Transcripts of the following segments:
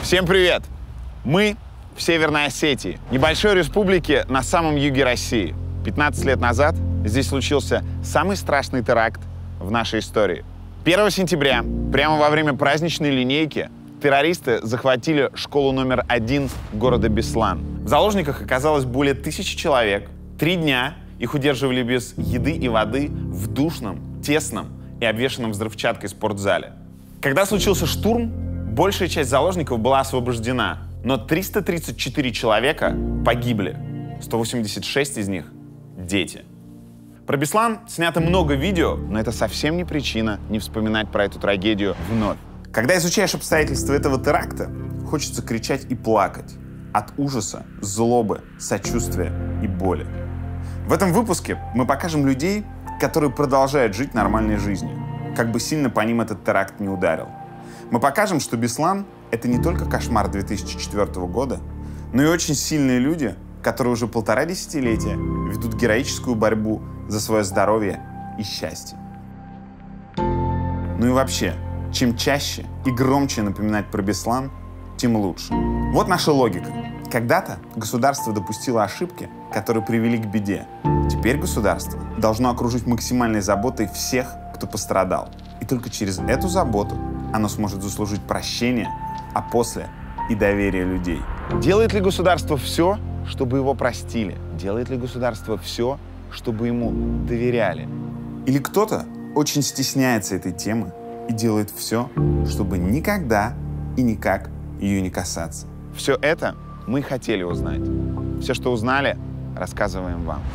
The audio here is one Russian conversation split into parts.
Всем привет! Мы в Северной Осетии, небольшой республике на самом юге России. 15 лет назад здесь случился самый страшный теракт в нашей истории. 1 сентября, прямо во время праздничной линейки, террористы захватили школу номер 1 города Беслан. В заложниках оказалось более 1000 человек. 3 дня их удерживали без еды и воды в душном, тесном и обвешанном взрывчаткой спортзале. Когда случился штурм, большая часть заложников была освобождена, но 334 человека погибли, 186 из них — дети. Про Беслан снято много видео, но это совсем не причина не вспоминать про эту трагедию вновь. Когда изучаешь обстоятельства этого теракта, хочется кричать и плакать от ужаса, злобы, сочувствия и боли. В этом выпуске мы покажем людей, которые продолжают жить нормальной жизнью, как бы сильно по ним этот теракт не ударил. Мы покажем, что Беслан — это не только кошмар 2004 года, но и очень сильные люди, которые уже 1,5 десятилетия ведут героическую борьбу за свое здоровье и счастье. Ну и вообще, чем чаще и громче напоминать про Беслан, тем лучше. Вот наша логика. Когда-то государство допустило ошибки, которые привели к беде. Теперь государство должно окружить максимальной заботой всех, кто пострадал. И только через эту заботу оно сможет заслужить прощение, а после и доверие людей. Делает ли государство все, чтобы его простили? Делает ли государство все, чтобы ему доверяли? Или кто-то очень стесняется этой темы и делает все, чтобы никогда и никак ее не касаться? Все это мы хотели узнать. Все, что узнали, рассказываем вам.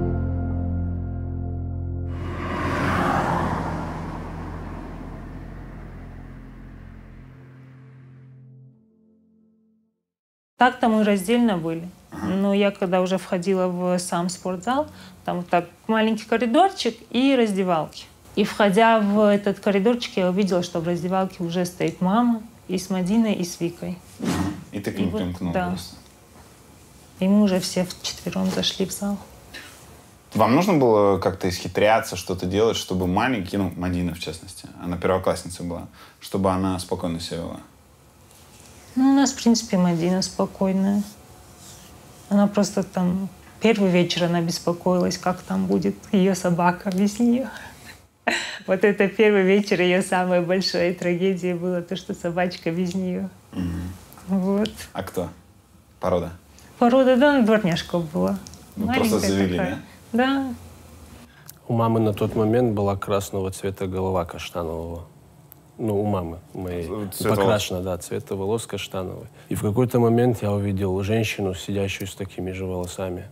Так-то мы раздельно были. Но я когда уже входила в сам спортзал, там вот так маленький коридорчик и раздевалки. И входя в этот коридорчик, я увидела, что в раздевалке уже стоит мама и с Мадиной, и с Викой. И ты к ним примкнула просто. И мы уже все вчетвером зашли в зал. Вам нужно было как-то исхитряться, что-то делать, чтобы маленький, ну, Мадина в частности, она первоклассница была, чтобы она спокойно себя вела? Ну, у нас, в принципе, Мадина спокойная. Она просто там... Первый вечер она беспокоилась, как там будет ее собака без нее. Вот это первый вечер ее самой большой трагедией было, то, что собачка без нее. Вот. А кто? Порода? Порода, да, дворняжка была. Ну, просто завели, такая. Да? Да. У мамы на тот момент была красного цвета голова каштанового. Ну, у мамы моей. Покрашена, да, цвета волос каштановый. И в какой-то момент я увидел женщину, сидящую с такими же волосами.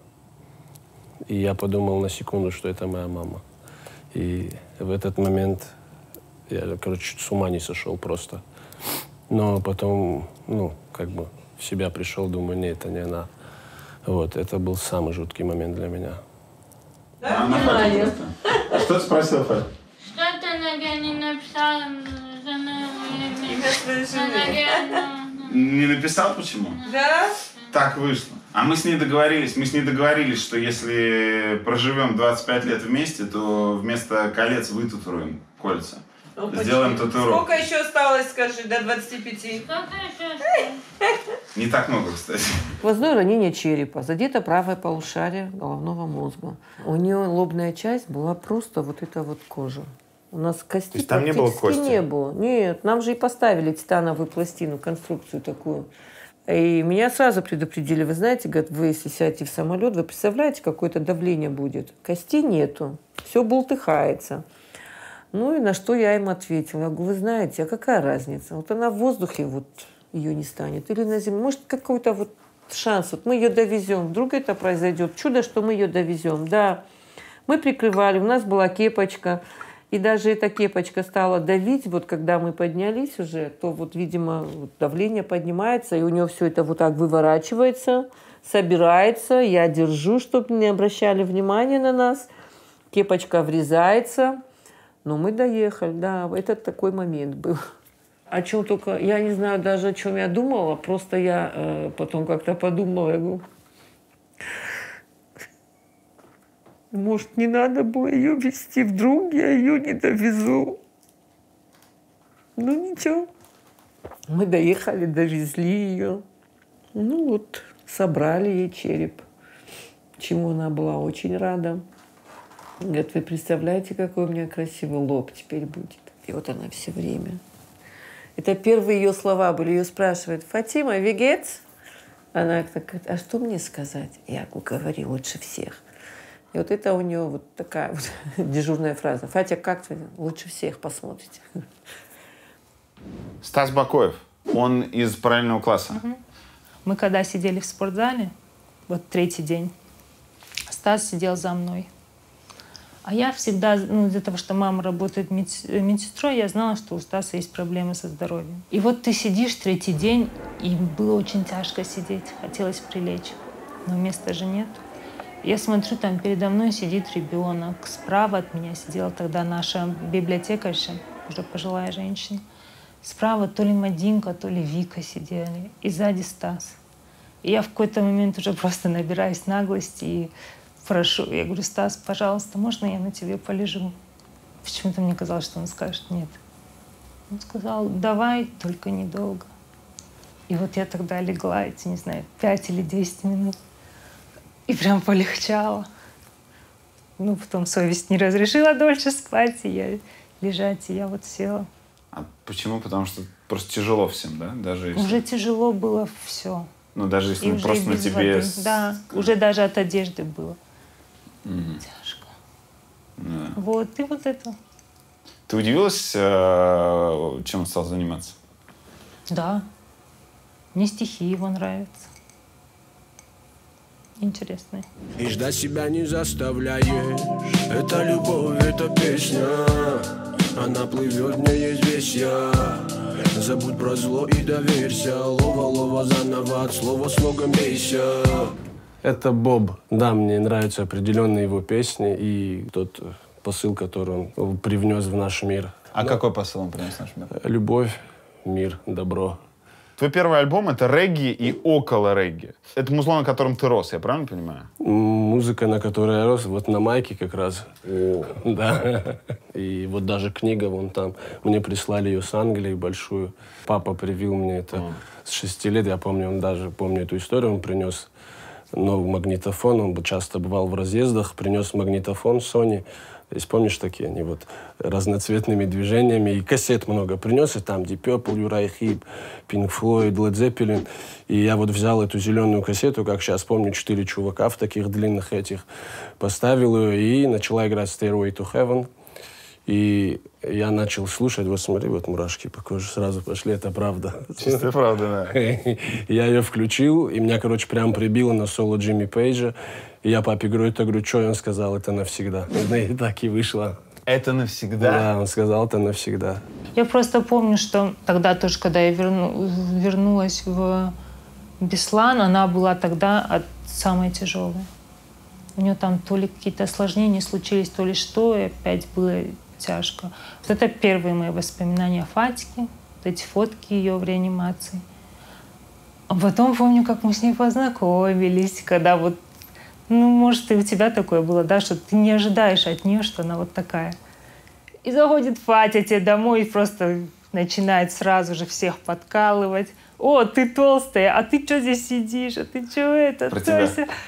И я подумал на секунду, что это моя мама. И в этот момент я, короче, чуть с ума не сошел просто. Но потом, ну, как бы в себя пришел, думаю, нет, это не она. Вот, это был самый жуткий момент для меня. Да, а что ты спросил, Фаль? Что ты не написал имя своей жены? Не написал почему? Да? Так вышло. А мы с ней договорились, что если проживем 25 лет вместе, то вместо колец вытатуируем кольца. Ну, сделаем татуировку. Сколько еще осталось, скажи, до 25? Сколько еще осталось? Не так много, кстати. Сквозное ранение черепа, задето правое полушарие головного мозга. У нее лобная часть была просто вот эта вот кожа. У нас кости То есть там не было кости? Не было. Нет, нам же и поставили титановую пластину, конструкцию такую. И меня сразу предупредили, вы знаете, говорят, вы если сядете в самолет, вы представляете, какое-то давление будет? Костей нету, все бултыхается. Ну и на что я им ответила. Я говорю, вы знаете, а какая разница? Вот она в воздухе, вот ее не станет, или на земле. Может, какой-то вот шанс, вот мы ее довезем, вдруг это произойдет. Чудо, что мы ее довезем. Да, мы прикрывали, у нас была кепочка. И даже эта кепочка стала давить, вот когда мы поднялись уже, то вот, видимо, давление поднимается, и у нее все это вот так выворачивается, собирается, я держу, чтобы не обращали внимания на нас, кепочка врезается, но мы доехали, да, это такой момент был. О чем только, я не знаю даже, о чем я думала, просто я потом как-то подумала, я говорю, может, не надо было ее везти, вдруг я ее не довезу. Ну, ничего. Мы доехали, довезли ее. Ну вот, собрали ей череп, чему она была очень рада. Говорит, вы представляете, какой у меня красивый лоб теперь будет. И вот она все время. Это первые ее слова были. Ее спрашивают: Фатима, вегец? Она так говорит: а что мне сказать? Я говорю: лучше всех. И вот это у нее вот такая вот дежурная фраза. Фатя, как ты? Лучше всех посмотрите. Стас Бакоев, он из параллельного класса. Мы когда сидели в спортзале, вот третий день, Стас сидел за мной. А я всегда, из-за того, что мама работает медсестрой, я знала, что у Стаса есть проблемы со здоровьем. И вот ты сидишь третий день, и было очень тяжко сидеть. Хотелось прилечь, но места же нет. Я смотрю, там передо мной сидит ребенок. Справа от меня сидела тогда наша библиотекарша, уже пожилая женщина. Справа то ли Мадинка, то ли Вика сидели. И сзади Стас. И я в какой-то момент уже просто набираюсь наглости и прошу. Я говорю: Стас, пожалуйста, можно я на тебе полежу? Почему-то мне казалось, что он скажет нет. Он сказал: давай, только недолго. И вот я тогда легла эти, не знаю, 5 или 10 минут. И прям полегчало. Ну, потом совесть не разрешила дольше спать, и я лежать, и я вот села. А почему? Потому что просто тяжело всем, да? Даже если... Уже тяжело было все. Ну, даже если И он уже просто на без тебе... воды. Да, уже даже от одежды было. Тяжко. Да. Вот, и вот это. Ты удивилась, чем он стал заниматься? Да. Мне стихи его нравятся. Интересные. И ждать себя не заставляешь. Это любовь, это песня. Она плывет, в ней есть весь я. Забудь про зло и доверься. Лова заново от слова слогом бейся. Это Боб. Да, мне нравятся определенные его песни и тот посыл, который он привнес в наш мир. А какой посыл он принес в наш мир? Любовь, мир, добро. Твой первый альбом — это регги и около регги. Это музло, на котором ты рос, я правильно понимаю? Музыка, на которой я рос, вот на майке как раз. Да. И вот даже книга вон там. Мне прислали ее с Англии большую. Папа привил мне это с 6 лет. Я помню, он даже, помню эту историю, он принес новый магнитофон. Он часто бывал в разъездах, принес магнитофон Sony. Здесь, помнишь, такие они вот разноцветными движениями. И кассет много принес, и там Deep Purple, Uriah Heep, Pink Floyd, Led Zeppelin. И я вот взял эту зеленую кассету, как сейчас помню, 4 чувака в таких длинных этих. Поставил ее, и начала играть Stairway to Heaven. И я начал слушать, вот смотри, вот мурашки по коже сразу пошли, это правда. Чистая правда, да. Я ее включил, и меня, короче, прям прибило на соло Джимми Пейджа. И я папе говорю, что? И он сказал, это навсегда. И так и вышло. Это навсегда? Да, он сказал, это навсегда. Я просто помню, что тогда тоже, когда я вернулась в Беслан, она была тогда самая тяжелая. У нее там то ли какие-то осложнения случились, то ли что, и опять было тяжко. Вот это первые мои воспоминания о Фатике, вот эти фотки ее в реанимации. А потом помню, как мы с ней познакомились, когда вот, ну, может, и у тебя такое было, да, что ты не ожидаешь от нее, что она вот такая. И заходит Фатя тебе домой и просто начинает сразу же всех подкалывать. О, ты толстая, а ты что здесь сидишь, а ты что это? Про тебя?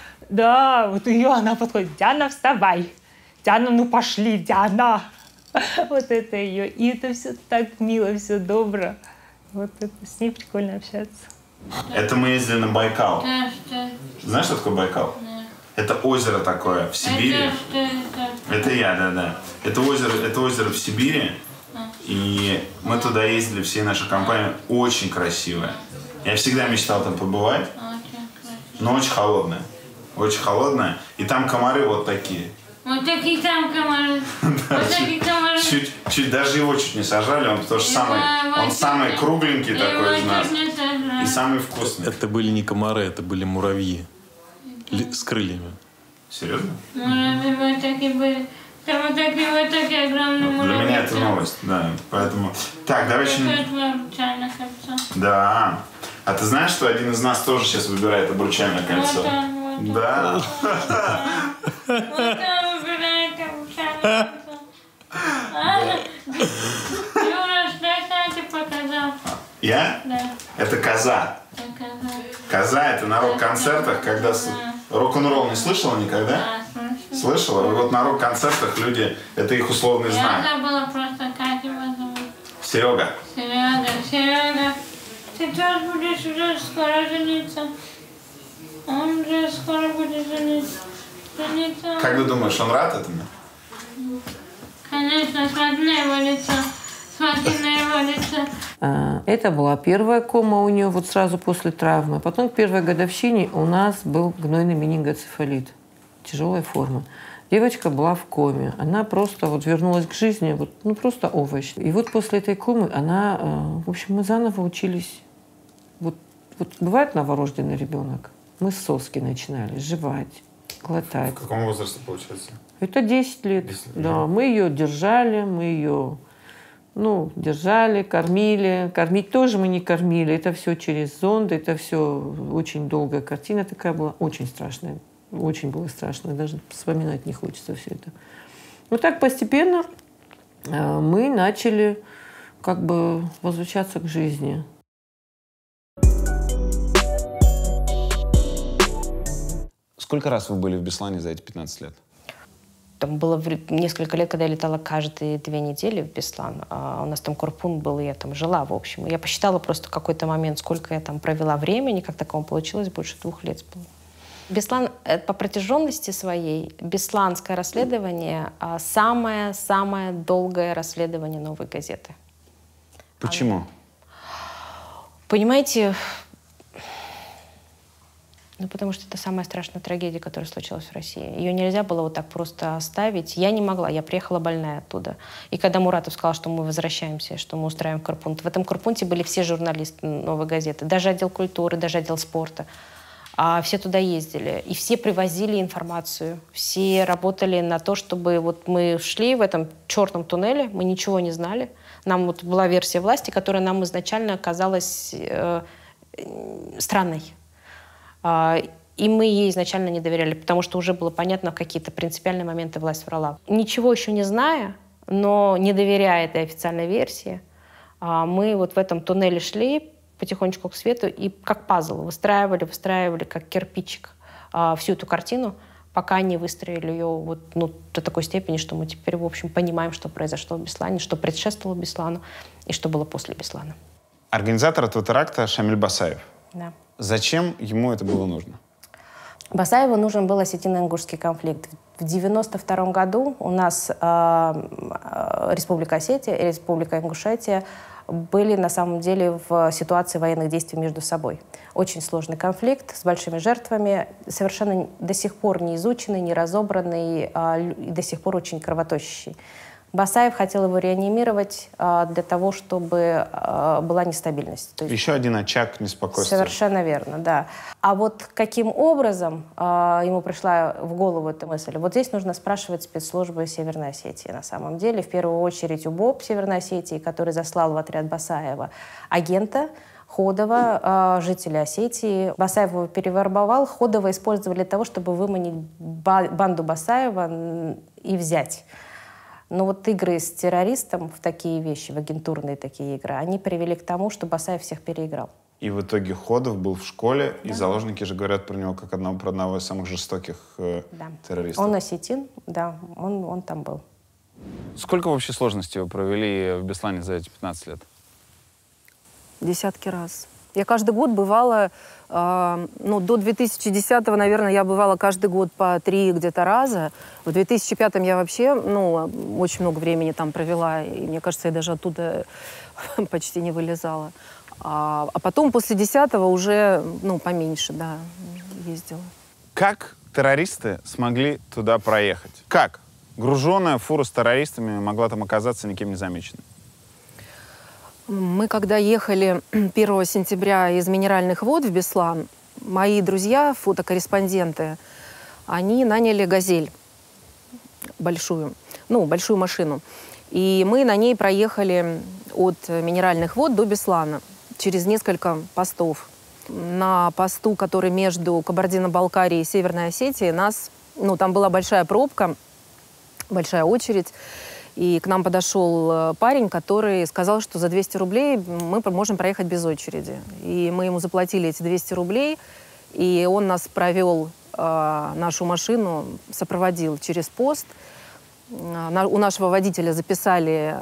Да, вот ее она подходит. Диана, вставай. Диана, ну пошли, Диана. Вот это ее. И это все так мило, все добро. Вот это, с ней прикольно общаться. Это мы ездили на Байкал. Да, что? Знаешь, что такое Байкал? Да. Это озеро такое в Сибири. Это что это? Это я, да. Это озеро в Сибири. И мы туда ездили, всей нашей компанией. Очень красивое. Я всегда мечтал там побывать. Очень красиво. Но очень холодное. Очень холодное. И там комары вот такие. Вот такие там комары. Вот такие комары. Чуть даже его чуть не сожрали, он потому что он самый кругленький такой из нас. И самый вкусный. Это были не комары, это были муравьи. С крыльями. Серьезно? Муравьи вот такие были. Там вот такие огромные муравьи. Для меня это новость, да. Поэтому. Так, давай еще. Обручальное кольцо. Да. А ты знаешь, что один из нас тоже сейчас выбирает обручальное кольцо? Вот он. Да. Вот он выбирает обручальное кольцо. Юра, что это ты показал? Я? Да. Это коза. Коза. Коза — это на рок-концертах, когда... Рок-н-ролл не слышала никогда? Да, слышала. Слышала? И вот на рок-концертах люди... Это их условный знак. Я забыла просто, как его зовут. Серега. Серега. Ты тоже будешь уже скоро жениться. Он уже скоро будет жениться. Как ты думаешь, он рад этому? Конечно, смотри на его лицо. Смотри на его лицо. Это была первая кома у нее вот сразу после травмы. Потом к первой годовщине у нас был гнойный менингоцефалит. Тяжелая форма. Девочка была в коме. Она просто вот вернулась к жизни, вот, ну просто овощ. И вот после этой комы она, в общем, мы заново учились. Вот бывает новорожденный ребенок. Мы с соски начинали жевать, глотать. В каком возрасте получается? Это 10 лет. 10 лет. Да, мы ее держали, держали, кормили. Кормить тоже мы не кормили. Это все через зонды, это все очень долгая картина такая была, очень страшная. Очень было страшно, даже вспоминать не хочется все это. Вот так постепенно мы начали как бы возвращаться к жизни. Сколько раз вы были в Беслане за эти 15 лет? Там было несколько лет, когда я летала каждые 2 недели в Беслан. У нас там корпункт был, и я там жила, в общем. Я посчитала просто какой-то момент, сколько я там провела времени, как такому получилось, больше 2 лет было. Беслан по протяженности своей, бесланское расследование — самое долгое расследование «Новой газеты». Почему? Понимаете, потому что это самая страшная трагедия, которая случилась в России. Ее нельзя было вот так просто оставить. Я не могла, я приехала больная оттуда. И когда Муратов сказал, что мы возвращаемся, что мы устраиваем корпункт, в этом корпункте были все журналисты «Новой газеты», даже отдел культуры, даже отдел спорта. Все туда ездили, и все привозили информацию, все работали на то, чтобы вот мы шли в этом черном туннеле, мы ничего не знали. Нам вот была версия власти, которая нам изначально казалась странной. И мы ей изначально не доверяли, потому что уже было понятно, в какие-то принципиальные моменты власть врала. Ничего еще не зная, но не доверяя этой официальной версии, мы вот в этом туннеле шли потихонечку к свету и как пазл выстраивали как кирпичик всю эту картину, пока не выстроили ее вот, до такой степени, что мы теперь, в общем, понимаем, что произошло в Беслане, что предшествовало Беслану и что было после Беслана. Организатор этого теракта Шамиль Басаев. Да. Зачем ему это было нужно? Басаеву нужен был осетино-ингушский конфликт. В 1992 году у нас Республика Осетия и Республика Ингушетия были на самом деле в ситуации военных действий между собой. Очень сложный конфликт с большими жертвами, совершенно до сих пор не изученный, не разобранный и до сих пор очень кровоточащий. Басаев хотел его реанимировать для того, чтобы была нестабильность. То есть, еще один очаг неспокойствия. Совершенно верно, да. А вот каким образом ему пришла в голову эта мысль? Вот здесь нужно спрашивать спецслужбы Северной Осетии на самом деле. В первую очередь УБОП Северной Осетии, который заслал в отряд Басаева агента Ходова, жителя Осетии. Басаев его перевербовал. Ходова использовали для того, чтобы выманить банду Басаева и взять. Но вот игры с террористом в такие вещи, в агентурные такие игры, они привели к тому, что Басаев всех переиграл. И в итоге Ходов был в школе, да. И заложники же говорят про него как про одного из самых жестоких террористов. Он осетин, да, он там был. Сколько вообще сложностей вы провели в Беслане за эти 15 лет? Десятки раз. Я каждый год бывала, до 2010-го, наверное, я бывала каждый год по 3 где-то раза. В 2005-м я вообще, очень много времени там провела, и мне кажется, я даже оттуда почти не вылезала. А потом после 10-го уже, поменьше, да, ездила. Как террористы смогли туда проехать? Как? Груженная фура с террористами могла там оказаться никем не замеченной? Мы, когда ехали 1 сентября из Минеральных вод в Беслан, мои друзья, фотокорреспонденты, они наняли «Газель» большую, большую машину. И мы на ней проехали от Минеральных вод до Беслана через несколько постов. На посту, который между Кабардино-Балкарией и Северной Осетией, там была большая пробка, большая очередь. И к нам подошел парень, который сказал, что за 200 рублей мы можем проехать без очереди. И мы ему заплатили эти 200 рублей, и он нас провел, нашу машину, сопроводил через пост. У нашего водителя записали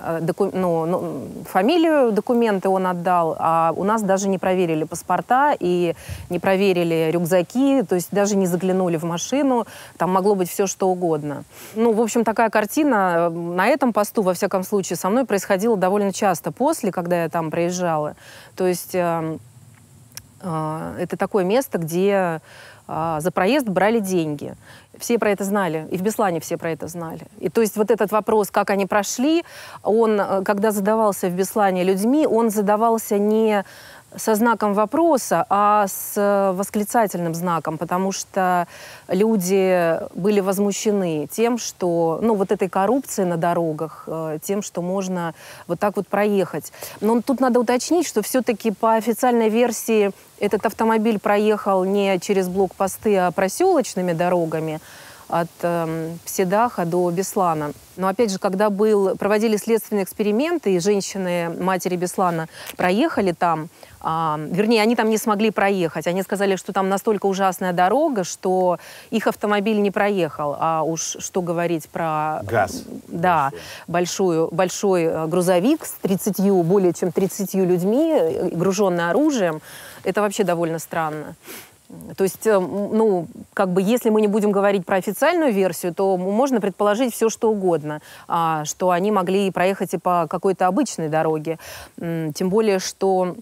фамилию, документы он отдал, а у нас даже не проверили паспорта и не проверили рюкзаки, то есть даже не заглянули в машину, там могло быть все что угодно. Ну, в общем, такая картина на этом посту, во всяком случае, со мной происходила довольно часто после, когда я там проезжала. То есть это такое место, где за проезд брали деньги. Все про это знали, и в Беслане все про это знали. И то есть вот этот вопрос, как они прошли, он, когда задавался в Беслане людьми, он задавался не со знаком вопроса, а с восклицательным знаком, потому что люди были возмущены тем, что, ну, вот этой коррупцией на дорогах, тем, что можно вот так вот проехать. Но тут надо уточнить, что все-таки по официальной версии этот автомобиль проехал не через блокпосты, а проселочными дорогами от Псидаха до Беслана. Но опять же, когда проводили следственные эксперименты, и женщины, матери Беслана, проехали там, вернее, они там не смогли проехать. Они сказали, что там настолько ужасная дорога, что их автомобиль не проехал. А уж что говорить про... ГАЗ. Да, большой грузовик с более чем 30 людьми, груженный оружием. Это вообще довольно странно. То есть, ну, как бы, если мы не будем говорить про официальную версию, то можно предположить все, что угодно, что они могли проехать и по какой-то обычной дороге. Тем более, что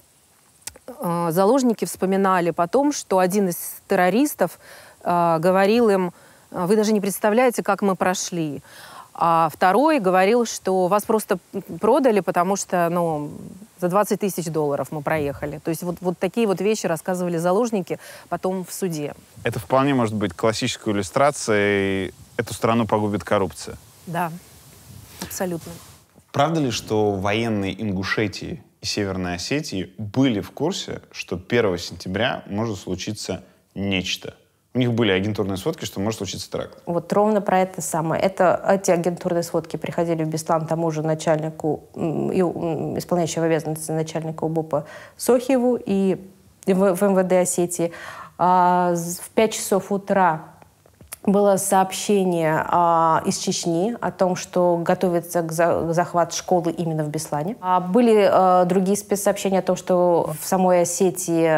заложники вспоминали потом, что один из террористов говорил им: вы даже не представляете, как мы прошли. А второй говорил, что вас просто продали, потому что, ну, за 20 тысяч долларов мы проехали. То есть вот такие вот вещи рассказывали заложники потом в суде. Это вполне может быть классической иллюстрацией «Эту страну погубит коррупция». Да, абсолютно. Правда ли, что военные Ингушетии и Северной Осетии были в курсе, что 1 сентября может случиться нечто? У них были агентурные сводки, что может случиться теракт. Вот ровно про это самое. Эти агентурные сводки приходили в Беслан тому же начальнику, исполняющему обязанности начальника УБОПа Сохиеву и в МВД Осетии. В 5 часов утра было сообщение из Чечни о том, что готовится к захвату школы именно в Беслане. Были другие спецсообщения о том, что в самой Осетии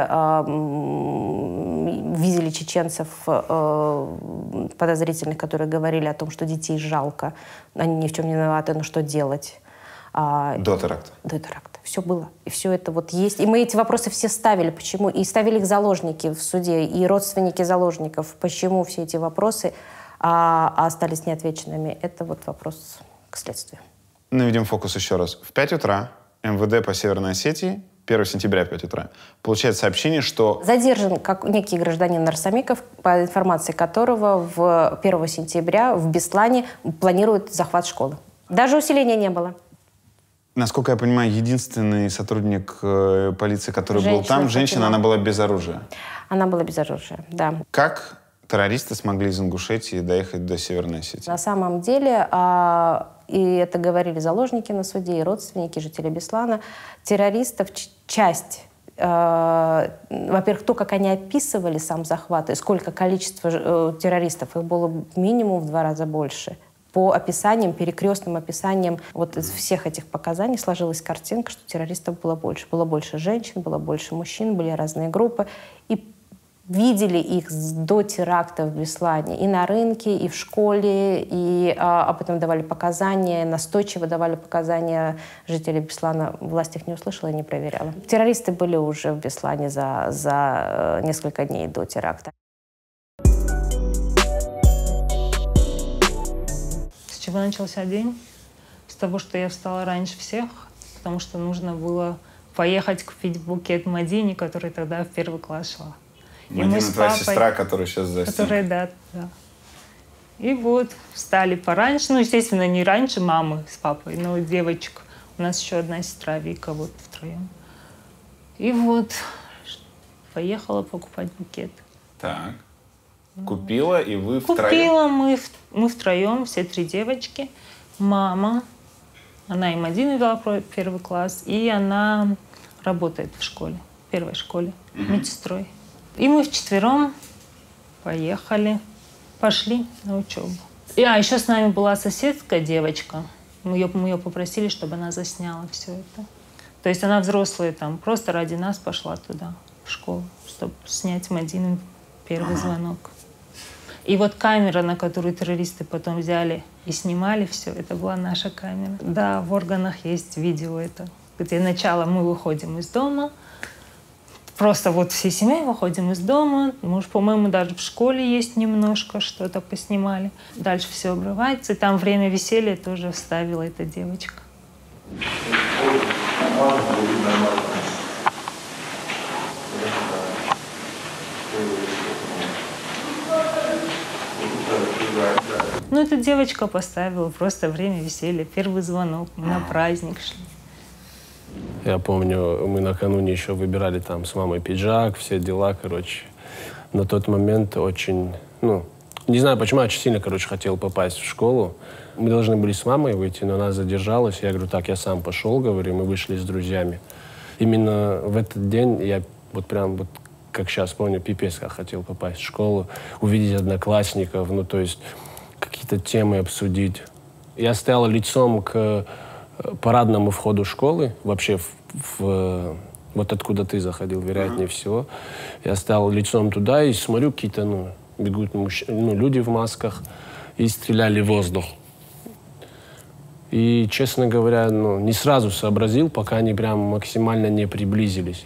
видели чеченцев подозрительных, которые говорили о том, что детей жалко, они ни в чем не виноваты, но что делать? До теракта. До теракта. Все было. И все это вот есть. И мы эти вопросы все ставили. Почему? И ставили их заложники в суде, и родственники заложников. Почему все эти вопросы остались неотвеченными? Это вот вопрос к следствию. Наведем фокус еще раз. В 5 утра МВД по Северной Осетии, 1 сентября в 5 утра, получает сообщение, что... Задержан как некий гражданин Нарсамиков, по информации которого 1 сентября в Беслане планируют захват школы. Даже усиления не было. Насколько я понимаю, единственный сотрудник полиции, который был там, женщина, она была без оружия. Она была без оружия, да. Как террористы смогли из Ингушетии доехать до Северной Осетии? На самом деле, и это говорили заложники на суде, и родственники, жители Беслана, террористов часть, во-первых, то, как они описывали сам захват, и сколько количество террористов, их было минимум в 2 раза больше. По описаниям, перекрестным описаниям вот из всех этих показаний сложилась картинка, что террористов было больше. Было больше женщин, было больше мужчин, были разные группы. И видели их до теракта в Беслане и на рынке, и в школе, и об этом давали показания, настойчиво давали показания жители Беслана. Власть их не услышала и не проверяла. Террористы были уже в Беслане за несколько дней до теракта. С чего начался день? С того, что я встала раньше всех, потому что нужно было поехать купить букет Мадине, которая тогда в 1 класс шла. Мадина, твоя сестра, которая сейчас за стенкой. Да. И вот встали пораньше. Ну, естественно, не раньше мамы с папой, но девочек. У нас еще одна сестра Вика, вот втроем. И вот поехала покупать букет. Так. Купила, и вы втроем? Купила, мы втроем, все 3 девочки. Мама, Она М1 вела первый класс, и она работает в школе, в первой школе, медсестрой. И мы вчетвером пошли на учебу. Еще с нами была соседская девочка. Мы ее попросили, чтобы она засняла все это. То есть она взрослая там, просто ради нас пошла туда, в школу, чтобы снять Мадину первый звонок. И вот камера, на которую террористы потом взяли и снимали все, это была наша камера. Да, в органах есть видео это, где начало мы выходим из дома, просто вот всей семьей выходим из дома, может, по-моему, даже в школе есть немножко что-то поснимали. Дальше все обрывается, и там время веселья тоже вставила эта девочка. Ну, эта девочка поставила просто время веселья, первый звонок, мы на праздник шли. Я помню, мы накануне еще выбирали там с мамой пиджак, все дела, короче. На тот момент очень, не знаю почему, я очень сильно, хотел попасть в школу. Мы должны были с мамой выйти, но она задержалась. Я говорю, так, я сам пошел, говорю, мы вышли с друзьями. Именно в этот день я как сейчас помню, пипец, как хотел попасть в школу, увидеть одноклассников, то есть какие-то темы обсудить. Я стоял лицом к парадному входу школы, вообще вот откуда ты заходил, вероятнее всего. Я стоял лицом туда и смотрю, какие-то, бегут люди в масках и стреляли в воздух. И, честно говоря, не сразу сообразил, пока они прям максимально не приблизились.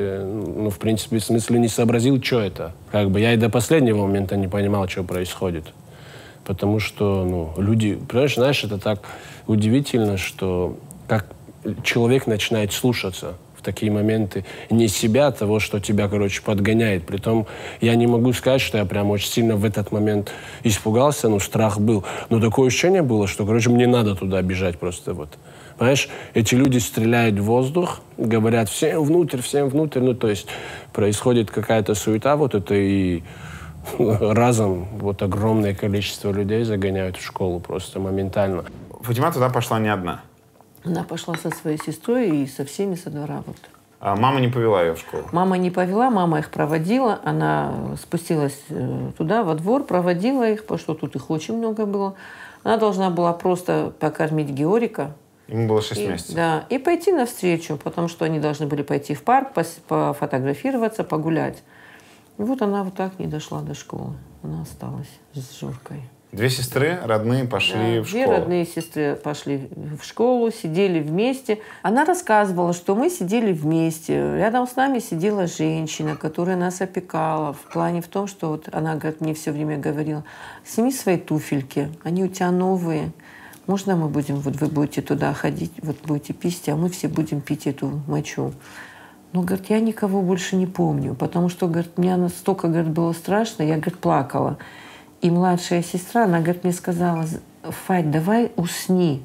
В принципе, в смысле не сообразил, что это. Я и до последнего момента не понимал, что происходит. Потому что, люди, понимаешь, знаешь, это так удивительно, что как человек начинает слушаться в такие моменты не себя, а того, что тебя, подгоняет. Притом я не могу сказать, что я прям очень сильно в этот момент испугался, страх был. Но такое ощущение было, что, мне надо туда бежать просто вот. Понимаешь, эти люди стреляют в воздух, говорят всем внутрь, то есть происходит какая-то суета, вот это и разом огромное количество людей загоняют в школу просто моментально. Фатима туда пошла не одна? Она пошла со своей сестрой и со всеми со двора. А мама не повела ее в школу? Мама не повела, мама их проводила. Она спустилась туда, во двор, проводила их, потому что тут их очень много было. Она должна была просто покормить Георика. Ему было 6 месяцев. Да, и пойти навстречу, потому что они должны были пойти в парк, пофотографироваться, погулять. И вот она вот так не дошла до школы. Она осталась с Жоркой. 2 сестры родные пошли в школу. 2 родные сестры пошли в школу, сидели вместе. Она рассказывала, что мы сидели вместе. Рядом с нами сидела женщина, которая нас опекала. В плане в том, что она, мне все время говорила, сними свои туфельки, они у тебя новые. Можно вы будете туда ходить, будете пить, а мы все будем пить эту мочу. Но, я никого больше не помню, потому что, мне настолько, было страшно, я, плакала. И младшая сестра, она, мне сказала, Фать, давай усни.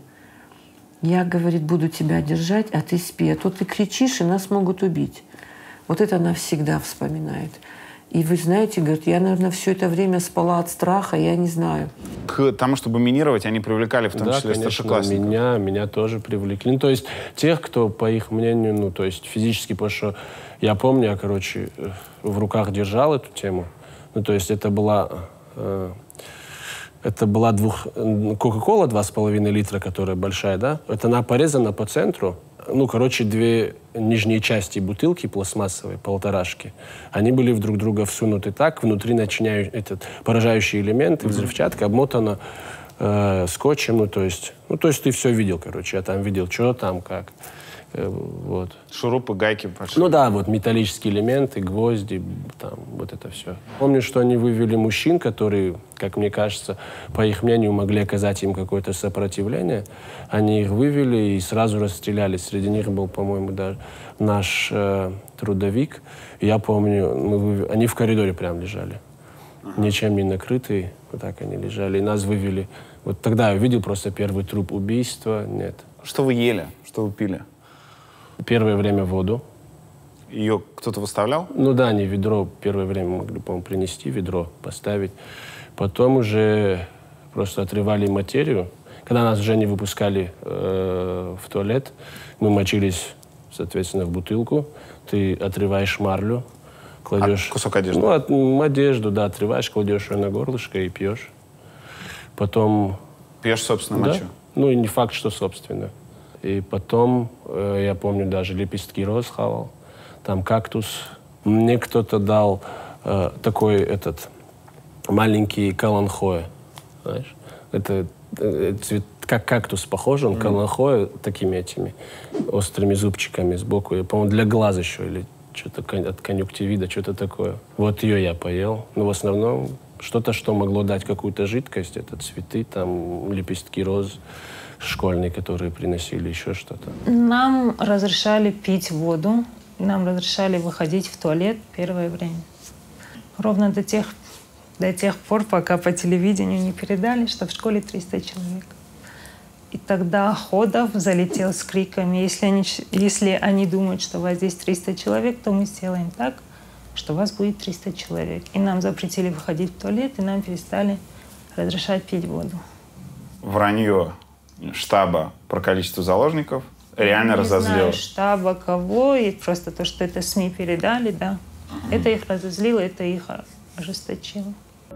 Я, буду тебя держать, а ты спи. А то ты кричишь, и нас могут убить. Вот это она всегда вспоминает. И вы знаете, я, наверное, все это время спала от страха, я не знаю. К тому, чтобы минировать, они привлекали в том числе старшеклассников? Меня тоже привлекли. То есть тех, кто, по их мнению, то есть физически, потому что я помню, я, в руках держал эту тему. То есть это была Кока-кола 2,5 литра, которая большая, да? Это она порезана по центру. 2 нижние части бутылки пластмассовые, полторашки, они были в друг друга всунуты так, внутри этот поражающий элемент, взрывчатка обмотана скотчем, то есть ты все видел, я там видел, что там, как. Вот. Шурупы, гайки пошли. Металлические элементы, гвозди, там, вот это все. Помню, что они вывели мужчин, которые, как мне кажется, по их мнению, могли оказать им какое-то сопротивление. Они их вывели и сразу расстреляли. Среди них был, по-моему, даже наш трудовик. И я помню, они в коридоре прям лежали. Ничем не накрытые, вот так они лежали. И нас вывели. Вот тогда я увидел просто первый труп убийства. Нет. Что вы ели? Что вы пили? Первое время воду. Ее кто-то выставлял? Они ведро первое время могли, по-моему, принести, ведро поставить. Потом уже просто отрывали материю. Когда нас уже не выпускали в туалет, мы мочились, соответственно, в бутылку. Ты отрываешь марлю, кладешь... Кусок одежды? Ну, одежду, да, отрываешь, кладешь ее на горлышко и пьешь. Потом... Пьешь собственную мочу? Ну, и не факт, что собственно. И потом, я помню, даже лепестки роз хавал, там кактус. Мне кто-то дал такой маленький каланхоэ, знаешь? Это цвет, как кактус похож, он каланхоэ такими этими острыми зубчиками сбоку. Я, по-моему, для глаз еще или что-то от конъюнктивида, что-то такое. Вот ее я поел. Но в основном что-то, что могло дать какую-то жидкость, это цветы, там, лепестки роз школьные, которые приносили, еще что-то. Нам разрешали пить воду, нам разрешали выходить в туалет первое время. Ровно до тех пор, пока по телевидению не передали, что в школе 300 человек. И тогда Ходов залетел с криками: если они думают, что у вас здесь 300 человек, то мы сделаем так, что у вас будет 300 человек. И нам запретили выходить в туалет, и нам перестали разрешать пить воду. Вранье штаба про количество заложников реально разозлило? Не знаю штаба кого, и просто то, что это СМИ передали, да. Это их разозлило, это их ожесточило.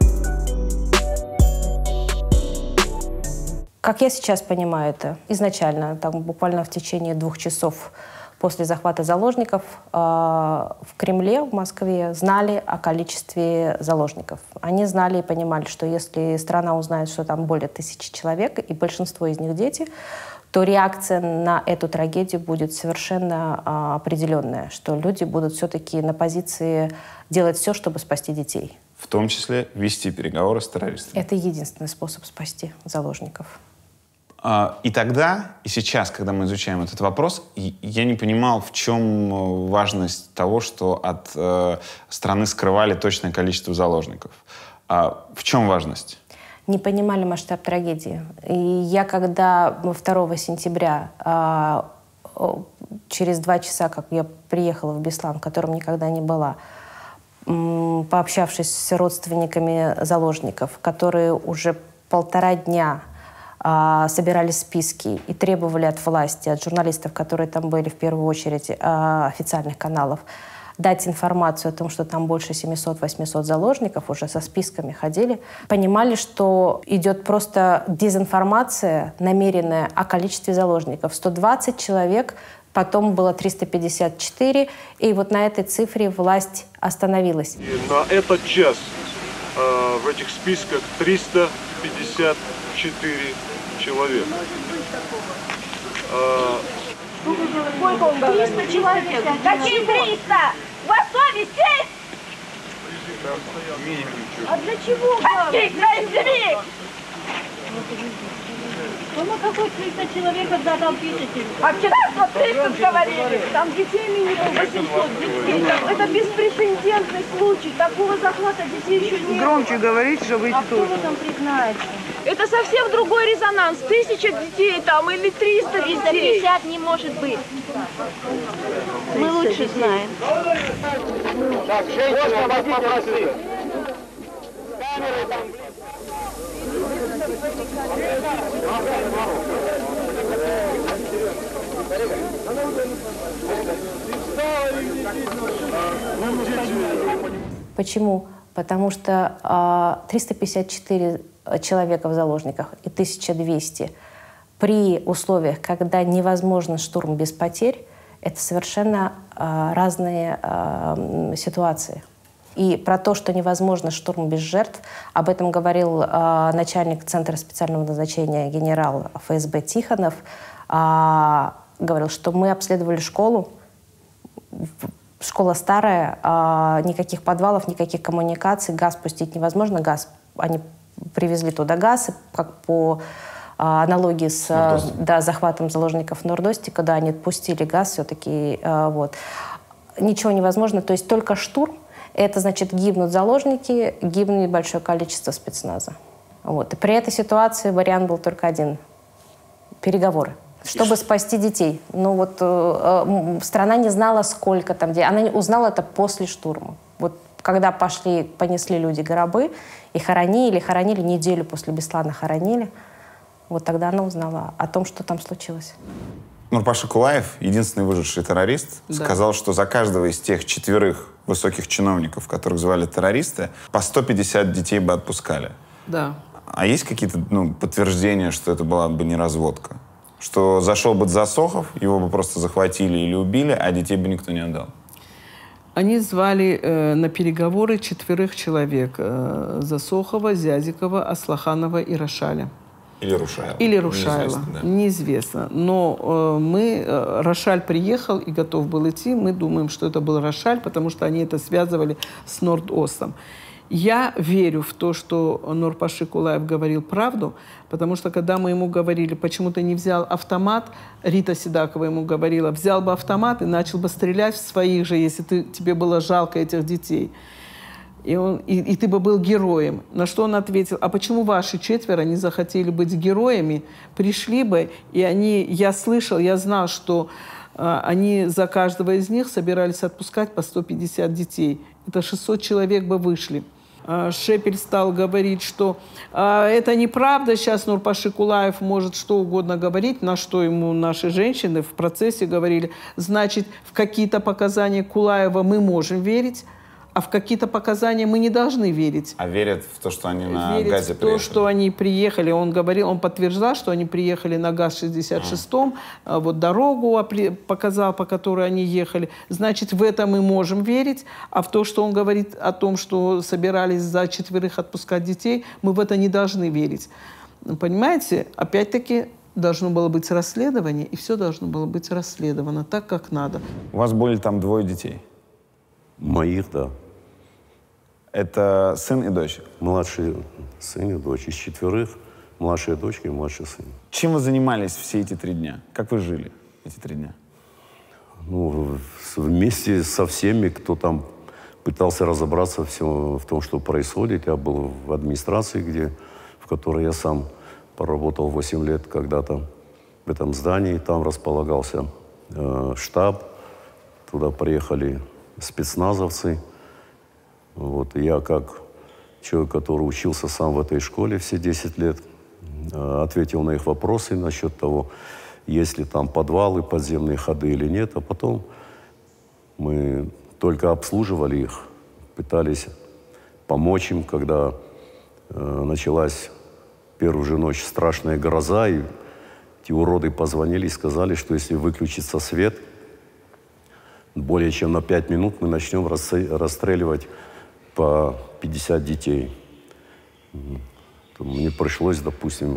Как я сейчас понимаю это, изначально, там, буквально в течение 2 часов после захвата заложников в Кремле, в Москве, знали о количестве заложников. Они знали и понимали, что если страна узнает, что там более 1000 человек, и большинство из них дети, то реакция на эту трагедию будет совершенно определенная, что люди будут все-таки на позиции делать все, чтобы спасти детей. В том числе вести переговоры с террористами. Это единственный способ спасти заложников. И тогда, и сейчас, когда мы изучаем этот вопрос, я не понимал, в чем важность того, что от страны скрывали точное количество заложников. В чем важность? Не понимали масштаб трагедии. И я, когда 2 сентября, через 2 часа, как я приехала в Беслан, в котором никогда не была, пообщавшись с родственниками заложников, которые уже 1,5 дня собирали списки и требовали от власти, от журналистов, которые там были, в первую очередь, официальных каналов, дать информацию о том, что там больше 700-800 заложников, уже со списками ходили, понимали, что идет просто дезинформация намеренная о количестве заложников. 120 человек, потом было 354, и вот на этой цифре власть остановилась. И на этот час в этих списках 354 человека. Сколько он говорит? 300 человек. Какие 300? У вас совесть есть? А для чего? Каких? Ну, какой 300 человек, когда там пишете? А вчера 130 говорили. Там детей минимум 800 детей. Это беспрецедентный случай. Такого захвата детей еще не было. Громче говорите, чтобы эти тоже. А кто в этом признается? Это совсем другой резонанс. 1000 детей там или 300 детей. 350 не может быть. Мы лучше знаем. Так, женщина, вас попросили. Камеры там. Почему? Потому что 354 человека в заложниках и 1200 при условиях, когда невозможен штурм без потерь, это совершенно разные ситуации. И про то, что невозможно штурм без жертв, об этом говорил начальник Центра специального назначения генерал ФСБ Тихонов. Говорил, что мы обследовали школу. Школа старая, никаких подвалов, никаких коммуникаций, газ пустить невозможно. Газ, они привезли туда газ, как по аналогии с захватом заложников в Нордосте, когда они пустили газ все-таки. Вот. Ничего невозможно, то есть только штурм. Это значит, гибнут заложники, гибнет большое количество спецназа. Вот. И при этой ситуации вариант был только один – переговоры, чтобы спасти детей. Но вот страна не знала, сколько там детей. Она узнала это после штурма. Вот когда понесли люди гробы и хоронили неделю после Беслана хоронили. Вот тогда она узнала о том, что там случилось. Нурпаша Кулаев, единственный выживший террорист, сказал, что за каждого из тех 4 высоких чиновников, которых звали террористы, по 150 детей бы отпускали. Да. А есть какие-то подтверждения, что это была бы не разводка? Что зашел бы Засохов, его бы просто захватили или убили, а детей бы никто не отдал? Они звали на переговоры 4 человек. Засохова, Зязикова, Аслаханова и Рошаля. Или Рушаева. Или Рушаева. Неизвестно, да. Неизвестно. Но Рошаль приехал и готов был идти. Мы думаем, что это был Рошаль, потому что они это связывали с Норд-Остом. Я верю в то, что Нурпаша Кулаев говорил правду, потому что когда мы ему говорили, почему ты не взял автомат, Рита Седакова ему говорила, взял бы автомат и начал бы стрелять в своих же, если тебе было жалко этих детей. И ты бы был героем. На что он ответил, а почему ваши 4 не захотели быть героями, пришли бы, и я слышал, я знал, что они за каждого из них собирались отпускать по 150 детей. Это 600 человек бы вышли. Шепель стал говорить, что это неправда, сейчас Нурпаша Кулаев может что угодно говорить, на что ему наши женщины в процессе говорили, значит, в какие-то показания Кулаева мы можем верить, а в какие-то показания мы не должны верить. А верят в то, что они на верить ГАЗе в приехали? то, что они приехали. Он подтверждал, что они приехали на ГАЗ-66, вот дорогу показал, по которой они ехали. Значит, в это мы можем верить. А в то, что он говорит о том, что собирались за 4 отпускать детей, мы в это не должны верить. Понимаете? Опять-таки, должно было быть расследование, и все должно было быть расследовано так, как надо. У вас были там 2 детей? Моих, да. Это сын и дочь? Младший сын и дочь. Из 4 младшая дочка и младший сын. Чем вы занимались все эти 3 дня? Как вы жили эти 3 дня? Ну, вместе со всеми, кто там пытался разобраться в том, что происходит. Я был в администрации, в которой я сам поработал 8 лет когда-то. В этом здании там располагался штаб. Туда приехали спецназовцы. Вот. И я, как человек, который учился сам в этой школе все 10 лет, ответил на их вопросы насчет того, есть ли там подвалы, подземные ходы или нет. А потом мы только обслуживали их, пытались помочь им, когда началась первую же ночь страшная гроза, и эти уроды позвонили и сказали, что если выключится свет, более чем на 5 минут мы начнем расстреливать по 50 детей. Мне пришлось, допустим,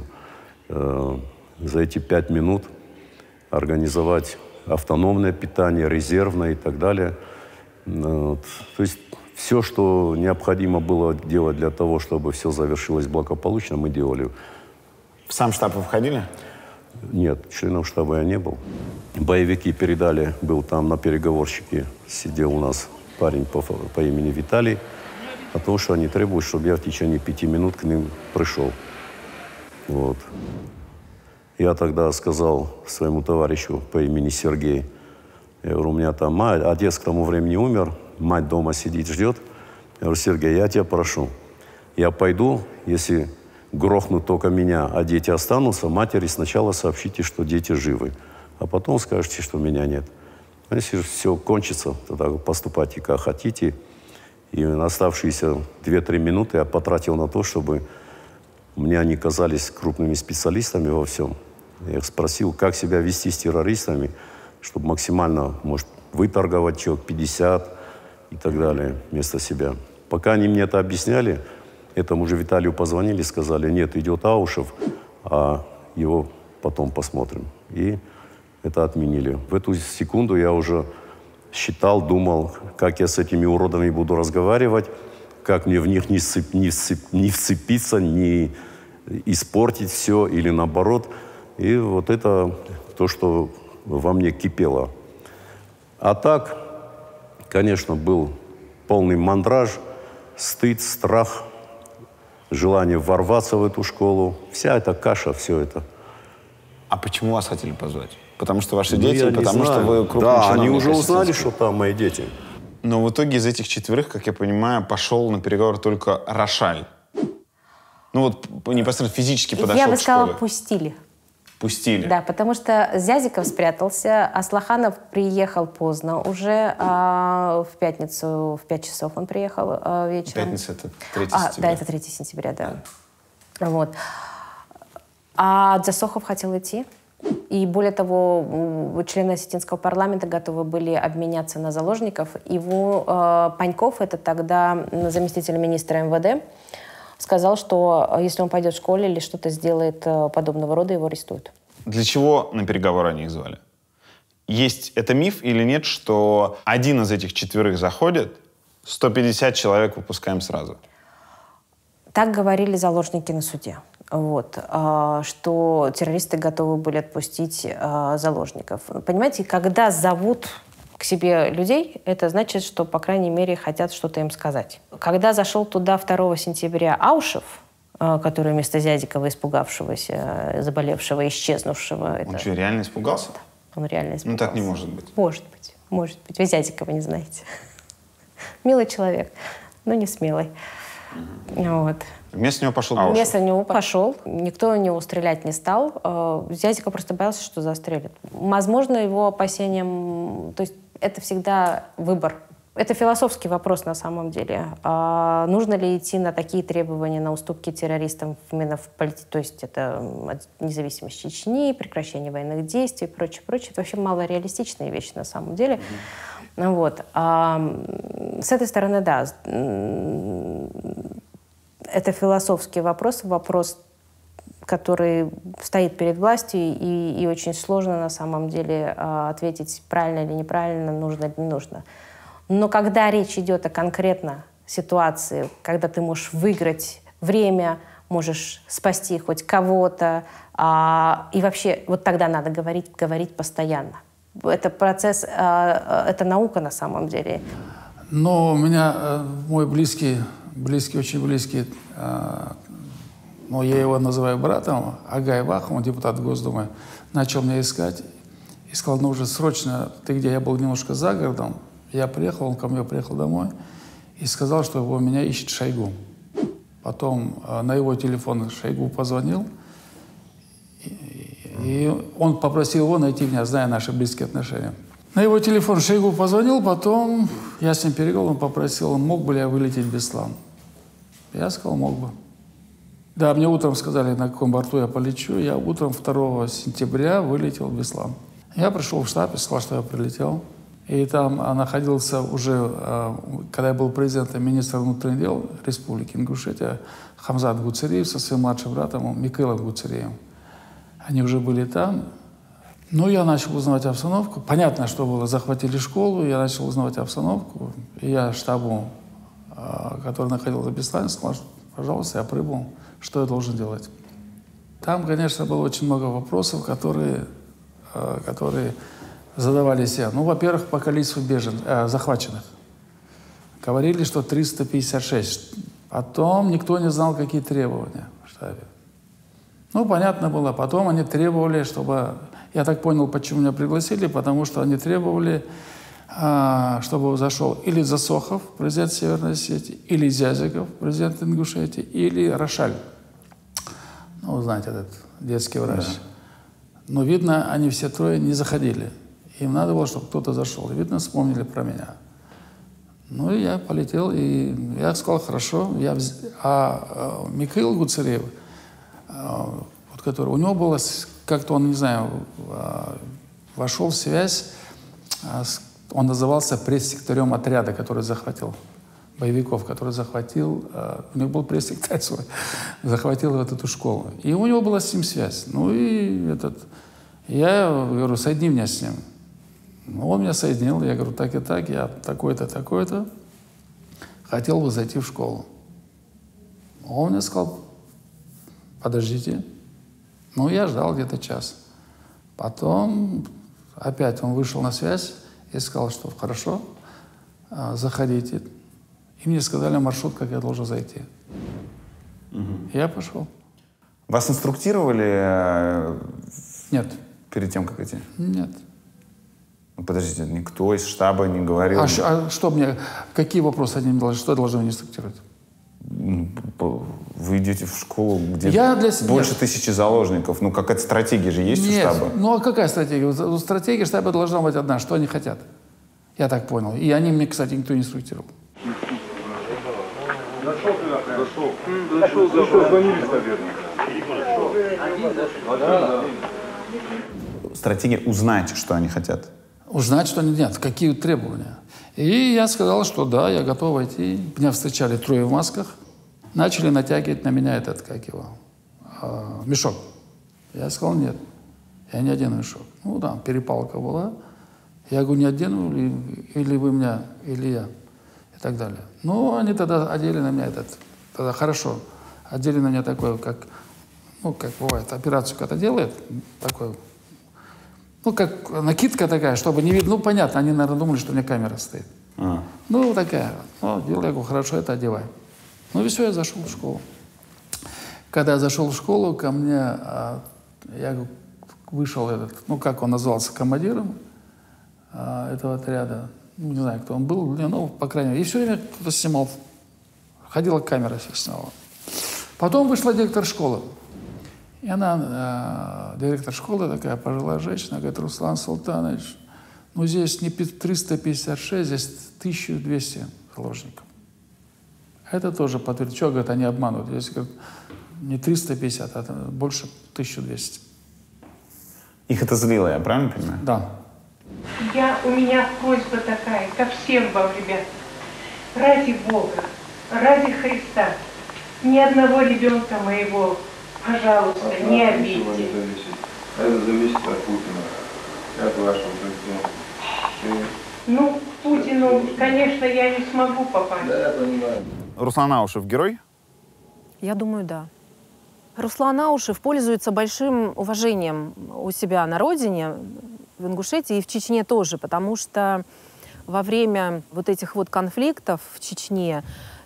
за эти 5 минут организовать автономное питание, резервное и так далее. То есть все, что необходимо было делать для того, чтобы все завершилось благополучно, мы делали. В сам штаб вы входили? Нет, членом штаба я не был. Боевики передали, был там на переговорщике, сидел у нас парень по имени Виталий, о том, что они требуют, чтобы я в течение 5 минут к ним пришел. Вот. Я тогда сказал своему товарищу по имени Сергей, я говорю, у меня там мать, отец к тому времени умер, мать дома сидит, ждет. Я говорю, Сергей, я тебя прошу, я пойду, если грохнут только меня, а дети останутся, матери сначала сообщите, что дети живы, а потом скажете, что меня нет. Если все кончится, тогда поступайте как хотите. И оставшиеся 2-3 минуты я потратил на то, чтобы мне они казались крупными специалистами во всем. Я их спросил, как себя вести с террористами, чтобы максимально, может, выторговать человек 50 и так далее вместо себя. Пока они мне это объясняли, этому же Виталию позвонили, сказали, нет, идет Аушев, а его потом посмотрим. И это отменили. В эту секунду я уже считал, думал, как я с этими уродами буду разговаривать, как мне в них не вцепиться, не испортить все или наоборот. И вот это то, что во мне кипело. А так, конечно, был полный мандраж, стыд, страх, желание ворваться в эту школу. Вся эта каша, все это. А почему вас хотели позвать? Потому что ваши дети, потому что знаю. вы крупный Да, чиновник они уже узнали, ассистентский. что там мои дети. Но в итоге из этих 4, как я понимаю, пошел на переговоры только Рошаль. Ну вот непосредственно физически подошел Я бы к сказала, школе? пустили. Пустили? Да, потому что Зязиков спрятался, Аслаханов приехал поздно уже, в пятницу в 5 часов он приехал вечером. Пятница — это 3 сентября. Да, это 3 сентября, да. Вот. А Засохов хотел идти. И более того, члены осетинского парламента готовы были обменяться на заложников. Его Паньков, это тогда заместитель министра МВД, сказал, что если он пойдет в школе или что-то сделает подобного рода, его арестуют. Для чего на переговоры они их звали? Есть это миф или нет, что один из этих 4 заходит, 150 человек выпускаем сразу? Так говорили заложники на суде. Вот, что террористы готовы были отпустить заложников. Понимаете, когда зовут к себе людей, это значит, что, по крайней мере, хотят что-то им сказать. Когда зашел туда 2 сентября Аушев, который вместо Зязикова, испугавшегося, заболевшего, исчезнувшего... Он что, реально испугался? Да, он реально испугался. Ну, так не может быть. Может быть, может быть. Вы Зязикова не знаете. Милый человек, но не смелый. Вот. Вместо него пошел Аушев? Вместо него пошел. Никто в него стрелять не стал. Зязиков просто боялся, что застрелят. Возможно, его опасениям... То есть это всегда выбор. Это философский вопрос на самом деле. Нужно ли идти на такие требования, на уступки террористам именно в политике? То есть это независимость Чечни, прекращение военных действий и прочее, прочее. Это вообще малореалистичные вещи на самом деле. Вот. С этой стороны, да, это философский вопрос, который стоит перед властью, и очень сложно на самом деле ответить, правильно или неправильно, нужно или не нужно. Но когда речь идет о конкретно ситуации, когда ты можешь выиграть время, можешь спасти хоть кого-то, и вообще вот тогда надо говорить постоянно. Это процесс, это наука на самом деле. Но у меня мой близкий, очень близкий, но я его называю братом, Агай Вах, он депутат Госдумы, начал меня искать и сказал, ну уже срочно, ты где? Я был немножко за городом, я приехал, он ко мне приехал домой и сказал, что его меня ищет Шойгу. Потом на его телефон Шойгу позвонил, и он попросил его найти меня, зная наши близкие отношения. На его телефон Шойгу позвонил, потом я с ним переговорил, он попросил, мог бы ли я вылететь в Беслан. Я сказал, мог бы. Да, мне утром сказали, на каком борту я полечу. Я утром 2 сентября вылетел в Беслан. Я пришел в штаб и сказал, что я прилетел. И там находился уже, когда я был президентом, министр внутренних дел Республики Ингушетия, Хамзат Гуцериев со своим младшим братом Микаилом Гуцериевым. Они уже были там. Ну, я начал узнавать обстановку. Понятно, что было, захватили школу, я начал узнавать обстановку. И я штабу, который находился в Беслане, сказал, пожалуйста, я прибыл, что я должен делать. Там, конечно, было очень много вопросов, которые задавались. Ну, во-первых, по количеству захваченных. Говорили, что 356. Потом никто не знал, какие требования в штабе. Ну, понятно было. Потом они требовали, чтобы... Я так понял, почему меня пригласили, потому что они требовали, чтобы зашел или Засохов, президент Северной Осетии, или Зязиков, президент Ингушетии, или Рошаль. Ну, знаете, этот детский врач. Да. Но, видно, они все трое не заходили. Им надо было, чтобы кто-то зашел. И, видно, вспомнили про меня. Ну, и я полетел, и я сказал, хорошо. Микаил Гуцериев, вот который, у него было, как-то он, не знаю, вошел в связь, он назывался пресс-секретарем отряда, который захватил боевиков, который захватил, у него был пресс-секретарь свой, захватил вот эту школу. И у него была с ним связь. Ну и я говорю, соедини меня с ним. Ну, он меня соединил, я говорю, так и так, я такой-то, такой-то, хотел бы зайти в школу. Он мне сказал, подождите. Ну, я ждал где-то час. Потом опять он вышел на связь и сказал, что хорошо, заходите. И мне сказали маршрут, как я должен зайти. Я пошел. Вас инструктировали? Нет. Перед тем, как идти? Нет. Подождите, никто из штаба не говорил? Что мне, какие вопросы они должны, что я должен инструктировать? Вы идете в школу, где больше 1000 заложников. Ну, какая-то стратегия же есть у штаба? Ну, а какая стратегия? Стратегия штаба должна быть одна, что они хотят. Я так понял. И они мне, кстати, никто не инструктировал. Зашел, звонили, наверное. Стратегия узнать, что они хотят. Узнать, что они нет, какие требования. И я сказал, что да, я готов войти. Меня встречали 3 в масках. Начали натягивать на меня этот, мешок. Я сказал, нет, я не одену мешок. Ну да, перепалка была. Я говорю, не одену, или вы меня, или я. И так далее. Ну, они тогда одели на меня тогда хорошо, одели на меня такой, как бывает, операцию когда делает, такой, как накидка такая, чтобы не видно. Ну, понятно, они, наверное, думали, что у меня камера стоит. Ну, такая. Ну, я говорю, хорошо, это одевай. Ну, и все, я зашел в школу. Когда я зашел в школу, ко мне, я вышел как он назывался, командиром этого отряда. Ну, не знаю, кто он был, ну, по крайней мере. И все время кто-то снимал. Ходила камера, все снимала. Потом вышла директор школы. И она, директор школы, такая пожилая женщина, говорит, Руслан Султанович, ну, здесь не 356, здесь 1200 заложников. Это тоже подтвердит. Что, говорит, они обманывают. Здесь, говорит, не 350, а больше 1200. Их это злило, я правильно понимаю? Да. У меня просьба такая ко всем вам, ребят. Ради Бога, ради Христа, ни одного ребенка моего, пожалуйста, не обидьте. Это зависит от Путина, от вашего президента. Ну, к Путину, конечно, я не смогу попасть. Да, я понимаю. Руслан Аушев герой? Я думаю, да. Руслан Аушев пользуется большим уважением у себя на родине, в Ингушетии и в Чечне тоже, потому что во время вот этих вот конфликтов в Чечне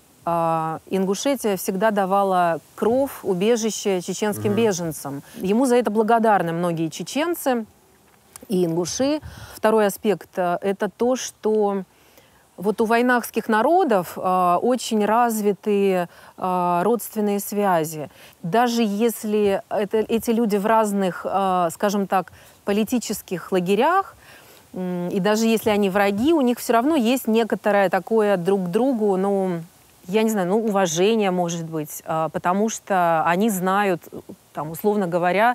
Ингушетия всегда давала кров, убежище чеченским беженцам. Ему за это благодарны многие чеченцы и ингуши. Второй аспект – это то, что вот у вайнахских народов очень развитые родственные связи. Даже если эти люди в разных, скажем так, политических лагерях, и даже если они враги, у них все равно есть некоторое такое друг к другу, ну, я не знаю, ну, уважение, может быть, потому что они знают, там, условно говоря,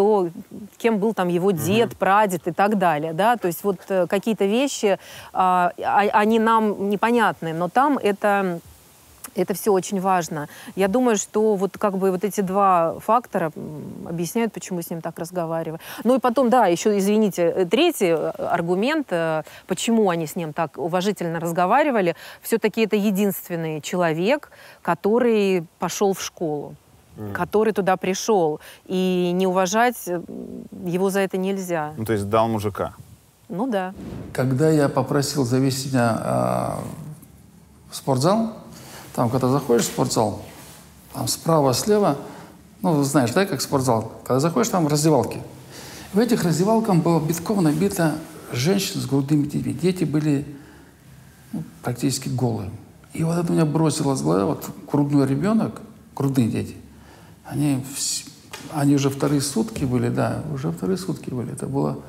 кем был там его дед, прадед и так далее, да, то есть вот какие-то вещи, они нам непонятны, но там это все очень важно. Я думаю, что вот как бы вот эти два фактора объясняют, почему с ним так разговариваю. Ну и потом, да, еще, извините, третий аргумент, почему они с ним так уважительно разговаривали, все-таки это единственный человек, который пошел в школу, который туда пришел. И не уважать его за это нельзя. Ну, то есть дал мужика. Ну да. Когда я попросил завести меня в спортзал, там, когда заходишь в спортзал, там справа, слева, ну, знаешь, да, как спортзал, когда заходишь, там раздевалки. В этих раздевалках было битком набито женщин с грудными детьми. Дети были практически голые. И вот это меня бросило с головы, вот грудной ребенок, грудные дети, они уже вторые сутки были, да, уже вторые сутки были. Это было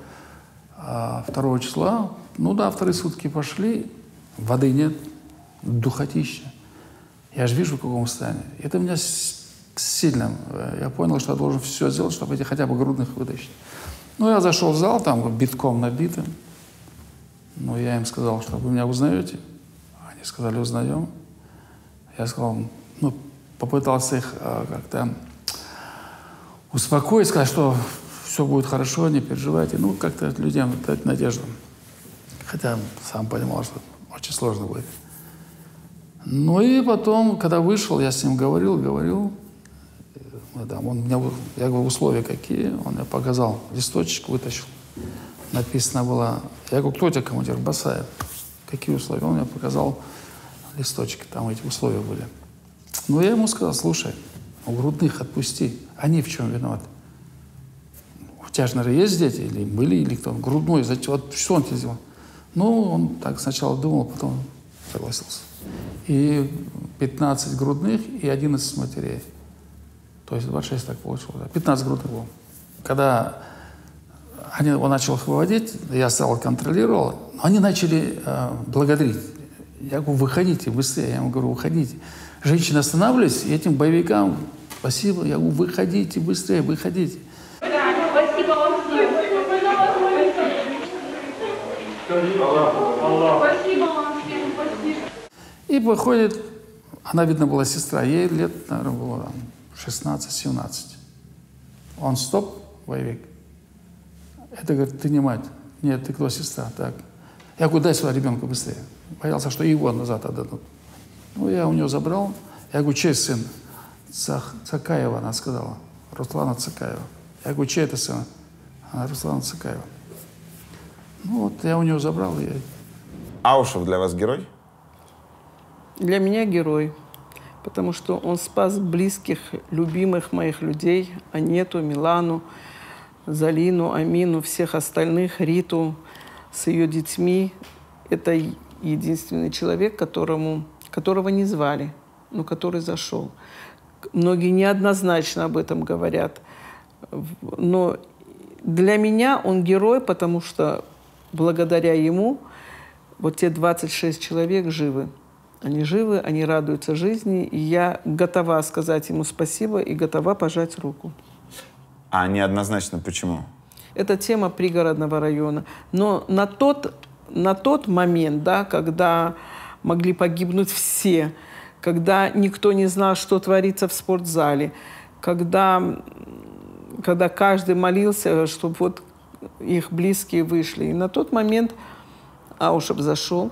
2 числа, ну да, вторые сутки пошли, воды нет, духотища. Я же вижу, в каком состоянии. Это меня сильно... Я понял, что я должен все сделать, чтобы эти хотя бы грудных вытащить. Ну, я зашел в зал, там битком набитым. Ну, я им сказал, что вы меня узнаете? Они сказали, узнаем. Я сказал, ну, попытался их как-то успокоить, сказать, что все будет хорошо, не переживайте. Ну, как-то людям дать надежду. Хотя сам понимал, что очень сложно будет. Ну и потом, когда вышел, я с ним говорил. Я говорю, условия какие? Он мне показал, листочек вытащил. Написано было, я говорю, кто у тебя командир? Басаев. Какие условия? Он мне показал листочки, там эти условия были. Ну я ему сказал, слушай, у грудных отпусти, они в чем виноваты? У тебя же, наверное, есть дети, или были, или кто? Грудной, вот что он тебе сделал? Ну, он так сначала думал, потом согласился. И 15 грудных и 11 матерей. То есть 26 так получилось. 15 грудных было. Когда он начал их выводить, я стал контролировал, они начали благодарить. Я говорю, выходите быстрее. Я ему говорю, выходите. Женщины останавливались, и этим боевикам спасибо. Я говорю, выходите быстрее, выходите. Спасибо вам всем. Спасибо вам всем. Спасибо. И выходит, она, видно, была сестра, ей лет, наверное, было 16-17. Он, стоп, боевик. Это, говорит, ты не мать. Нет, ты кто, сестра? Так. Я говорю, дай своего ребенка быстрее. Боялся, что его назад отдадут. Ну, я у него забрал. Я говорю, чей сын? Цакаева, она сказала. Руслана Цакаева. Я говорю, чей это сын? Она Руслана Цакаева. Ну, вот я у него забрал. Аушев для вас герой? Для меня герой. Потому что он спас близких, любимых моих людей. Анету, Милану, Залину, Амину, всех остальных, Риту с ее детьми. Это единственный человек, которого не звали, но который зашел. Многие неоднозначно об этом говорят. Но для меня он герой, потому что благодаря ему вот те 26 человек живы. Они живы, они радуются жизни, и я готова сказать ему спасибо и готова пожать руку. А неоднозначно почему? Это тема пригородного района. Но на тот момент, да, когда могли погибнуть все, когда никто не знал, что творится в спортзале, когда каждый молился, чтобы вот их близкие вышли. И на тот момент Аушев зашел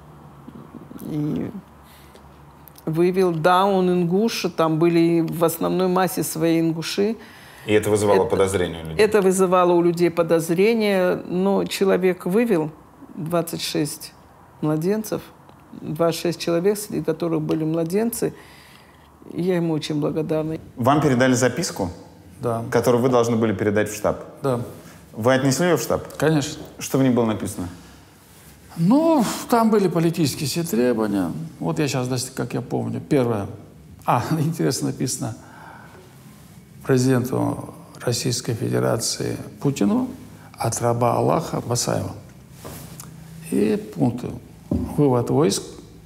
и вывел, да, он ингуш, там были в основной массе свои ингуши. И это вызывало подозрения у людей? Это вызывало у людей подозрения, но человек вывел 26 младенцев, 26 человек, среди которых были младенцы. И я ему очень благодарна. Вам передали записку, да, которую вы должны были передать в штаб? Да. Вы отнесли ее в штаб? Конечно. Что в ней было написано? Ну, там были политические все требования. Вот я сейчас, как я помню, первое. Интересно написано президенту Российской Федерации Путину от раба Аллаха Басаева. И пункты. Вывод войск.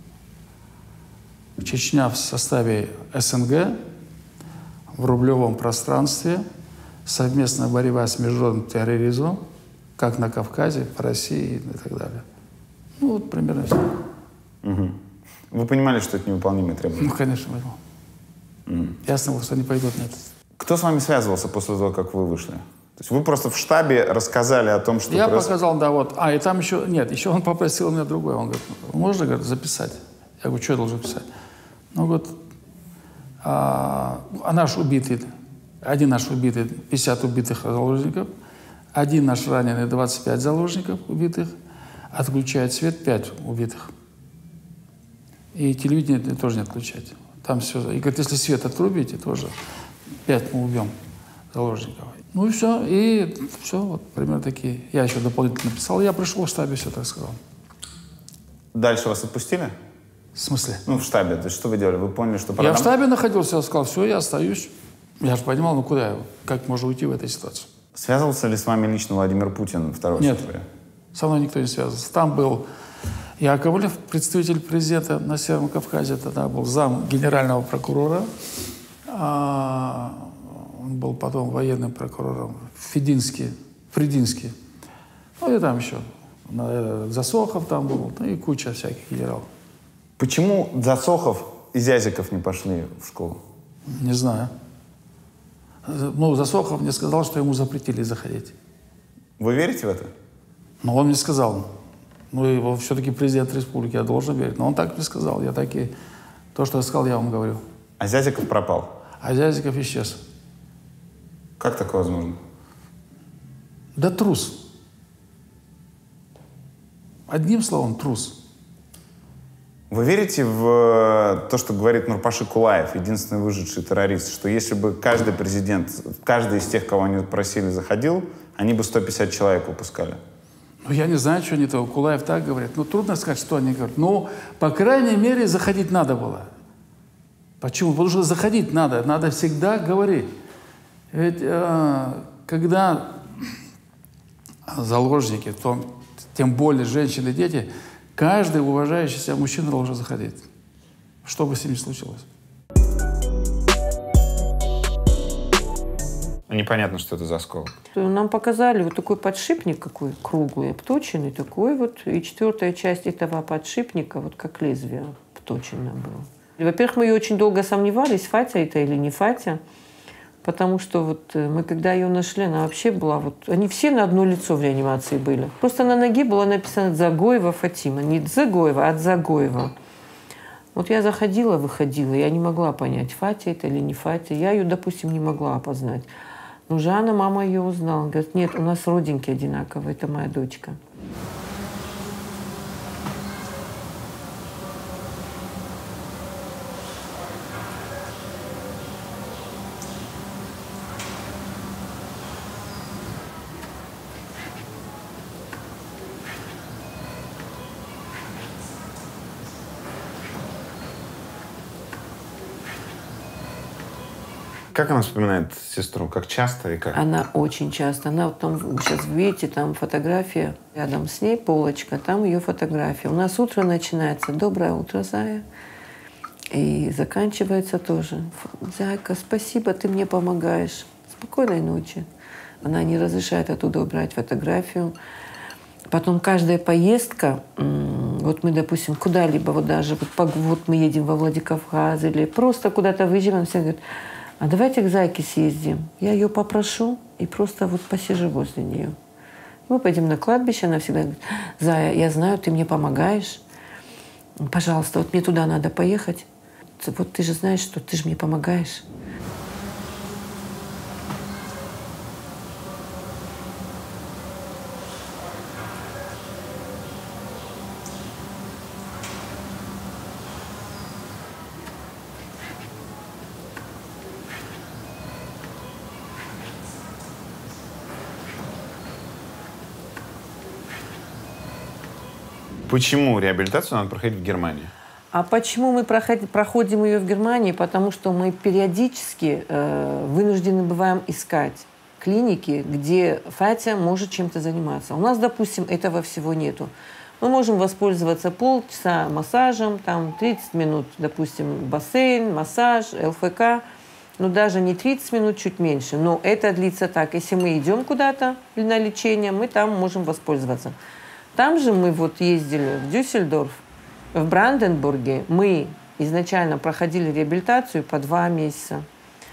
Чечня в составе СНГ, в рублевом пространстве, совместная борьба с международным терроризмом, как на Кавказе, по России и так далее. Ну, вот примерно все. Угу. Вы понимали, что это невыполнимые требования? Ну, конечно, понимал. Ясно было, что они пойдут на это. Кто с вами связывался после того, как вы вышли? То есть вы просто в штабе рассказали о том, что... Я показал, да, вот. И там еще... Нет, еще он попросил меня другое. Он говорит, можно, говорит, записать? Я говорю, что я должен писать? Ну, вот, наш убитый, один наш убитый, 50 убитых заложников, один наш раненый, 25 заложников убитых, отключает свет, 5 убитых. И телевидение тоже не отключать. Там все. И говорит, если свет отрубите, тоже 5 мы убьем заложников. Ну и все, вот примерно такие. Я еще дополнительно написал, я пришел в штабе, все так сказал. Дальше вас отпустили? В смысле? Ну, в штабе. То есть что вы делали? Вы поняли, что пора... Я в штабе находился, я сказал, все, я остаюсь. Я же понимал, ну куда я, как можно уйти в этой ситуации. Связывался ли с вами лично Владимир Путин 2 сентября? Нет, со мной никто не связывался. Там был Яковлев, представитель президента на Северном Кавказе, тогда был зам генерального прокурора. Он был потом военным прокурором Фединский. Ну и там еще Засохов там был, ну и куча всяких генералов. Почему Засохов и Зязиков не пошли в школу? Не знаю. Ну, Засохов мне сказал, что ему запретили заходить. Вы верите в это? Но он мне сказал. Ну, его все-таки президент республики, я должен верить. Но он так мне сказал. Я так и... То, что я сказал, я вам говорю. А Зязиков пропал? А Зязиков исчез. Как такое возможно? Да трус. Одним словом, трус. Вы верите в то, что говорит Нурпаши Кулаев, единственный выживший террорист, что если бы каждый президент, каждый из тех, кого они просили, заходил, они бы 150 человек выпускали? Ну, я не знаю, что они того. Кулаев так говорит. Ну, трудно сказать, что они говорят. Ну, по крайней мере, заходить надо было. Почему? Потому что заходить надо всегда говорить. Ведь когда заложники, тем более женщины и дети, каждый уважающий себя мужчина должен заходить, что бы с ним ни случилось. Непонятно, что это за осколок. Нам показали вот такой подшипник какой круглый, обточенный такой вот, и четвертая часть этого подшипника вот как лезвие обточенное было. Во-первых, мы ее очень долго сомневались, Фатя это или не Фатя, потому что вот мы когда ее нашли, она вообще была вот, они все на одно лицо в реанимации были. Просто на ноге было написано Дзагоева Фатима, не Дзагоева, а Дзагоева. Вот я заходила, выходила, я не могла понять, Фатя это или не Фатя. Я ее, допустим, не могла опознать. Но Жанна, мама ее узнала. Говорит, нет, у нас родинки одинаковые, это моя дочка. Как она вспоминает сестру? Как часто и как? Она очень часто. Она вот там, сейчас видите, там фотография, рядом с ней полочка, там ее фотография. У нас утро начинается. Доброе утро, Зая. И заканчивается тоже. Зайка, спасибо, ты мне помогаешь. Спокойной ночи. Она не разрешает оттуда убрать фотографию. Потом каждая поездка, вот мы, допустим, куда-либо, вот даже вот мы едем во Владикавказ или просто куда-то выезжаем, все говорят, а давайте к Зайке съездим. Я ее попрошу и просто вот посижу возле нее. Мы пойдем на кладбище, она всегда говорит, Зая, я знаю, ты мне помогаешь. Пожалуйста, вот мне туда надо поехать. Вот ты же знаешь, что ты же мне помогаешь. Почему реабилитацию надо проходить в Германии? А почему мы проходим ее в Германии? Потому что мы периодически вынуждены бываем искать клиники, где Фатя может чем-то заниматься. У нас, допустим, этого всего нету. Мы можем воспользоваться полчаса массажем, там 30 минут, допустим, бассейн, массаж, ЛФК. Но даже не 30 минут, чуть меньше. Но это длится так. Если мы идем куда-то на лечение, мы там можем воспользоваться. Там же мы вот ездили в Дюссельдорф, в Бранденбурге. Мы изначально проходили реабилитацию по 2 месяца.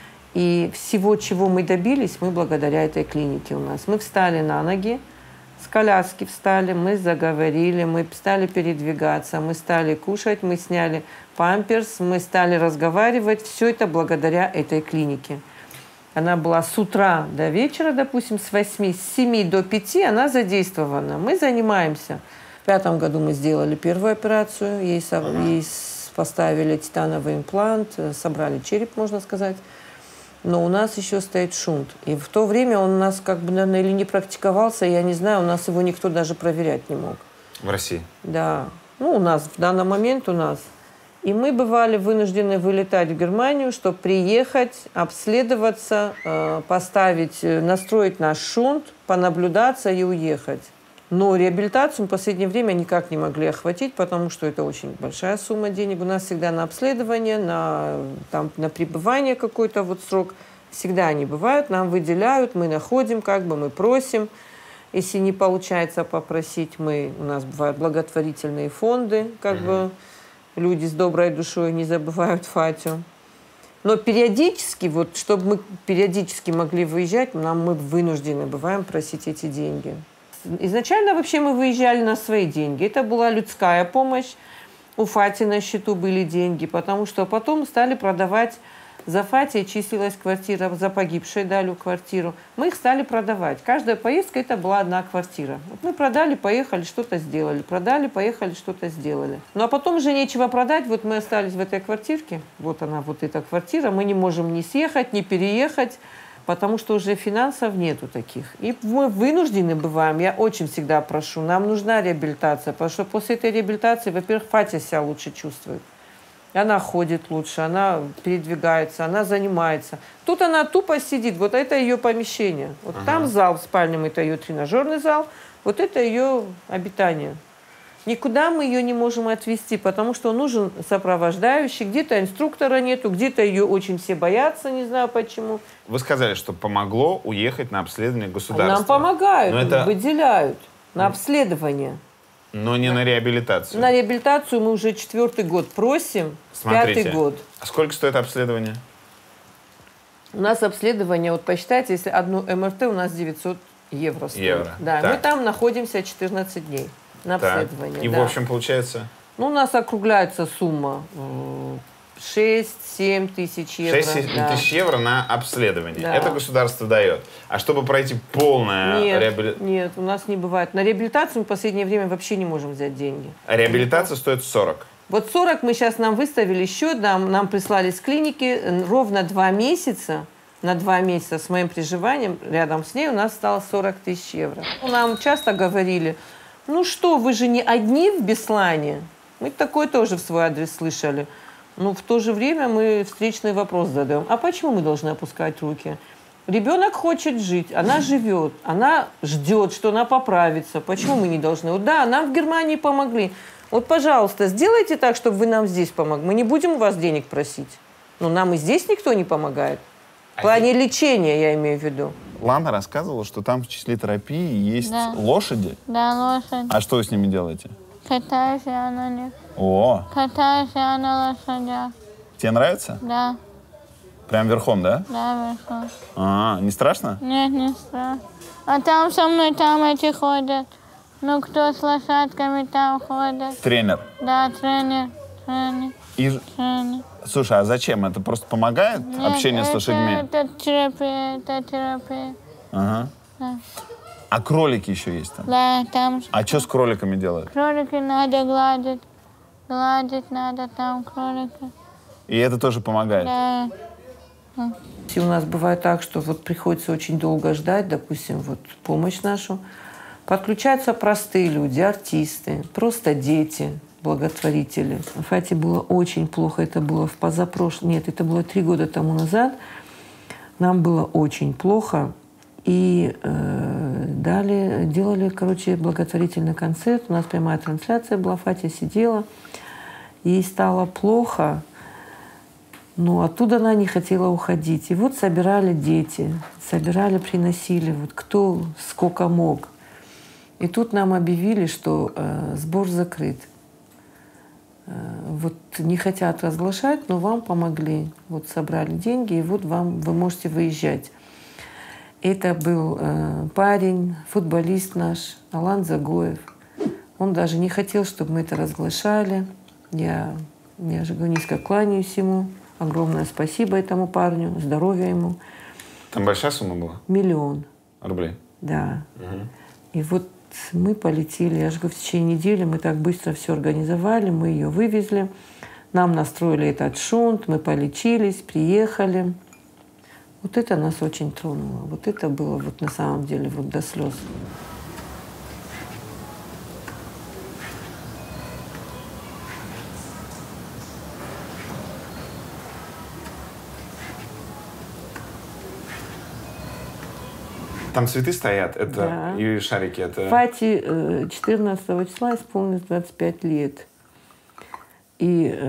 И всего, чего мы добились, мы благодаря этой клинике у нас. Мы встали на ноги, с коляски встали, мы заговорили, мы стали передвигаться, мы стали кушать, мы сняли памперс, мы стали разговаривать. Все это благодаря этой клинике. Она была с утра до вечера, допустим, с 7 до 5 она задействована. Мы занимаемся. В 2005 году мы сделали первую операцию, ей поставили титановый имплант, собрали череп, можно сказать. Но у нас еще стоит шунт. И в то время он у нас как бы, наверное, или не практиковался, я не знаю, у нас его никто даже проверять не мог. В России? Да. Ну, у нас, в данный момент у нас. И мы бывали вынуждены вылетать в Германию, чтобы приехать, обследоваться, поставить, настроить наш шунт, понаблюдаться и уехать. Но реабилитацию в последнее время никак не могли охватить, потому что это очень большая сумма денег. У нас всегда на обследование, на пребывание какой-то вот срок. Всегда они бывают, нам выделяют, мы находим, как бы мы просим. Если не получается попросить, у нас бывают благотворительные фонды, как бы люди с доброй душой не забывают Фатю. Но периодически, вот, чтобы мы периодически могли выезжать, мы вынуждены бываем просить эти деньги. Изначально вообще мы выезжали на свои деньги. Это была людская помощь. У Фати на счету были деньги, потому что потом стали продавать. За Фатей числилась квартира, за погибшей дали квартиру. Мы их стали продавать. Каждая поездка это была одна квартира. Вот мы продали, поехали, что-то сделали. Продали, поехали, что-то сделали. Ну а потом уже нечего продать. Вот мы остались в этой квартирке. Вот она, вот эта квартира. Мы не можем ни съехать, ни переехать, потому что уже финансов нету таких. И мы вынуждены бываем. Я очень всегда прошу, нам нужна реабилитация, потому что после этой реабилитации, во-первых, Фатя себя лучше чувствует. Она ходит лучше, она передвигается, она занимается. Тут она тупо сидит. Вот это ее помещение. Вот там зал в спальне, это ее тренажерный зал. Вот это ее обитание. Никуда мы ее не можем отвезти, потому что нужен сопровождающий. Где-то инструктора нету, где-то ее очень все боятся, не знаю почему. Вы сказали, что помогло уехать на обследование государства. Нам помогают, это... выделяют на обследование. Но не на реабилитацию. На реабилитацию мы уже 4-й год просим, Смотрите, 5-й год. А сколько стоит обследование? У нас обследование, вот посчитайте, если одну МРТ у нас 900 евро стоит. Да, так. Мы там находимся 14 дней на обследование. И в общем получается? Ну, у нас округляется сумма 6-7 тысяч евро. 6 тысяч евро на обследование. Да. Это государство дает. А чтобы пройти полное реабилитацию? Нет, у нас не бывает. На реабилитацию мы в последнее время вообще не можем взять деньги. А реабилитация стоит 40? Вот 40 мы сейчас нам выставили счет, нам прислали с клиники ровно 2 месяца. На 2 месяца с моим приживанием рядом с ней у нас стало 40 тысяч евро. Нам часто говорили, ну что, вы же не одни в Беслане. Мы такое тоже в свой адрес слышали. Но в то же время мы встречный вопрос задаем. А почему мы должны опускать руки? Ребенок хочет жить, она живет, она ждет, что она поправится. Почему мы не должны? Вот да, нам в Германии помогли. Вот, пожалуйста, сделайте так, чтобы вы нам здесь помогли. Мы не будем у вас денег просить. Но нам и здесь никто не помогает. В плане лечения, я имею в виду. Лана рассказывала, что там в числе терапии есть лошади. Да, лошади. А что вы с ними делаете? Катаюсь я на них. О! Катаюсь я на лошадях. Тебе нравится? Да. Прям верхом, да? Да, верхом. А, не страшно? Нет, не страшно. А там со мной там эти ходят. Ну, кто с лошадками там ходит? Тренер? Да, тренер. Тренер. Слушай, а зачем? Это просто помогает общение с лошадьми? Это терапия. Ага. Да. А кролики еще есть там? Да, там. А что с кроликами делают? Кролики надо гладить. Гладить надо там кролика. И это тоже помогает? Да. И у нас бывает так, что вот приходится очень долго ждать, допустим, вот помощь нашу. Подключаются простые люди, артисты, просто дети, благотворители. Фате было очень плохо. Это было в позапрошлом... Нет, это было 3 года тому назад. Нам было очень плохо. И делали, благотворительный концерт. У нас прямая трансляция была. Фатя сидела. Ей стало плохо. Но оттуда она не хотела уходить. И вот собирали дети. Приносили. Вот кто сколько мог. И тут нам объявили, что сбор закрыт. Вот не хотят разглашать, но вам помогли. Вот собрали деньги, и вот вы можете выезжать. Это был парень, футболист наш, Алан Загоев. Он даже не хотел, чтобы мы это разглашали. Я же низко кланяюсь ему. Огромное спасибо этому парню, здоровья ему. Там большая сумма была? 1 000 000 рублей? Да. И вот мы полетели, я же говорю, в течение недели мы так быстро все организовали, мы ее вывезли, нам настроили этот шунт, мы полечились, приехали. Вот это нас очень тронуло. Вот это было вот на самом деле вот до слез. Там цветы стоят, это и шарики, это... Фате 14 числа исполнилось 25 лет. И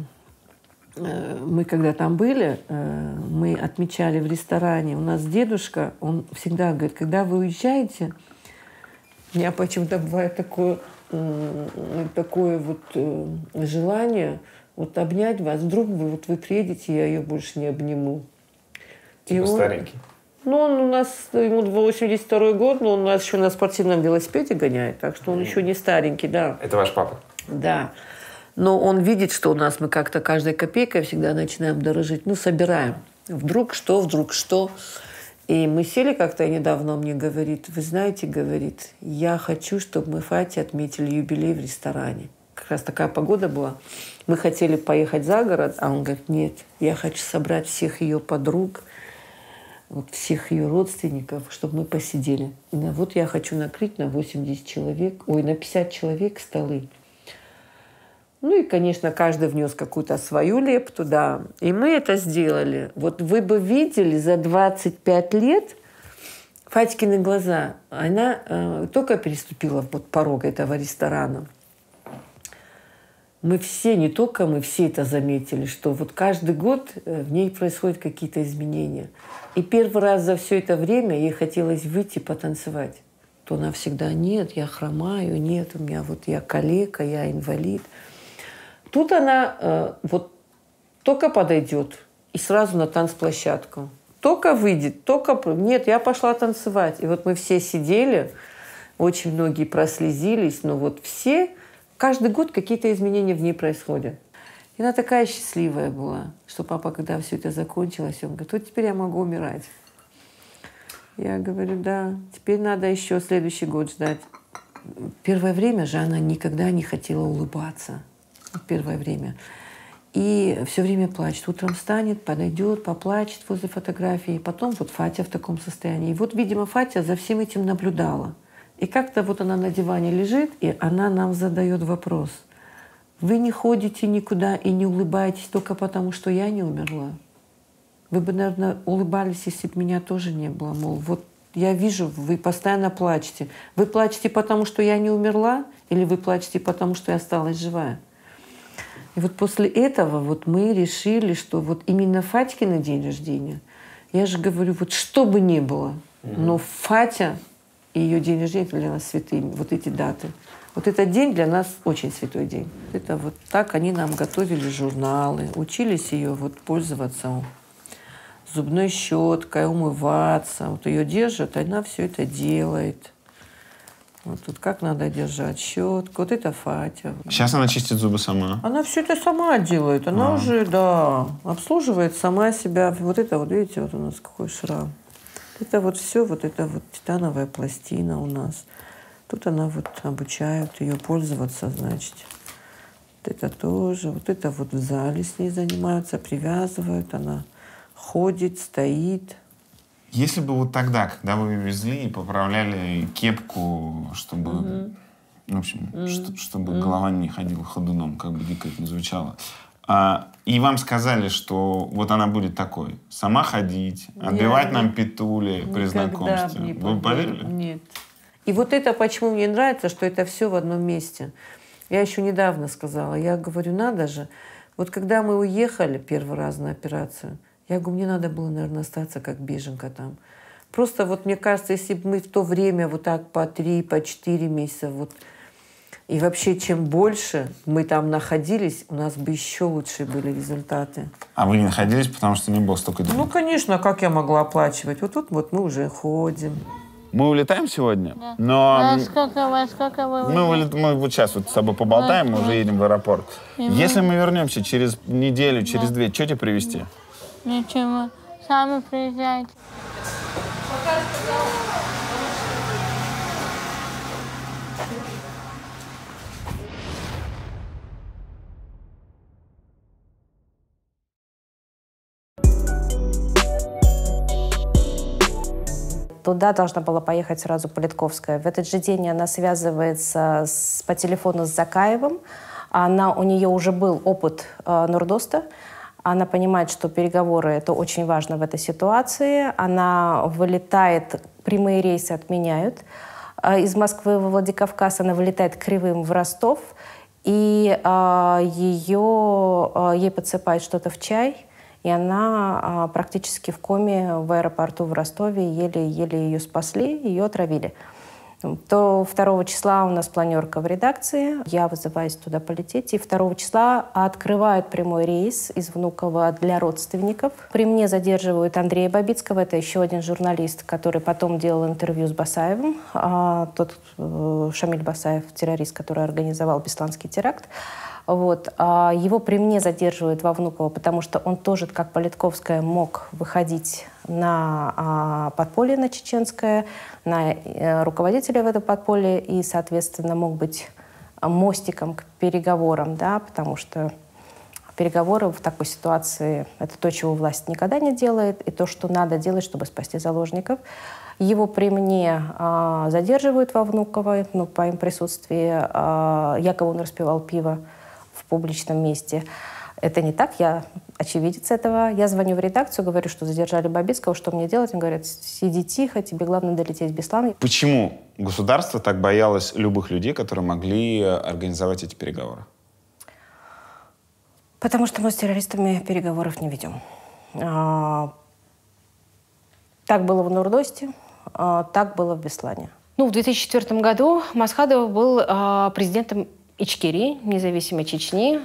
мы, когда там были, мы отмечали в ресторане. У нас дедушка, он всегда говорит, когда вы уезжаете, у меня почему-то бывает такое вот желание вот обнять вас. Вдруг вы приедете, я ее больше не обниму. Типа старенький. Ну, он у нас, ему 82-й год, но он у нас еще на спортивном велосипеде гоняет, так что он еще не старенький, да. Это ваш папа? Да. Но он видит, что у нас мы как-то каждой копейкой всегда начинаем дорожить. Ну, собираем. Вдруг что. И мы сели как-то недавно, он мне говорит, вы знаете, говорит, я хочу, чтобы мы Фате отметили юбилей в ресторане. Как раз такая погода была. Мы хотели поехать за город, а он говорит, нет, я хочу собрать всех ее подруг, вот всех ее родственников, чтобы мы посидели. И вот я хочу накрыть на 80 человек, на 50 человек столы. Ну и, конечно, каждый внес какую-то свою лепту, да. И мы это сделали. Вот вы бы видели за 25 лет Фатькины глаза. Она только переступила вот порог этого ресторана. Мы все, не только мы, все это заметили, что вот каждый год в ней происходят какие-то изменения. И первый раз за все это время ей хотелось выйти потанцевать. То она всегда: нет, я хромаю, нет, у меня вот я калека, я инвалид. Тут она вот только подойдет и сразу на танцплощадку. Только выйдет, только... Нет, я пошла танцевать. И вот мы все сидели, очень многие прослезились, но вот все... Каждый год какие-то изменения в ней происходят. И она такая счастливая была, что папа, когда все это закончилось, он говорит: вот теперь я могу умирать. Я говорю: да, теперь надо еще следующий год ждать. Первое время же она никогда не хотела улыбаться. Первое время. И все время плачет. Утром встанет, подойдет, поплачет возле фотографии. Потом вот Фатя в таком состоянии. И вот, видимо, Фатя за всем этим наблюдала. И как-то вот она на диване лежит, и она нам задает вопрос: вы не ходите никуда и не улыбаетесь только потому, что я не умерла? Вы бы, наверное, улыбались, если бы меня тоже не было. Мол, вот я вижу, вы постоянно плачете. Вы плачете потому, что я не умерла, или вы плачете потому, что я осталась живая? И вот после этого вот мы решили, что вот именно Фатькин день рождения, я же говорю, вот что бы ни было, но Фатя и ее день рождения для нас святые, вот эти даты. Вот этот день для нас очень святой день. Это вот так они нам готовили журналы, учились ее вот пользоваться зубной щеткой, умываться. Вот ее держат, она все это делает. Вот тут как надо держать щетку. Вот это Фатя. Сейчас она чистит зубы сама? Она все это сама делает. Она уже, да, обслуживает сама себя. Вот это вот, видите, вот у нас какой шрам. Это вот все, вот это вот титановая пластина у нас. Тут она вот обучают ее пользоваться, значит. Вот это тоже. Вот это вот в зале с ней занимаются, привязывают. Она ходит, стоит. Если бы вот тогда, когда вы везли и поправляли кепку, чтобы, в общем, чтобы голова не ходила ходуном, как бы дико это ни звучало, и вам сказали, что вот она будет такой, сама ходить, отбивать нам петули при знакомстве. Вы поверили? Нет. И вот это почему мне нравится, что это все в одном месте. Я еще недавно сказала, я говорю, надо же. Вот когда мы уехали первый раз на операцию, я говорю, мне надо было, наверное, остаться как беженка там. Просто вот мне кажется, если бы мы в то время вот так по 3, по 4 месяца вот. И вообще, чем больше мы там находились, у нас бы еще лучшие были результаты. А вы не находились, потому что не было столько денег? Ну, конечно, как я могла оплачивать? Вот тут вот мы уже ходим. Мы улетаем сегодня, Да. но... Во сколько вы мы вот сейчас вот с тобой поболтаем, мы уже едем в аэропорт. Если мы вернемся через неделю, через 2, что тебе привезти? Ничего. Сами приезжайте. Туда должна была поехать сразу Политковская. В этот же день она связывается по телефону с Закаевым. У нее уже был опыт Нордоста. Она понимает, что переговоры — это очень важно в этой ситуации. Она вылетает, прямые рейсы отменяют. Из Москвы во Владикавказ она вылетает кривым в Ростов. И ей подсыпают что-то в чай. И она практически в коме в аэропорту в Ростове. Еле-еле ее спасли, ее отравили. То 2 числа у нас планерка в редакции. Я вызываюсь туда полететь. И 2 числа открывают прямой рейс из Внуково для родственников. При мне задерживают Андрея Бабицкого. Это еще один журналист, который потом делал интервью с Басаевым. Тот Шамиль Басаев, террорист, который организовал Бесланский теракт. Вот. Его при мне задерживают во Внуково, потому что он тоже, как Политковская, мог выходить на подполье, на чеченское, на руководителя в это подполье и, соответственно, мог быть мостиком к переговорам, да, потому что переговоры в такой ситуации — это то, чего власть никогда не делает, и то, что надо делать, чтобы спасти заложников. Его при мне задерживают во Внуково, по им присутствии. Якобы он распивал пиво в публичном месте. Это не так, я очевидец этого. Я звоню в редакцию, говорю, что задержали Бабицкого, что мне делать? Они говорят, сиди тихо, тебе главное долететь в Беслан. Почему государство так боялось любых людей, которые могли организовать эти переговоры? Потому что мы с террористами переговоров не ведем. Так было в Нордосте, так было в Беслане. В 2004 году Масхадов был президентом Ичкерии, независимой Чечни,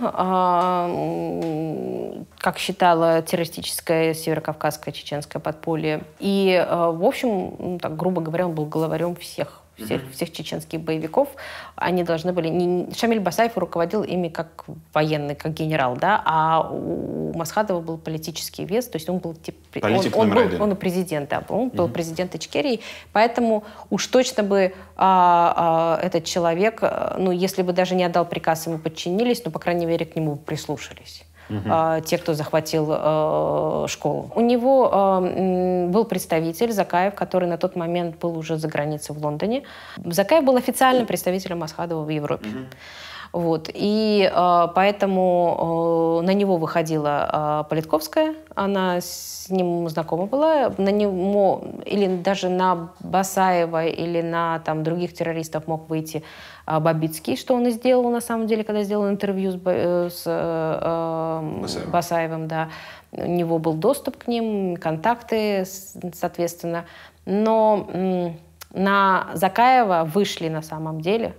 как считала террористическое северокавказское чеченское подполье. И, в общем, так, грубо говоря, он был главарем всех чеченских боевиков. Они должны были... Шамиль Басаев руководил ими как военный, как генерал, да, а у Масхадова был политический вес, то есть он был он президент, да, он был президент Ичкерии, поэтому уж точно бы этот человек, если бы даже не отдал приказ, ему подчинились, но, по крайней мере, к нему прислушались. Те, кто захватил школу. У него был представитель Закаев, который на тот момент был уже за границей в Лондоне. Закаев был официальным представителем Масхадова в Европе. И поэтому на него выходила Политковская, она с ним знакома была, на него или даже на Басаева или на других террористов мог выйти Бабицкий, что он и сделал на самом деле, когда сделал интервью с Басаевым. Да. У него был доступ к ним, контакты, соответственно. Но на Закаева вышли на самом деле.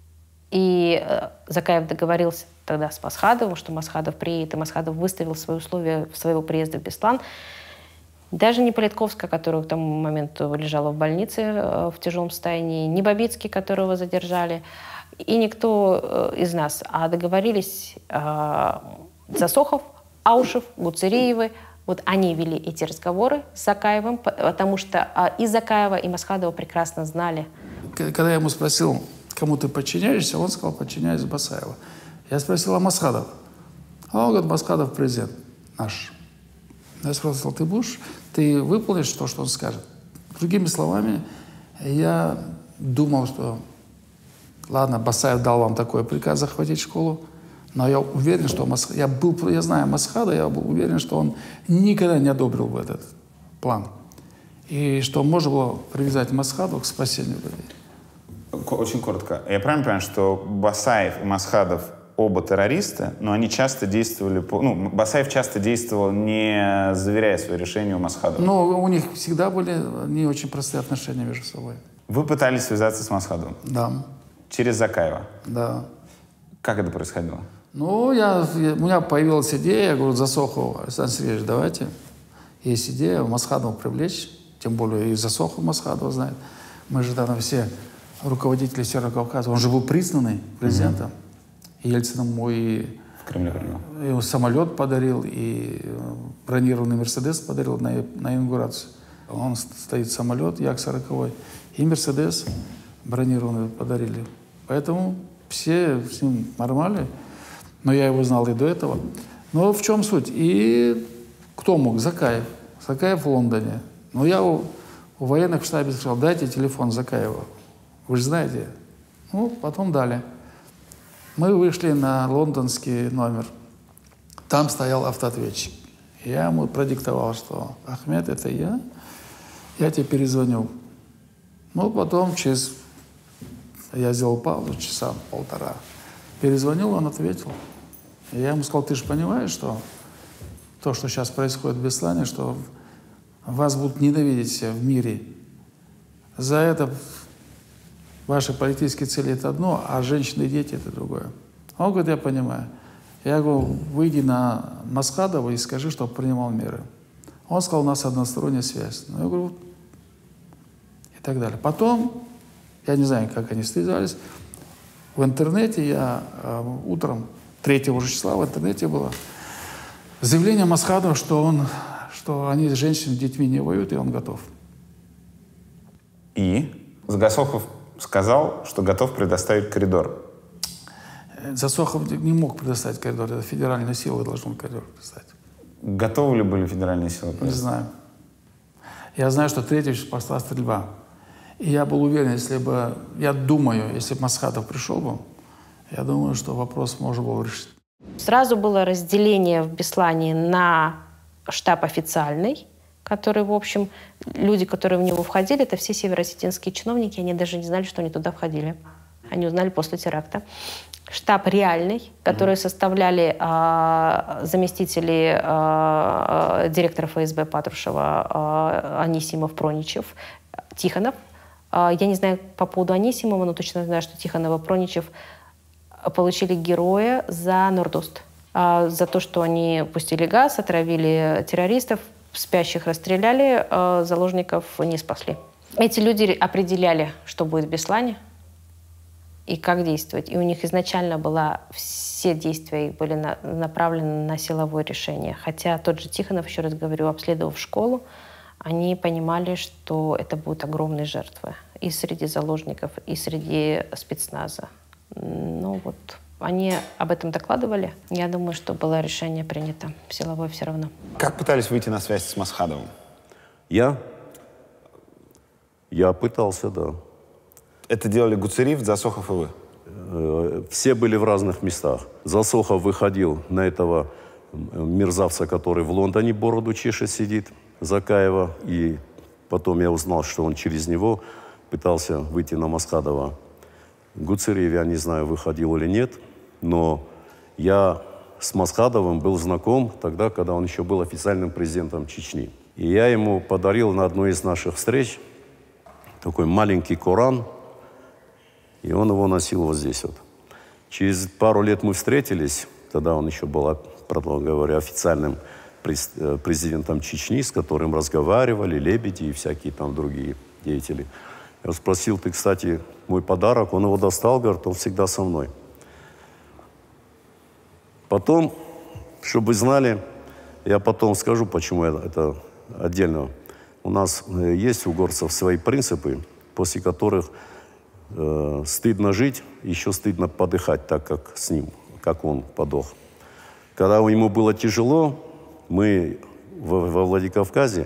И Закаев договорился тогда с Масхадовым, что Масхадов приедет, и Масхадов выставил свои условия своего приезда в Беслан. Даже не Политковская, которая к тому моменту лежала в больнице в тяжелом состоянии, не Бабицкий, которого задержали, и никто из нас. А договорились Засохов, Аушев, Гуцериевы. Вот они вели эти разговоры с Закаевым, потому что и Закаева, и Масхадова прекрасно знали. Когда я ему спросил, кому ты подчиняешься, он сказал, подчиняюсь Басаеву. Я спросил, а Масхадов? А он говорит, Масхадов президент наш. Я спросил, ты выполнишь то, что он скажет? Другими словами, я думал, что, ладно, Басаев дал вам такой приказ захватить школу, но я уверен, что я знаю Масхада, я был уверен, что он никогда не одобрил бы этот план. И что можно было привязать Масхаду к спасению людей. Очень коротко. Я правильно понимаю, что Басаев и Масхадов оба террористы, но они часто действовали... Басаев часто действовал, не заверяя свое решение у Масхадова. Но у них всегда были не очень простые отношения между собой. Вы пытались связаться с Масхадовым? Да. Через Закаева? Да. Как это происходило? У меня появилась идея, я говорю, Засохов, Александр Сергеевич, давайте. Есть идея Масхадова привлечь, тем более и Засохов Масхадова знает. Мы же там все руководители Северо-Кавказа, он же был признанный президентом. И Ельцин ему и самолет подарил, и бронированный Мерседес подарил на инаугурацию. Он стоит самолет, Як-40, и Мерседес бронированный подарили. Поэтому все с ним нормально. Но я его знал и до этого. Но в чем суть? И кто мог? Закаев. Закаев в Лондоне. Но я у военных в штабе сказал, дайте телефон Закаева. Вы же знаете. Потом дали. Мы вышли на лондонский номер. Там стоял автоответчик. Я ему продиктовал, что Ахмед, это я тебе перезвоню. Потом я сделал паузу, часа полтора. Перезвонил, он ответил. И я ему сказал, ты же понимаешь, что то, что сейчас происходит в Беслане, что вас будут ненавидеть все в мире. За это ваши политические цели — это одно, а женщины и дети — это другое. Он говорит, я понимаю. Я говорю, выйди на Масхадова и скажи, чтобы принимал меры. Он сказал, у нас односторонняя связь. Я говорю, и так далее. Потом, я не знаю, как они связались, в интернете я утром 3 числа в интернете было заявление Масхадова, что они с женщинами, с детьми не воюют, и он готов. И Засохов сказал, что готов предоставить коридор. Засохов не мог предоставить коридор. Это федеральные силы должны коридор предоставить. Готовы ли были федеральные силы? Не знаю. Я знаю, что 3 числа пошла стрельба. И я был уверен, если бы Масхадов пришел бы, я думаю, что вопрос можно было решить. Сразу было разделение в Беслане на штаб официальный, который, в общем, люди, которые в него входили, это все североосетинские чиновники, они даже не знали, что они туда входили. Они узнали после теракта. Штаб реальный, который составляли заместители директора ФСБ Патрушева, Анисимов, Проничев, Тихонов. Я не знаю по поводу Анисимова, но точно знаю, что Тихонов и Проничев получили героя за Нордост. За то, что они пустили газ, отравили террористов, спящих расстреляли, заложников не спасли. Эти люди определяли, что будет в Беслане и как действовать. И у них изначально все действия их были направлены на силовое решение. Хотя тот же Тихонов, еще раз говорю, обследовав школу, они понимали, что это будут огромные жертвы и среди заложников, и среди спецназа. Ну вот, они об этом докладывали. Я думаю, что было решение принято. Силовое все равно. Как пытались выйти на связь с Масхадовым? Я пытался, да. Это делали Гуцериев, Засохов и вы? Все были в разных местах. Засохов выходил на этого мерзавца, который в Лондоне бороду чешет, сидит, Закаева. И потом я узнал, что он через него пытался выйти на Масхадова. Гуцериев, я не знаю, выходил или нет, но я с Масхадовым был знаком тогда, когда он еще был официальным президентом Чечни. И я ему подарил на одной из наших встреч такой маленький Коран, и он его носил вот здесь вот. Через пару лет мы встретились, тогда он еще был, говоря, официальным президентом Чечни, с которым разговаривали Лебеди и всякие там другие деятели. Я спросил: ты, кстати, мой подарок, он его достал, говорит, он всегда со мной. Потом, чтобы вы знали, я потом скажу, почему это отдельно. У нас есть у горцев свои принципы, после которых стыдно жить, еще стыдно подыхать так, как с ним, как он подох. Когда ему было тяжело, мы во Владикавказе,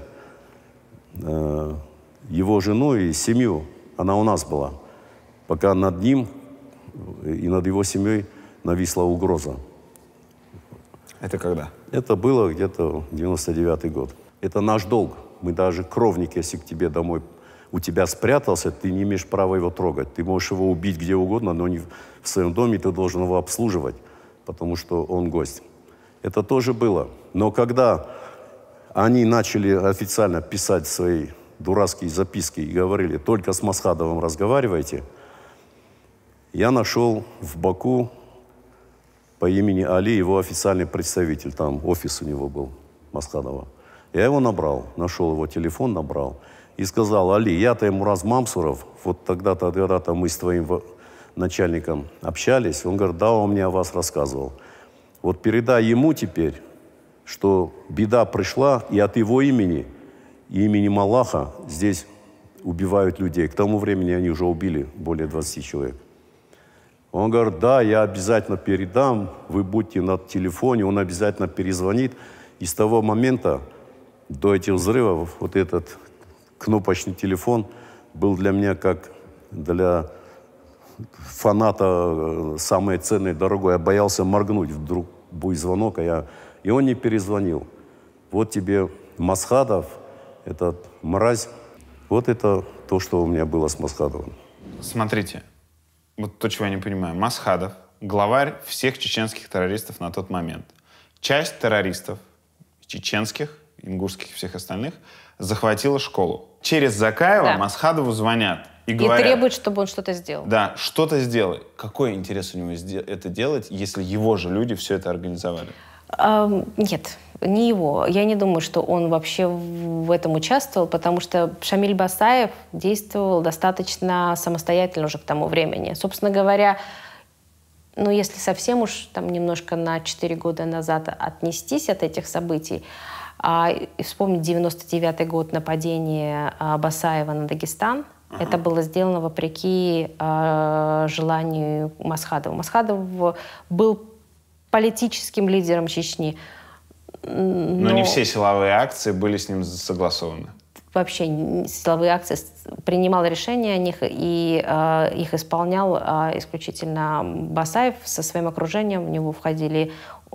его жену и семью, она у нас была, пока над ним и над его семьей нависла угроза. Это когда? Это было где-то 99-й год. Это наш долг. Мы даже кровник, если к тебе домой у тебя спрятался, ты не имеешь права его трогать. Ты можешь его убить где угодно, но не в своем доме, ты должен его обслуживать, потому что он гость. Это тоже было. Но когда они начали официально писать свои дурацкие записки и говорили, только с Масхадовым разговаривайте, я нашел в Баку по имени Али его официальный представитель, там офис у него был, Масхадова. Я его набрал, нашел его телефон, набрал и сказал: Али, я-то Мураз Мамсуров, вот тогда-то мы с твоим начальником общались. Он говорит: да, он мне о вас рассказывал. Вот передай ему теперь, что беда пришла, и от его имени, и имени Малаха здесь убивают людей. К тому времени они уже убили более 20 человек. Он говорит: да, я обязательно передам, вы будьте на телефоне, он обязательно перезвонит. И с того момента до этих взрывов вот этот кнопочный телефон был для меня как для фаната самое ценное, дорогое. Я боялся моргнуть, вдруг будет звонок, и он не перезвонил. Вот тебе Масхадов, этот мразь. Вот это то, что у меня было с Масхадовым. Смотрите, вот то, чего я не понимаю. Масхадов — главарь всех чеченских террористов на тот момент. Часть террористов, чеченских, ингушских и всех остальных, захватила школу. Через Закаева Масхадову звонят и говорят... И требуют, чтобы он что-то сделал. Да, что-то сделай. Какой интерес у него это делать, если его же люди все это организовали? Нет, не его. Я не думаю, что он вообще в этом участвовал, потому что Шамиль Басаев действовал достаточно самостоятельно уже к тому времени. Собственно говоря, ну, если совсем уж там немножко на 4 года назад отнестись от этих событий, и вспомнить 99-й год, нападение Басаева на Дагестан, это было сделано вопреки желанию Масхадова. Масхадов был политическим лидером Чечни. Но не все силовые акции были с ним согласованы. вообще силовые акции, принимал решения о них, и их исполнял исключительно Басаев со своим окружением. В него входили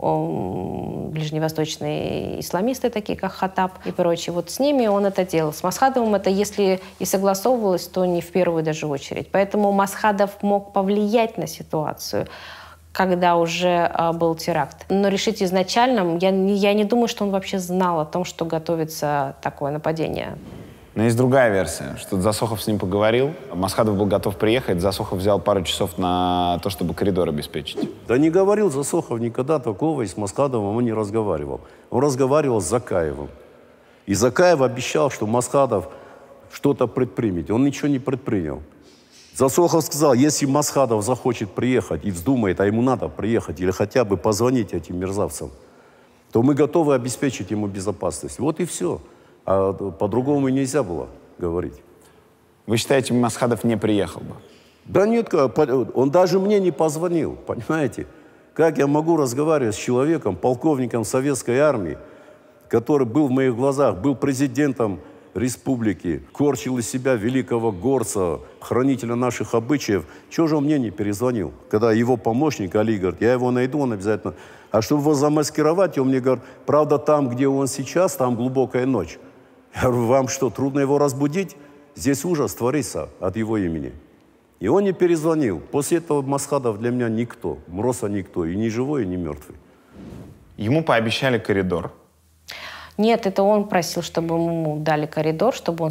ближневосточные исламисты, такие как Хаттаб и прочие. Вот с ними он это делал. С Масхадовым это, если и согласовывалось, то не в первую даже очередь. Поэтому Масхадов мог повлиять на ситуацию, когда уже был теракт. Но решить изначально, я не думаю, что он вообще знал о том, что готовится такое нападение. Но есть другая версия, что Засохов с ним поговорил, Масхадов был готов приехать, Засохов взял пару часов на то, чтобы коридор обеспечить. Да не говорил Засохов никогда такого, и с Масхадовым он не разговаривал. Он разговаривал с Закаевым. И Закаев обещал, что Масхадов что-то предпримет. Он ничего не предпринял. Засохов сказал, если Масхадов захочет приехать и вздумает, а ему надо приехать, или хотя бы позвонить этим мерзавцам, то мы готовы обеспечить ему безопасность. Вот и все. А по-другому нельзя было говорить. Вы считаете, Масхадов не приехал бы? Да нет, он даже мне не позвонил, понимаете? Как я могу разговаривать с человеком, полковником советской армии, который был в моих глазах, был президентом республики, корчил из себя великого горца, хранителя наших обычаев. Чего же он мне не перезвонил? Когда его помощник Али говорит, я его найду, он обязательно... А чтобы его замаскировать, он мне говорит, правда, там, где он сейчас, там глубокая ночь. Я говорю, вам что, трудно его разбудить? Здесь ужас творится от его имени. И он не перезвонил. После этого Масхадов для меня никто. Мроса никто. И не живой, и не мертвый. Ему пообещали коридор. Нет, это он просил, чтобы ему дали коридор, чтобы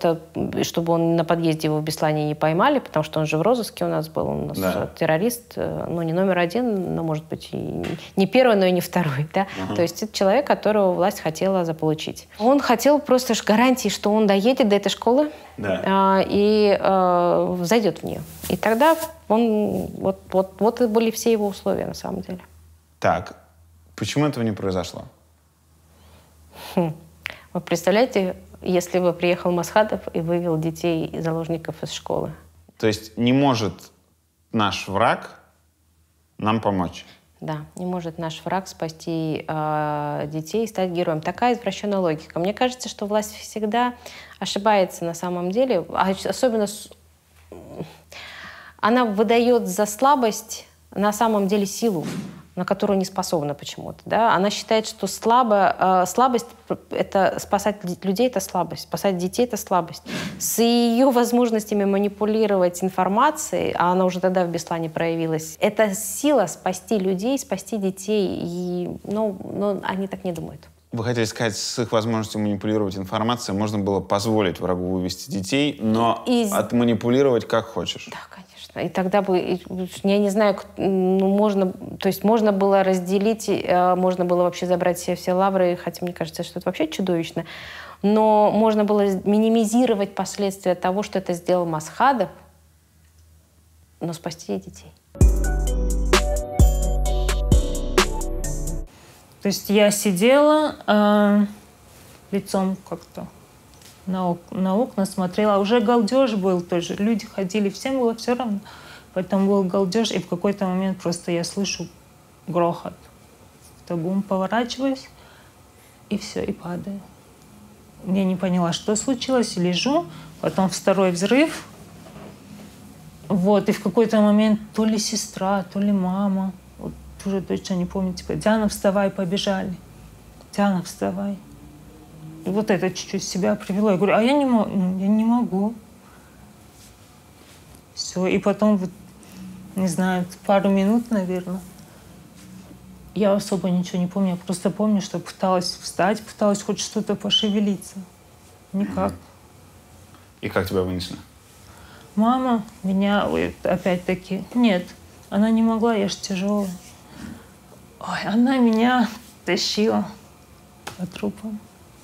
он на подъезде его в Беслане не поймали, потому что он же в розыске у нас был, он у нас террорист, ну не номер один, но может быть и не первый, но и не второй, да. То есть это человек, которого власть хотела заполучить. Он хотел просто гарантии, что он доедет до этой школы и зайдет в нее. И тогда он вот и были все его условия на самом деле. Так, почему этого не произошло? Вы представляете, если бы приехал Масхадов и вывел детей и заложников из школы? То есть не может наш враг нам помочь? Да, не может наш враг спасти детей и стать героем. Такая извращенная логика. Мне кажется, что власть всегда ошибается на самом деле. Особенно она выдает за слабость на самом деле силу, на которую не способна почему-то. Да? Она считает, что слабость — это спасать людей — это слабость, спасать детей — это слабость. С ее возможностями манипулировать информацией, а она уже тогда в Беслане проявилась, это сила спасти людей, спасти детей. Но они так не думают. Вы хотели сказать, с их возможностью манипулировать информацией можно было позволить врагу вывести детей, но отманипулировать как хочешь. Да, конечно. И тогда бы, я не знаю, можно было разделить, можно было вообще забрать все лавры, хотя мне кажется, что это вообще чудовищно, но можно было минимизировать последствия того, что это сделал Масхадов, но спасти детей. То есть я сидела лицом как-то на окна смотрела. Уже галдеж был тоже. Люди ходили, всем было все равно. Поэтому был галдеж. И в какой-то момент просто я слышу грохот. Табун, поворачиваюсь, и все, и падаю. Я не поняла, что случилось. Лежу, потом второй взрыв. Вот, и в какой-то момент то ли сестра, то ли мама, вот, уже точно не помню, типа, Диана, вставай, побежали. Диана, вставай. И вот это чуть-чуть себя привело. Я говорю, я не могу. Все. И потом, вот, не знаю, пару минут, наверное, я особо ничего не помню. Я просто помню, что пыталась встать, пыталась хоть что-то пошевелиться. Никак. И как тебя вынесли? Мама меня, опять-таки, нет, она не могла, я же тяжелая. Ой, она меня тащила по трупам.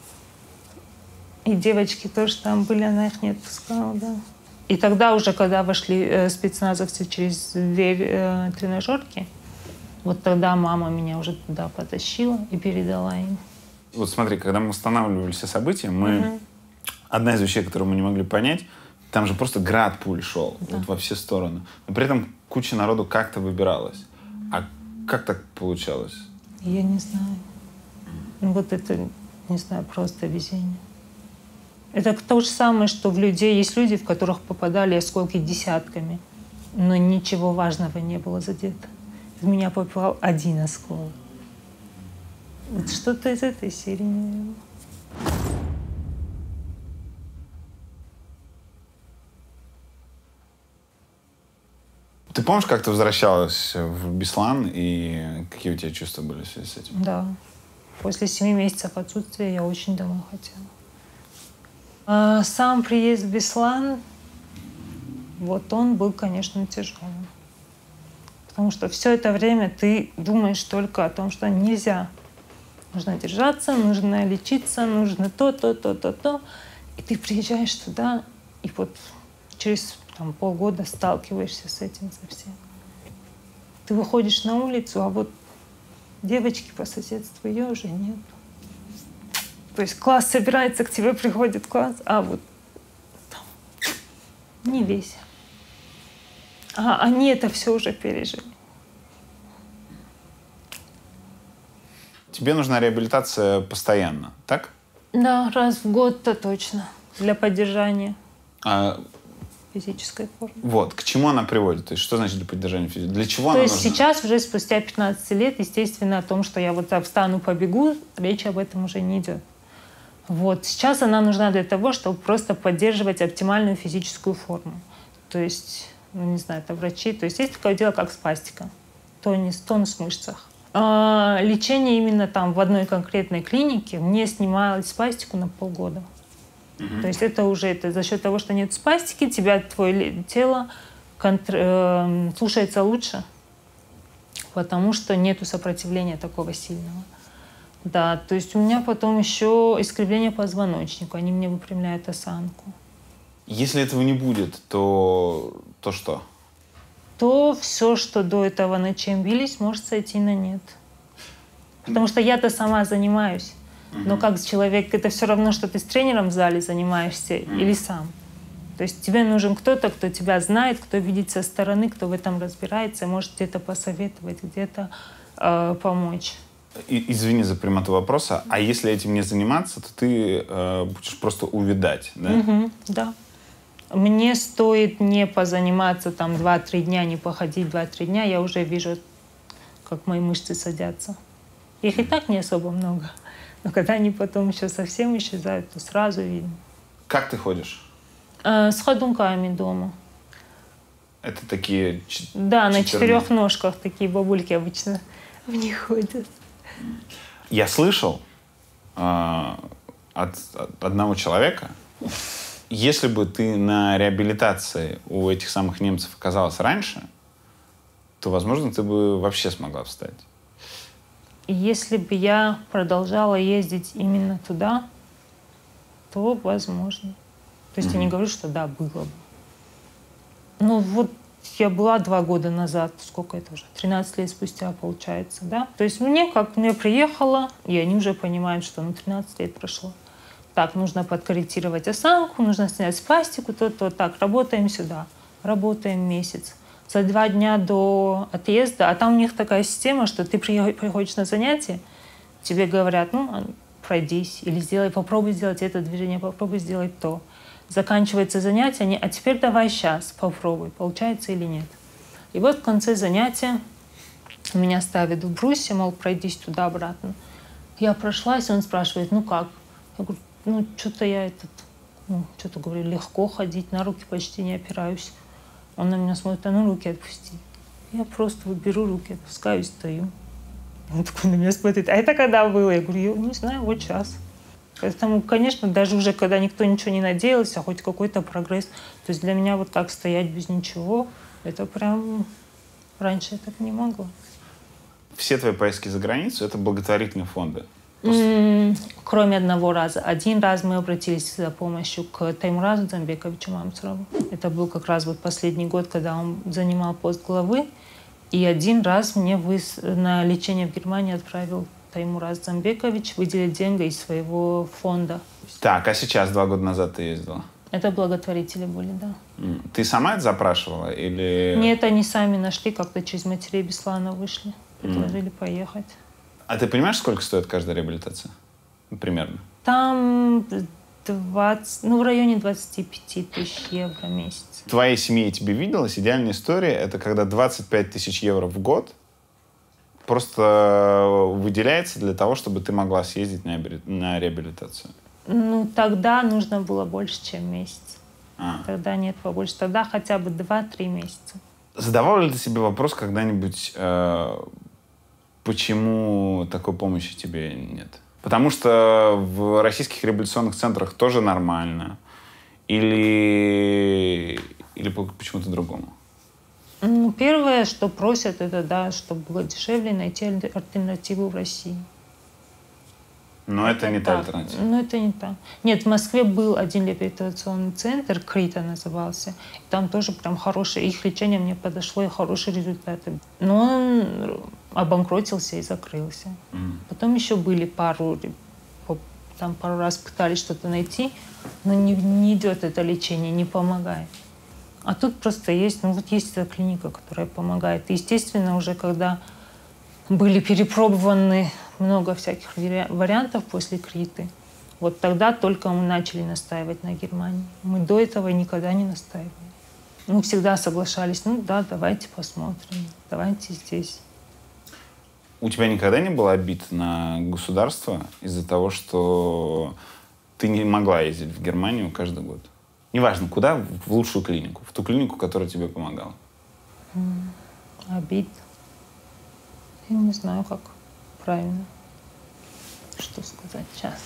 И девочки тоже там были, она их не отпускала, да. И тогда уже, когда вошли спецназовцы через дверь тренажерки, вот тогда мама меня уже туда потащила и передала им. Вот смотри, когда мы восстанавливали все события, одна из вещей, которую мы не могли понять, там же просто град пуль шел вот во все стороны. Но при этом куча народу как-то выбиралась. А как так получалось? Я не знаю. Вот это, не знаю, просто везение. Это то же самое, что в людей есть люди, в которых попадали осколки десятками, но ничего важного не было задето. В меня попал один осколок. Вот что-то из этой серии, наверное. Ты помнишь, как ты возвращалась в Беслан и какие у тебя чувства были в связи с этим? Да. После 7 месяцев отсутствия я очень домой хотела. А сам приезд в Беслан, вот он был, конечно, тяжелым. Потому что все это время ты думаешь только о том, что нельзя. Нужно держаться, нужно лечиться, нужно то. И ты приезжаешь туда, и вот через полгода сталкиваешься с этим совсем. Ты выходишь на улицу, а вот девочки по соседству, ее уже нет. То есть класс собирается, к тебе приходит класс, а вот там не весь. А они это все уже пережили. Тебе нужна реабилитация постоянно, так? Да, раз в год-то точно. Для поддержания физической формы. Вот, к чему она приводит? То есть что значит для поддержания физической? Для чего она нужна? То есть сейчас, уже спустя 15 лет, естественно, о том, что я вот так встану, побегу, речь об этом уже не идет. Вот. Сейчас она нужна для того, чтобы просто поддерживать оптимальную физическую форму. То есть, не знаю, это врачи. То есть есть такое дело, как спастика. Тонус в мышцах. Лечение именно там в одной конкретной клинике мне снималось спастику на полгода. То есть это уже за счет того, что нет спастики, твое тело слушается лучше, потому что нету сопротивления такого сильного. Да, то есть у меня потом еще искривление позвоночника, они мне выпрямляют осанку. Если этого не будет, то что? То все, что до этого над чем бились, может сойти на нет. Потому что я-то сама занимаюсь. Но как человек, это все равно, что ты с тренером в зале занимаешься или сам. То есть тебе нужен кто-то, кто тебя знает, кто видит со стороны, кто в этом разбирается, может где-то посоветовать, где-то помочь. Извини за прямоту вопроса. А если этим не заниматься, то ты будешь просто увядать, да? Да. Мне стоит не позаниматься там 2-3 дня, не походить 2-3 дня, я уже вижу, как мои мышцы садятся. Их и так не особо много. Но когда они потом еще совсем исчезают, то сразу видно. Как ты ходишь? С ходунками дома. Это такие... Да, на 4 ножках такие бабульки обычно в них ходят. Я слышал от одного человека, если бы ты на реабилитации у этих самых немцев оказалась раньше, то, возможно, ты бы вообще смогла встать. Если бы я продолжала ездить именно туда, то возможно. То есть я не говорю, что да, было бы. Ну вот я была 2 года назад, сколько это уже, 13 лет спустя получается, да? То есть я приехала, и они уже понимают, что 13 лет прошло. Так, нужно подкорректировать осанку, нужно снять спастику, так, работаем сюда, работаем месяц. За 2 дня до отъезда, а там у них такая система, что ты приходишь на занятие, тебе говорят, пройдись, или попробуй сделать это движение, попробуй сделать то. Заканчивается занятие, а теперь давай сейчас, попробуй, получается или нет. И вот в конце занятия меня ставят в брусе, мол, пройдись туда-обратно. Я прошлась, он спрашивает, как? Я говорю, что-то я что-то говорю, легко ходить, на руки почти не опираюсь. Он на меня смотрит, руки отпусти. Я просто беру руки, отпускаю и стою. Он такой на меня смотрит, а это когда было? Я говорю, не знаю, вот сейчас. Поэтому, конечно, даже уже когда никто ничего не надеялся, хоть какой-то прогресс. То есть для меня вот так стоять без ничего, это прям раньше я так не могла. Все твои поездки за границу — это благотворительные фонды? Кроме одного раза. Один раз мы обратились за помощью к Таймуразу Дзамбековичу Мамцурову. Это был как раз вот последний год, когда он занимал пост главы. И один раз мне на лечение в Германию отправил Таймураз Дзамбекович, выделить деньги из своего фонда. Так, а сейчас, 2 года назад ты ездила? Это благотворители были, да. Ты сама это запрашивала или... Нет, они сами нашли, как-то через матерей Беслана вышли. Предложили поехать. А ты понимаешь, сколько стоит каждая реабилитация? Примерно. Там в районе 25 тысяч евро в месяц. В твоей семье тебе виделась идеальная история? Это когда 25 тысяч евро в год просто выделяется для того, чтобы ты могла съездить на реабилитацию? Ну, тогда нужно было больше, чем месяц. Тогда нет побольше. Тогда хотя бы 2-3 месяца. Задавал ли ты себе вопрос когда-нибудь, почему такой помощи тебе нет? Потому что в российских реабилитационных центрах тоже нормально. Или почему-то другому? Ну, первое, что просят, это, да, чтобы было дешевле найти альтернативу в России. Но это не та альтернатива. Ну, это не та. Нет, в Москве был один реабилитационный центр, Крита назывался. Там тоже прям хорошее, их лечение мне подошло, и хорошие результаты. Но он обанкротился и закрылся. Потом еще были пару раз пытались что-то найти, но не идет это лечение, не помогает. А тут просто есть, есть эта клиника, которая помогает. И, естественно, уже когда были перепробованы много всяких вариантов после Криты, вот тогда только мы начали настаивать на Германии. Мы до этого никогда не настаивали. Мы всегда соглашались, давайте посмотрим, давайте здесь. У тебя никогда не было обид на государство из-за того, что ты не могла ездить в Германию каждый год? Неважно, куда, в лучшую клинику, в ту клинику, которая тебе помогала. Обид. Я не знаю, как правильно. Что сказать сейчас.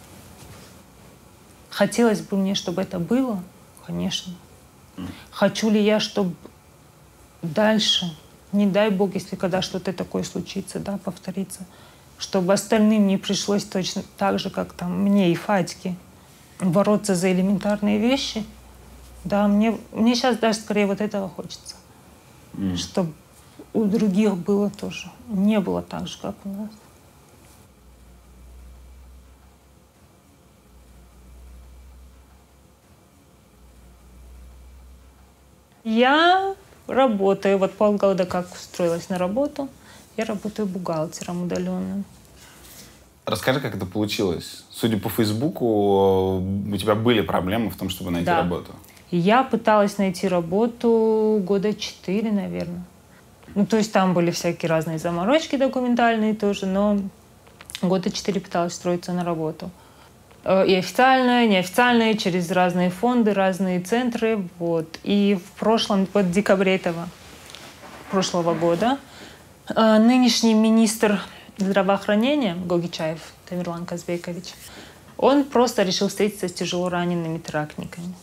Хотелось бы мне, чтобы это было, конечно. Хочу ли я, чтобы дальше, не дай бог, если когда что-то такое случится, да, повторится, чтобы остальным не пришлось точно так же, как там мне и Фатьке, бороться за элементарные вещи. Да, мне сейчас даже скорее вот этого хочется. Чтобы у других было тоже. Не было так же, как у нас. Я работаю. Вот полгода как устроилась на работу. Я работаю бухгалтером удаленным. Расскажи, как это получилось. Судя по Фейсбуку, у тебя были проблемы в том, чтобы найти работу. Я пыталась найти работу 4 года, наверное. Ну, то есть там были всякие разные заморочки документальные тоже, но 4 года пыталась устроиться на работу. И официально, и неофициально, через разные фонды, разные центры. Вот. И в декабре прошлого года нынешний министр здравоохранения Гогичаев Тамерлан Казбекович, он просто решил встретиться с тяжело ранеными тракниками.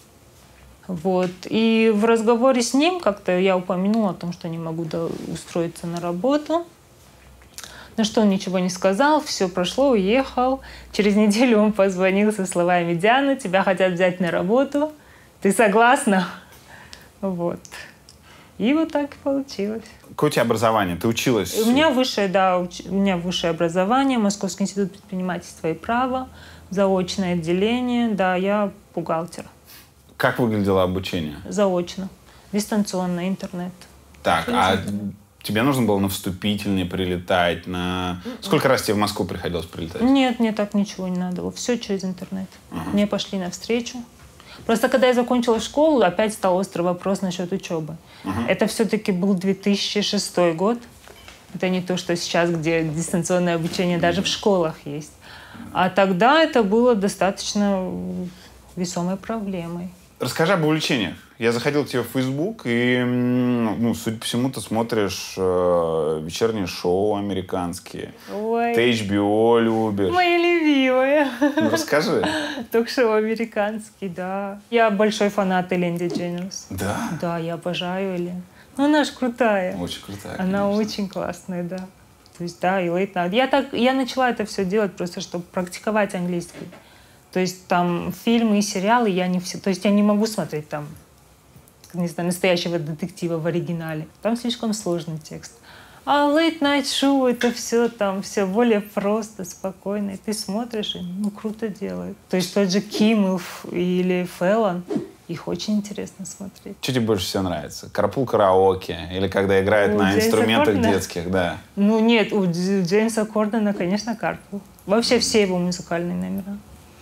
Вот. И в разговоре с ним как-то я упомянула о том, что не могу устроиться на работу. На что он ничего не сказал, все прошло, уехал. Через неделю он позвонил со словами: «Диана, тебя хотят взять на работу. Ты согласна?» Вот. И вот так и получилось. Какое у тебя образование? Ты училась? У меня высшее образование, Московский институт предпринимательства и права, заочное отделение. Да, я бухгалтер. Как выглядело обучение? Заочно. Дистанционно, интернет. Так, тебе нужно было на вступительные прилетать? Сколько раз тебе в Москву приходилось прилетать? Нет, мне так ничего не надо было. Все через интернет. Мне пошли навстречу. Просто когда я закончила школу, опять стал острый вопрос насчет учебы. Это все-таки был 2006 год. Это не то, что сейчас, где дистанционное обучение даже в школах есть. А тогда это было достаточно весомой проблемой. Расскажи об увлечениях. Я заходил к тебе в Facebook, и, судя по всему, ты смотришь вечерние шоу американские. Ой. Ты HBO любишь. Моя любимая. Ну, расскажи. Ток-шоу американский, да. Я большой фанат Эллен Дедженерс. Да? Да, я обожаю Эллен. Ну, она же крутая. Очень крутая, Она конечно. очень классная, да. То есть, да, и Late Night. Я начала это все делать просто, чтобы практиковать английский. То есть там фильмы и сериалы я не все... То есть я не могу смотреть там, не знаю, настоящего детектива в оригинале. Там слишком сложный текст. А Late Night Show — это все там, все более просто, спокойно. И ты смотришь, и круто делают. То есть тот же Ким или Фэллон, их очень интересно смотреть. Что тебе больше всего нравится? Карпул караоке? Или когда играют на инструментах детских? Да. Ну нет, у Джеймса Кордена, конечно, Карпул. Вообще все его музыкальные номера.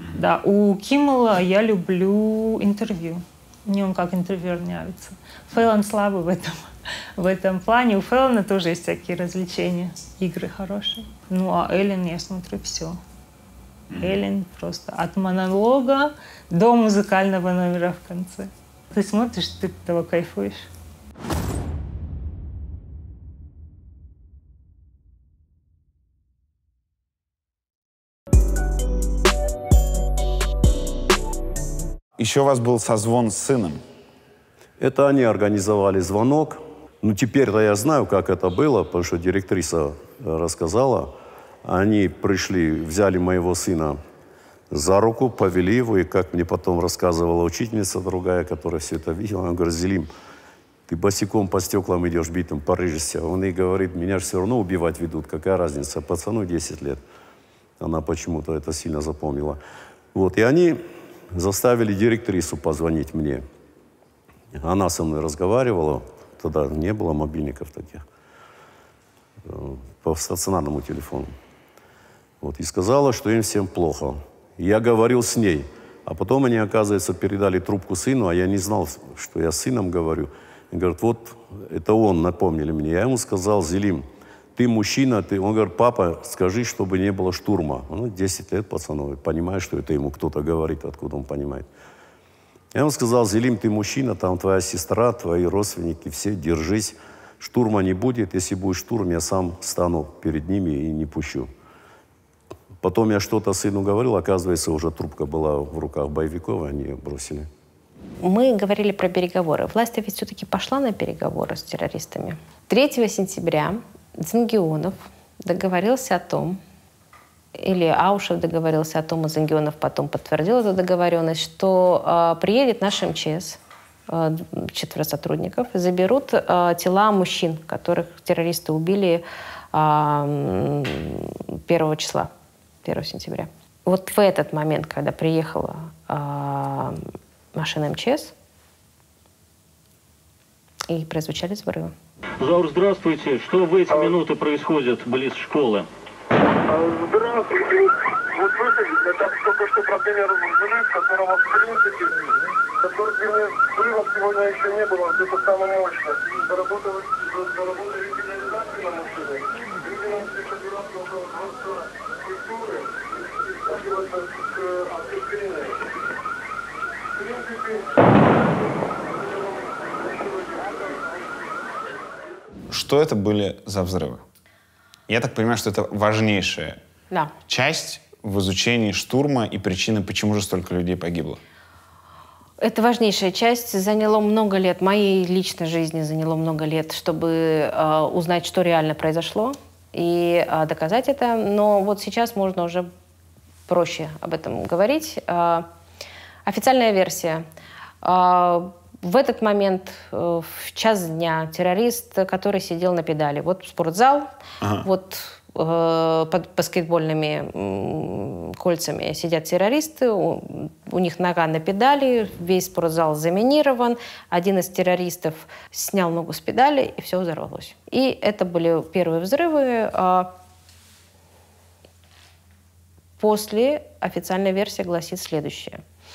Да, у Киммела я люблю интервью. Мне он как интервьюер нравится. Фэллон слабый в этом плане. У Фэллона тоже есть всякие развлечения, игры хорошие. Ну, а Эллен я смотрю все. Эллен просто от монолога до музыкального номера в конце. Ты смотришь, ты от этого кайфуешь. Еще у вас был созвон с сыном. Это они организовали звонок. Ну, теперь-то я знаю, как это было, потому что директриса рассказала. Они пришли, взяли моего сына за руку, повели его, и как мне потом рассказывала учительница другая, которая все это видела, она говорит: Зелим, ты босиком по стеклам идешь битым, порыжешься. Он ей говорит: меня же все равно убивать ведут, какая разница, пацану 10 лет. Она почему-то это сильно запомнила. Вот, и они заставили директрису позвонить мне. Она со мной разговаривала, тогда не было мобильников таких, по стационарному телефону. Вот, и сказала, что им всем плохо. Я говорил с ней, а потом они, оказывается, передали трубку сыну, а я не знал, что я с сыном говорю. И говорят: вот это он, напомнили мне. Я ему сказал: Зелим, ты мужчина, ты... Он говорит: папа, скажи, чтобы не было штурма. Ну, 10 лет пацану, понимаешь, что это ему кто-то говорит, откуда он понимает. Я ему сказал: Зелим, ты мужчина, там твоя сестра, твои родственники, все, держись. Штурма не будет, если будет штурм, я сам стану перед ними и не пущу. Потом я что-то сыну говорил, оказывается, уже трубка была в руках боевиков, и они ее бросили. Мы говорили про переговоры. Власть ведь все-таки пошла на переговоры с террористами. 3 сентября Зангионов договорился о том, или Аушев договорился о том, и Зангионов потом подтвердил эту договоренность, что приедет наш МЧС, 4 сотрудников, и заберут тела мужчин, которых террористы убили 1 числа, 1 сентября. Вот в этот момент, когда приехала машина МЧС, и прозвучали взрывы. Заур, здравствуйте. Что в эти минуты происходит близ школы? Здравствуйте. Вот слышали, это только что пробили взрыв, которого в принципе, взрывов сегодня еще не было, это самое мощное. Заработали сигнализации на машине. Люди нам пишут операцию около дворца культуры, сталкиваться с освещением. В принципе... Что это были за взрывы? Я так понимаю, что это важнейшая часть в изучении штурма и причины, почему же столько людей погибло. Это важнейшая часть. Заняло много лет, моей личной жизни заняло много лет, чтобы узнать, что реально произошло, и доказать это. Но вот сейчас можно уже проще об этом говорить. Официальная версия. В этот момент, в час дня, террорист, который сидел на педали. Вот спортзал, вот под баскетбольными кольцами сидят террористы, у них нога на педали, весь спортзал заминирован. Один из террористов снял ногу с педали, и все взорвалось. И это были первые взрывы. После официальная версия гласит следующее.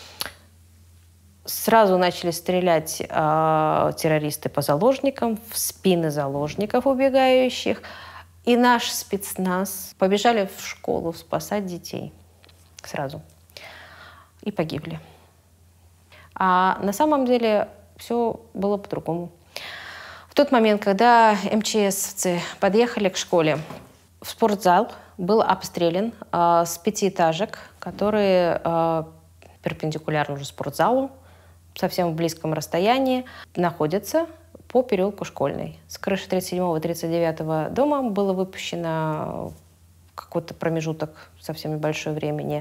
Сразу начали стрелять террористы по заложникам, в спины заложников убегающих. И наш спецназ побежали в школу спасать детей сразу. И погибли. А на самом деле все было по-другому. В тот момент, когда МЧСовцы подъехали к школе, в спортзал был обстрелян с 5-этажек, которые перпендикулярно уже спортзалу, совсем в близком расстоянии, находятся по переулку Школьной. С крыши 37-го и 39-го дома было выпущено какой-то промежуток, совсем небольшое времени,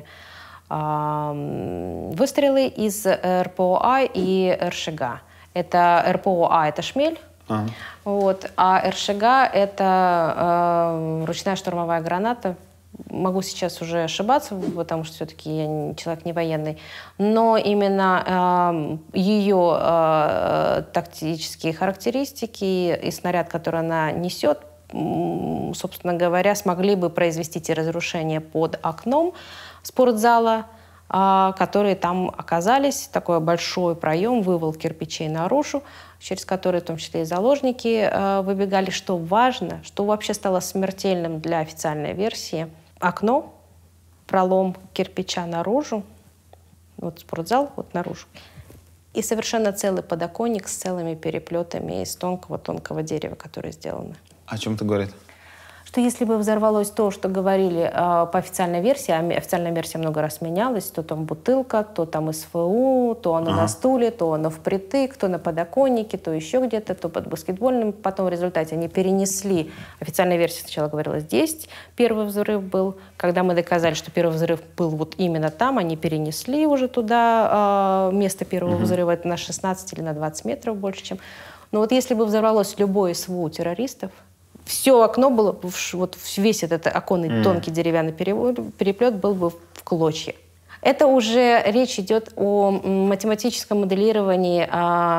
выстрелы из РПОА и РШГ. Это РПОА — это «Шмель», вот, а РШГ — это ручная штурмовая граната. Могу сейчас уже ошибаться, потому что все-таки я человек не военный, но именно ее тактические характеристики и снаряд, который она несет, собственно говоря, смогли бы произвести те разрушения под окном спортзала, которые там оказались. Такой большой проем, вывал кирпичей наружу, через который в том числе и заложники выбегали. Что важно, что вообще стало смертельным для официальной версии. Окно, пролом кирпича наружу, вот спортзал вот наружу, и совершенно целый подоконник с целыми переплетами из тонкого дерева, которое сделано. О чем это говорит? Что если бы взорвалось то, что говорили по официальной версии, а официальная версия много раз менялась, то там бутылка, то там СФУ, то оно на стуле, то оно впритык, то на подоконнике, то еще где-то, то под баскетбольным. Потом в результате они перенесли. Официальная версия сначала говорила здесь, первый взрыв был. Когда мы доказали, что первый взрыв был вот именно там, они перенесли уже туда место первого взрыва, это на 16 или на 20 метров больше, чем... Но вот если бы взорвалось любое СВУ террористов, все окно было, вот весь этот оконный тонкий деревянный переплет был бы в клочья. Это уже речь идет о математическом моделировании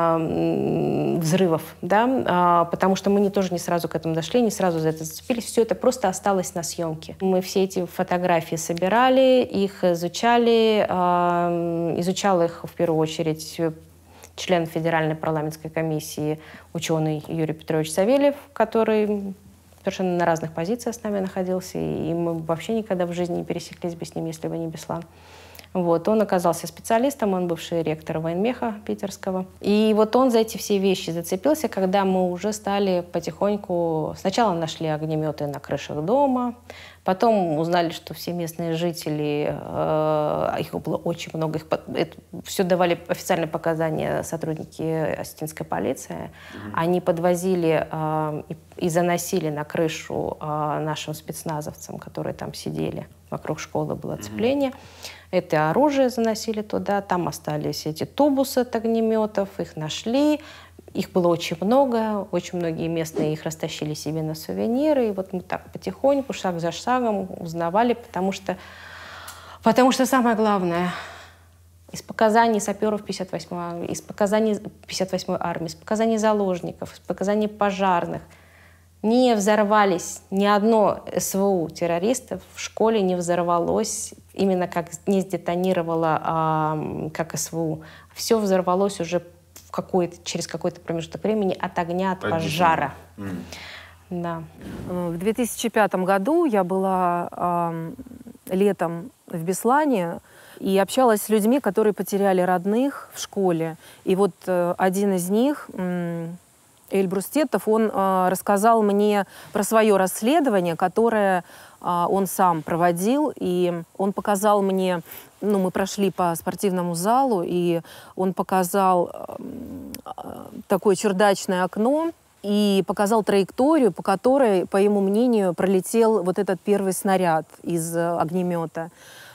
взрывов, да? Потому что мы тоже не сразу к этому дошли, не сразу за это зацепились. Все это просто осталось на съемке. Мы все эти фотографии собирали, их изучали. Изучал их в первую очередь член Федеральной парламентской комиссии, ученый Юрий Петрович Савельев, который совершенно на разных позициях с нами находился, и мы вообще никогда в жизни не пересеклись бы с ним, если бы не Беслан. Вот. Он оказался специалистом, он бывший ректор военмеха питерского. И вот он за эти все вещи зацепился, когда мы уже стали потихоньку... Сначала нашли огнеметы на крышах дома, потом узнали, что все местные жители, их было очень много, все давали официальные показания сотрудники осетинской полиции. Они подвозили и заносили на крышу нашим спецназовцам, которые там сидели. Вокруг школы было оцепление. Это оружие заносили туда, там остались эти тубусы от огнеметов, их нашли. Их было очень много, очень многие местные их растащили себе на сувениры. И вот мы так потихоньку, шаг за шагом узнавали, потому что самое главное, из показаний саперов 58-й, из показаний 58-й армии, из показаний заложников, из показаний пожарных, не взорвались, ни одно СВУ террористов в школе не взорвалось, именно как не сдетонировало, как СВУ. Все взорвалось уже через какой-то промежуток времени от огня, от пожара. Да. В 2005 году я была летом в Беслане и общалась с людьми, которые потеряли родных в школе. И вот один из них... Эльбрус Тетов, он рассказал мне про свое расследование, которое он сам проводил, и он показал мне, мы прошли по спортивному залу, и он показал такое чердачное окно и показал траекторию, по которой, по его мнению, пролетел вот этот первый снаряд из огнемета.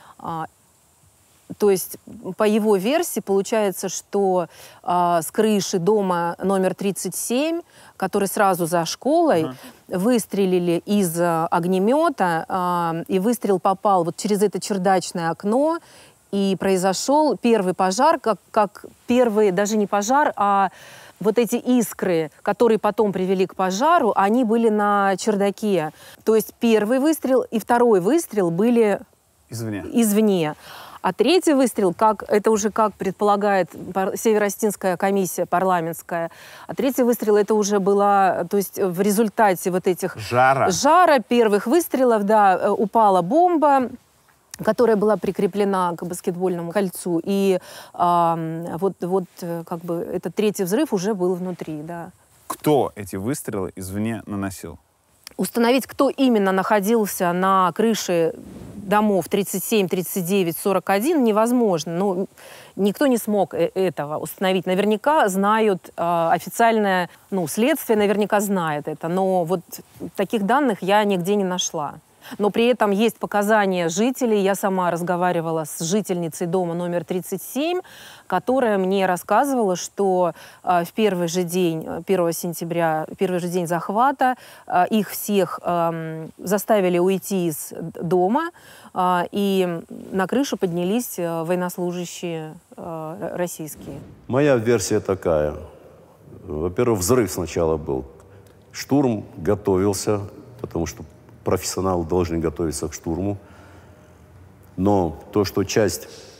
То есть, по его версии, получается, что с крыши дома номер 37, который сразу за школой, выстрелили из огнемета, и выстрел попал вот через это чердачное окно, и произошел первый пожар, как первый, даже не пожар, а вот эти искры, которые потом привели к пожару, они были на чердаке. То есть первый выстрел и второй выстрел были извне. А третий выстрел, это уже как предполагает Северо-Осетинская комиссия парламентская, а третий выстрел это уже была, то есть в результате вот этих жара первых выстрелов, да, упала бомба, которая была прикреплена к баскетбольному кольцу, и вот как бы этот третий взрыв уже был внутри, да. Кто эти выстрелы извне наносил? Установить, кто именно находился на крыше домов 37, 39, 41 невозможно. Ну, никто не смог этого установить. Наверняка знают, официальное следствие наверняка знает это, но вот таких данных я нигде не нашла. Но при этом есть показания жителей. Я сама разговаривала с жительницей дома номер 37, которая мне рассказывала, что в первый же день, 1 сентября, первый же день захвата, их всех заставили уйти из дома, и на крышу поднялись военнослужащие российские. Моя версия такая. Во-первых, взрыв сначала был. Штурм готовился, потому что профессионалы должны готовиться к штурму. Но то, что часть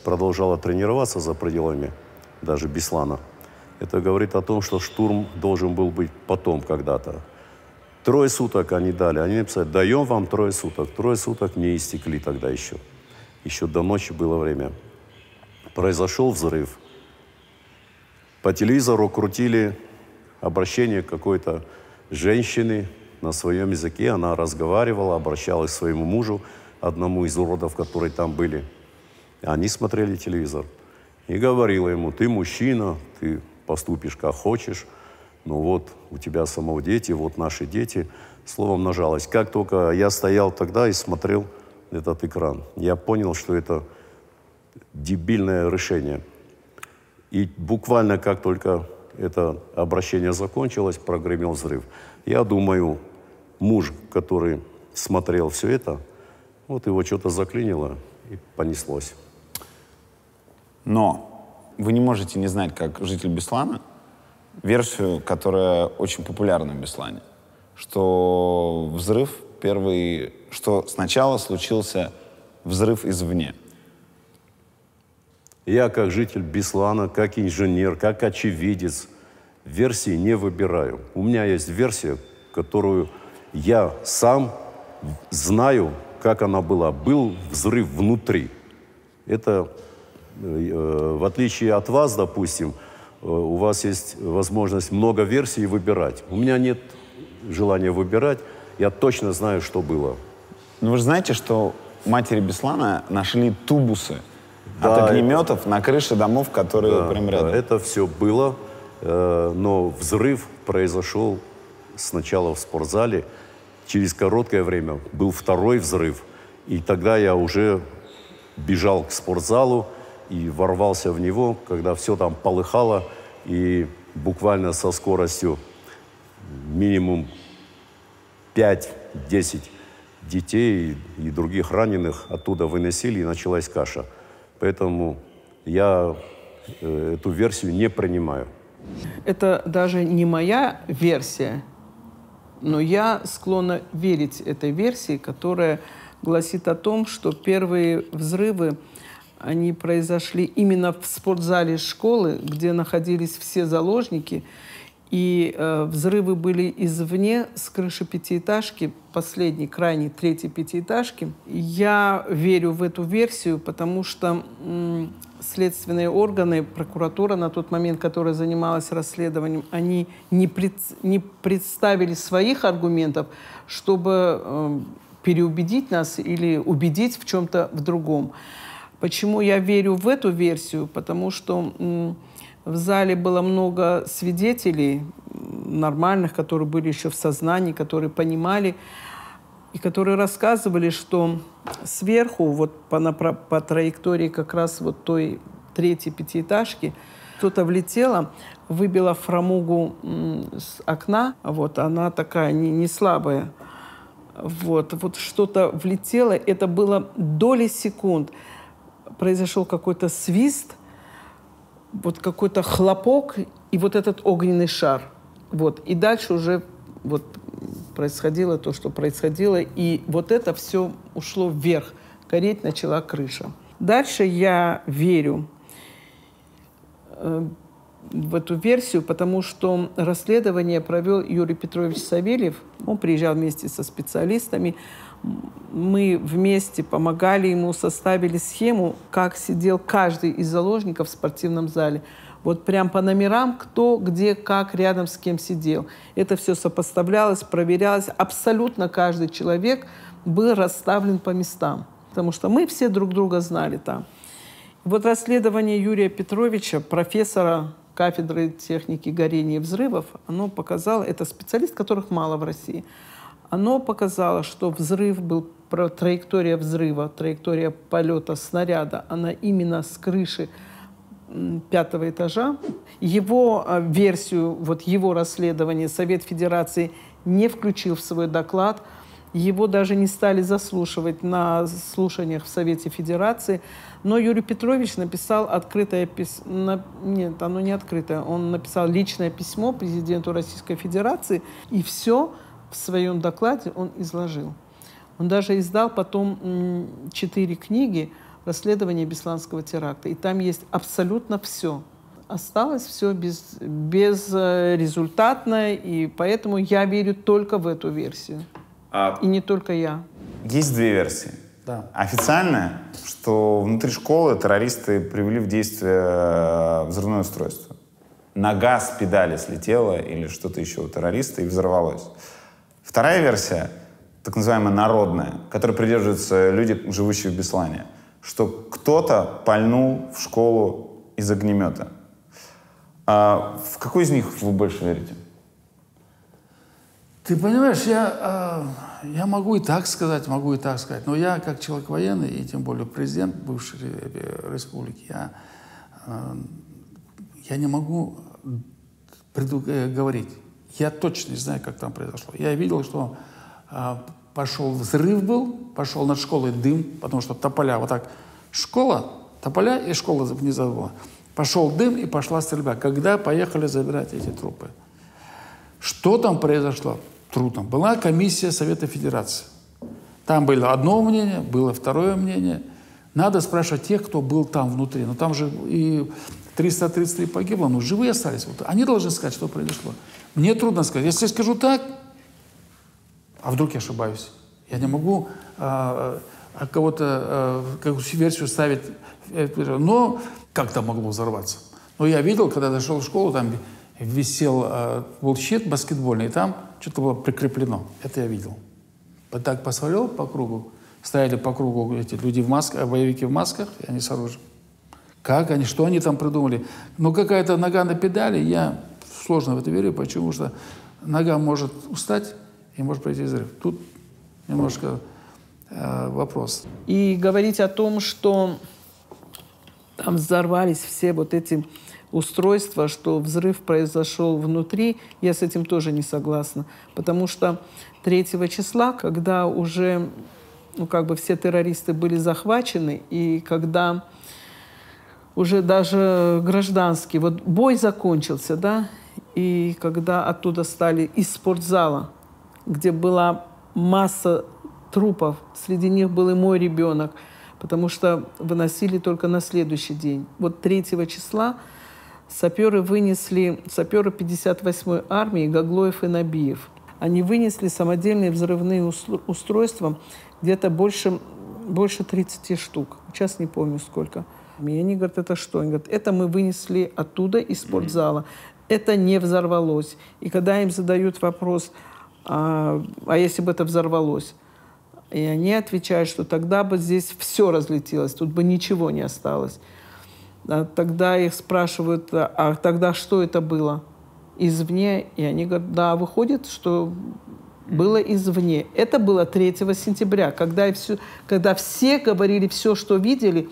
продолжала тренироваться за пределами даже Беслана. Это говорит о том, что штурм должен был быть потом когда-то. 3 суток они дали. Они написали, даем вам 3 суток. 3 суток не истекли тогда еще. Еще до ночи было время. Произошел взрыв. По телевизору крутили обращение какой-то женщины на своем языке. Она разговаривала, обращалась к своему мужу, одному из уродов, которые там были. Они смотрели телевизор. И говорила ему, ты мужчина, ты поступишь как хочешь. Ну вот, у тебя самого дети, вот наши дети. Словом, нажалось. Как только я стоял тогда и смотрел этот экран, я понял, что это дебильное решение. И буквально как только это обращение закончилось, прогремел взрыв. Я думаю, муж, который смотрел все это, вот его что-то заклинило и понеслось. Но вы не можете не знать, как житель Беслана, версию, которая очень популярна в Беслане, что взрыв первый, что сначала случился взрыв извне. Я как житель Беслана, как инженер, как очевидец, версии не выбираю. У меня есть версия, которую я сам знаю, как она была. Был взрыв внутри. Это, в отличие от вас, допустим, у вас есть возможность много версий выбирать. У меня нет желания выбирать. Я точно знаю, что было. Но вы же знаете, что матери Беслана нашли тубусы от огнеметов на крыше домов, которые прям рядом. Да, это все было, но взрыв произошел сначала в спортзале. Через короткое время был 2-й взрыв. И тогда я уже бежал к спортзалу и ворвался в него, когда все там полыхало. И буквально со скоростью минимум 5-10 детей и других раненых оттуда выносили, и началась каша. Поэтому я эту версию не принимаю. Это даже не моя версия, но я склонна верить этой версии, которая гласит о том, что первые взрывы, они произошли именно в спортзале школы, где находились все заложники, и взрывы были извне, с крыши пятиэтажки, последней, крайней, 3-й пятиэтажки. Я верю в эту версию, потому что следственные органы, прокуратура на тот момент, которая занималась расследованием, они не представили своих аргументов, чтобы переубедить нас или убедить в чем-то в другом. Почему я верю в эту версию? Потому что в зале было много свидетелей нормальных, которые были еще в сознании, которые понимали, и которые рассказывали, что сверху, вот по траектории как раз вот той 3-й пятиэтажки, кто-то влетело, выбило фрамугу с окна, вот она такая не слабая, вот что-то влетело, это было доли секунд. Произошел какой-то свист, вот какой-то хлопок и вот этот огненный шар. Вот. И дальше уже вот происходило то, что происходило, и вот это все ушло вверх. Гореть начала крыша. Дальше я верю в эту версию, потому что расследование провел Юрий Петрович Савельев. Он приезжал вместе со специалистами. Мы вместе помогали ему, составили схему, как сидел каждый из заложников в спортивном зале. Вот прям по номерам, кто, где, как, рядом с кем сидел. Это все сопоставлялось, проверялось. Абсолютно каждый человек был расставлен по местам. Потому что мы все друг друга знали там. Вот расследование Юрия Петровича, профессора кафедры техники горения и взрывов, оно показало, это специалист, которых мало в России, оно показало, что взрыв был, траектория взрыва, траектория полета снаряда, она именно с крыши 5-го этажа. Его версию, вот его расследование Совет Федерации не включил в свой доклад. Его даже не стали заслушивать на слушаниях в Совете Федерации. Но Юрий Петрович написал открытое письмо. Нет, оно не открытое. Он написал личное письмо президенту Российской Федерации. И все в своем докладе он изложил. Он даже издал потом 4 книги расследование Бесланского теракта. И там есть абсолютно все. Осталось все безрезультатно, и поэтому я верю только в эту версию. И не только я. Есть две версии. Да. Официальная, что внутри школы террористы привели в действие взрывное устройство. Нога с педали слетела или что-то еще у террориста и взорвалось. Вторая версия, так называемая народная, которой придерживаются люди, живущие в Беслане, что кто-то пальнул в школу из огнемета. В какой из них вы больше верите? Ты понимаешь, я могу и так сказать, но я, как человек военный, и тем более президент бывшей республики, я не могу говорить. Я точно не знаю, как там произошло. Я видел, что пошел взрыв пошел над школой дым, потому что тополя, вот так, школа, тополя и школа внизу была. Пошел дым и пошла стрельба. Когда поехали забирать эти трупы? Что там произошло? Трудно. Была комиссия Совета Федерации. Там было одно мнение, было второе мнение. Надо спрашивать тех, кто был там внутри. Но там же и 333 погибло, но живые остались. Вот они должны сказать, что произошло. Мне трудно сказать. Если я скажу так, а вдруг я ошибаюсь? Я не могу кого-то, какую-то версию ставить. Но как-то могло взорваться. Но я видел, когда зашел в школу, там висел был щит баскетбольный, и там что-то было прикреплено. Это я видел. Так посмотрел по кругу, стояли по кругу эти люди в масках, боевики в масках, и они с оружием. Как они, что они там придумали? Ну, какая-то нога на педали, я сложно в это верю, почему что нога может устать и может пройти взрыв. Тут немножко вопрос. И говорить о том, что там взорвались все вот эти устройства, что взрыв произошел внутри, я с этим тоже не согласна. Потому что 3 числа, когда уже все террористы были захвачены, и когда уже даже гражданский, вот бой закончился, да, и когда оттуда стали из спортзала, где была масса трупов, среди них был и мой ребенок, потому что выносили только на следующий день. Вот 3 числа саперы 58-й армии Гаглоев и Набиев. Они вынесли самодельные взрывные устройства где-то больше 30 штук. Сейчас не помню сколько. И они говорят, это что? Они говорят, это мы вынесли оттуда, из спортзала. Это не взорвалось. И когда им задают вопрос, а если бы это взорвалось? И они отвечают, что тогда бы здесь все разлетелось, тут бы ничего не осталось. Тогда их спрашивают, а тогда что это было? Извне? И они говорят, да, выходит, что было извне. Это было 3 сентября, когда все говорили все, что видели,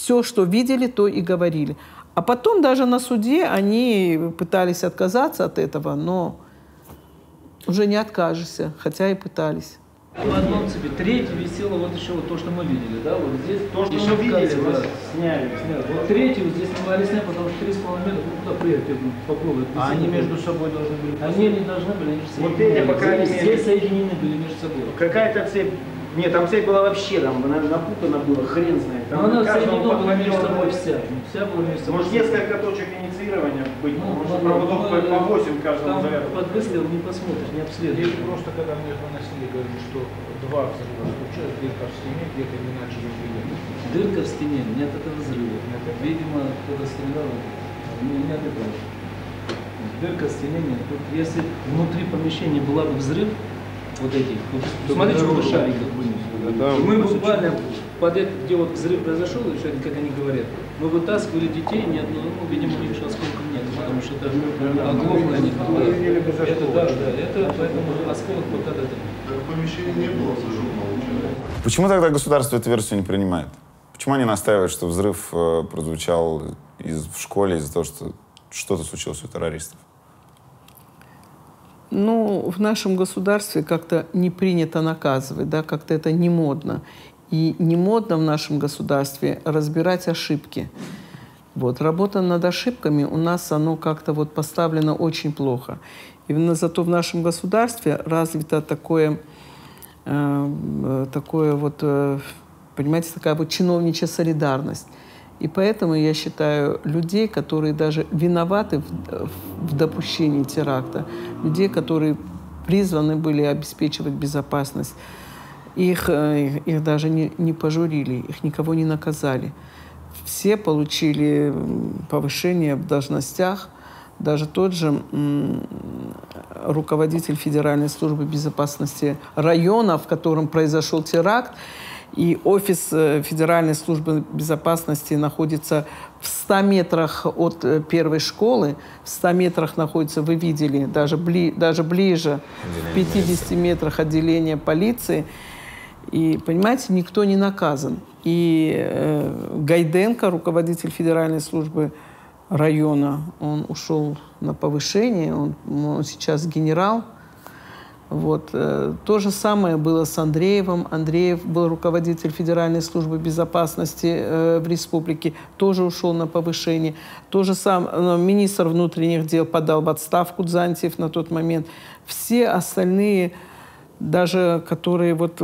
то и говорили. А потом даже на суде они пытались отказаться от этого, но уже не откажешься, хотя и пытались. В одном цепи. 3 висело вот еще вот то, что мы видели, да, вот здесь. То, что мы видели, сняли. Вот 3 вот здесь не могли снять, потому что 3,5 метра, куда приехать, попробовать. А они между собой должны были? Они не должны были, они же соединены. Вот по крайней мере. Здесь соединены были между собой. Какая-то цепь. Нет, там цепь была вообще, там напутана была, хрен знает. Там она соединена была между собой вся. Вся была между собой. Может, несколько точек инициирования быть, может, проводов по 8 каждому заряду. Под выстрел не посмотришь, не обследуешь. Или просто, когда мне выносили, говорили, что 2 взрыва случилось, дырка в стене, где-то не начали стрелять. Дырка в стене, нет этого взрыва. Видимо, кто-то стрелял, не от этого. Дырка в стене нет. Тут, если внутри помещения была бы взрыв, вот этих. Вот, смотрите, что шарики. Мы буквально где вот взрыв произошел, как они говорят, мы вытаскивали детей, ни одного, видимо, у них еще осколков нет, потому что это оглохло они. Это да, это поэтому осколок вот от этого. Помещения не было зажжено. Почему тогда государство эту версию не принимает? Почему они настаивают, что взрыв прозвучал в школе из-за того, что что-то случилось у террористов? Ну, в нашем государстве как-то не принято наказывать, да, как-то это не модно. И не модно в нашем государстве разбирать ошибки. Вот. Работа над ошибками у нас, оно как-то вот поставлено очень плохо. И зато в нашем государстве развито такое вот понимаете, такая вот чиновничья солидарность. И поэтому я считаю, людей, которые даже виноваты в допущении теракта, людей, которые призваны были обеспечивать безопасность, их даже не пожурили, их никого не наказали. Все получили повышение в должностях. Даже тот же руководитель Федеральной службы безопасности района, в котором произошел теракт, и офис Федеральной службы безопасности находится в 100 метрах от первой школы. В 100 метрах находится, вы видели, даже ближе, в 50 метрах отделения полиции. И, понимаете, никто не наказан. И Гайденко, руководитель Федеральной службы района, он ушел на повышение, он сейчас генерал. Вот. То же самое было с Андреевым. Андреев был руководитель Федеральной службы безопасности в республике, тоже ушел на повышение. То же самое министр внутренних дел подал в отставку, Дзантьев на тот момент. Все остальные, даже которые вот,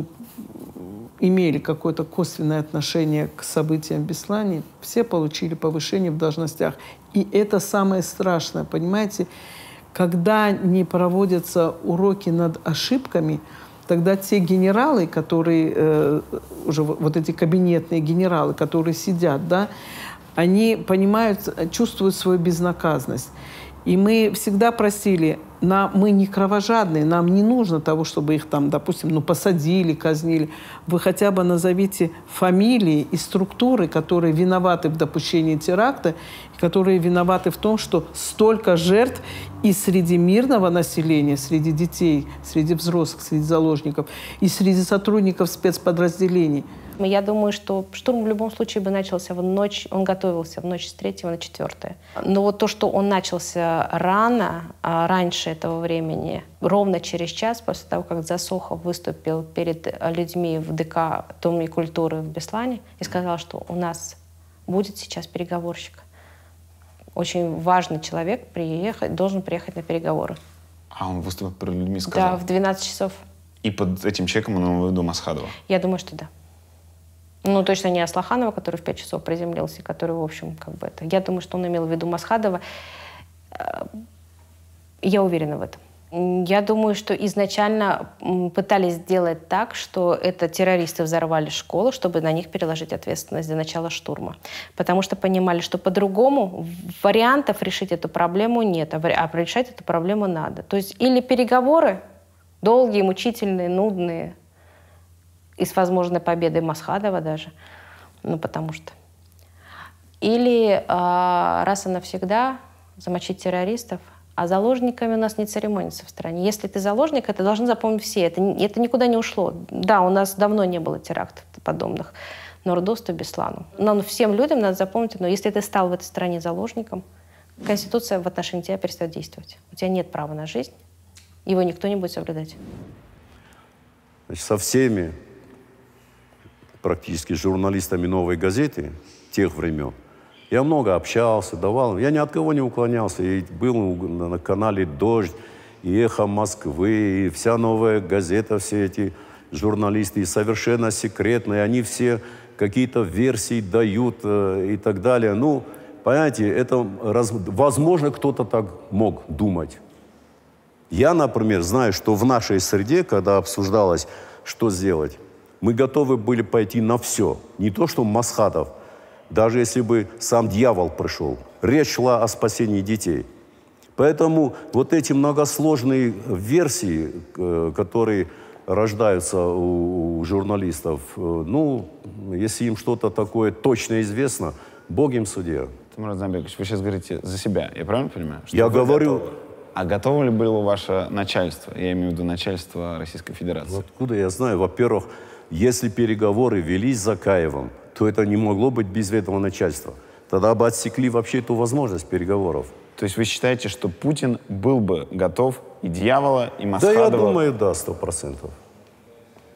имели какое-то косвенное отношение к событиям в Беслане, все получили повышение в должностях. И это самое страшное, понимаете? Когда не проводятся уроки над ошибками, тогда те генералы, которые, уже вот эти кабинетные генералы, которые сидят, да, они понимают, чувствуют свою безнаказанность. И мы всегда просили, мы не кровожадные, нам не нужно того, чтобы их там, допустим, посадили, казнили. Вы хотя бы назовите фамилии и структуры, которые виноваты в допущении теракта, которые виноваты в том, что столько жертв и среди мирного населения, среди детей, среди взрослых, среди заложников, и среди сотрудников спецподразделений. Я думаю, что штурм в любом случае бы начался в ночь, он готовился в ночь с 3 на 4. Но вот то, что он начался рано, раньше этого времени, ровно через час после того, как Засохов выступил перед людьми в ДК Доме культуры в Беслане и сказал, что у нас будет сейчас переговорщик. Очень важный человек должен приехать на переговоры. А он выступил перед людьми, сказал? Да, в 12 часов. И под этим человеком он имел в виду Масхадова? Я думаю, что да. Точно не Аслаханова, который в 5 часов приземлился, который, в общем, это. Я думаю, что он имел в виду Масхадова. Я уверена в этом. Я думаю, что изначально пытались сделать так, что это террористы взорвали школу, чтобы на них переложить ответственность за начало штурма. Потому что понимали, что по-другому вариантов решить эту проблему нет, а решать эту проблему надо. То есть или переговоры долгие, мучительные, нудные, и с возможной победой Масхадова даже, потому что. Или раз и навсегда замочить террористов, а заложниками у нас не церемонятся в стране. Если ты заложник, это должны запомнить все. Это никуда не ушло. Да, у нас давно не было терактов подобных, но Ордосту, Беслану. Но всем людям надо запомнить, но если ты стал в этой стране заложником, Конституция в отношении тебя перестает действовать. У тебя нет права на жизнь, его никто не будет соблюдать. Значит, со всеми практически журналистами «Новой газеты» тех времен я много общался, давал. Я ни от кого не уклонялся. И был на канале «Дождь», и «Эхо Москвы», и вся «Новая газета», все эти журналисты, и совершенно секретные. Они все какие-то версии дают и так далее. Понимаете, это возможно, кто-то так мог думать. Я, например, знаю, что в нашей среде, когда обсуждалось, что сделать, мы готовы были пойти на все. Не то, что Масхадов, даже если бы сам дьявол пришел. Речь шла о спасении детей. Поэтому вот эти многосложные версии, которые рождаются у журналистов, если им что-то такое точно известно, Бог им судья. Тимур Азамбекович, вы сейчас говорите за себя, я правильно понимаю? Я говорю... Готовы? А готово ли было ваше начальство? Я имею в виду начальство Российской Федерации. Откуда я знаю? Во-первых, если переговоры велись с Закаевым, то это не могло быть без этого начальства. Тогда бы отсекли вообще эту возможность переговоров. То есть вы считаете, что Путин был бы готов и дьявола, и Масхадова? Да, я думаю, да, 100%.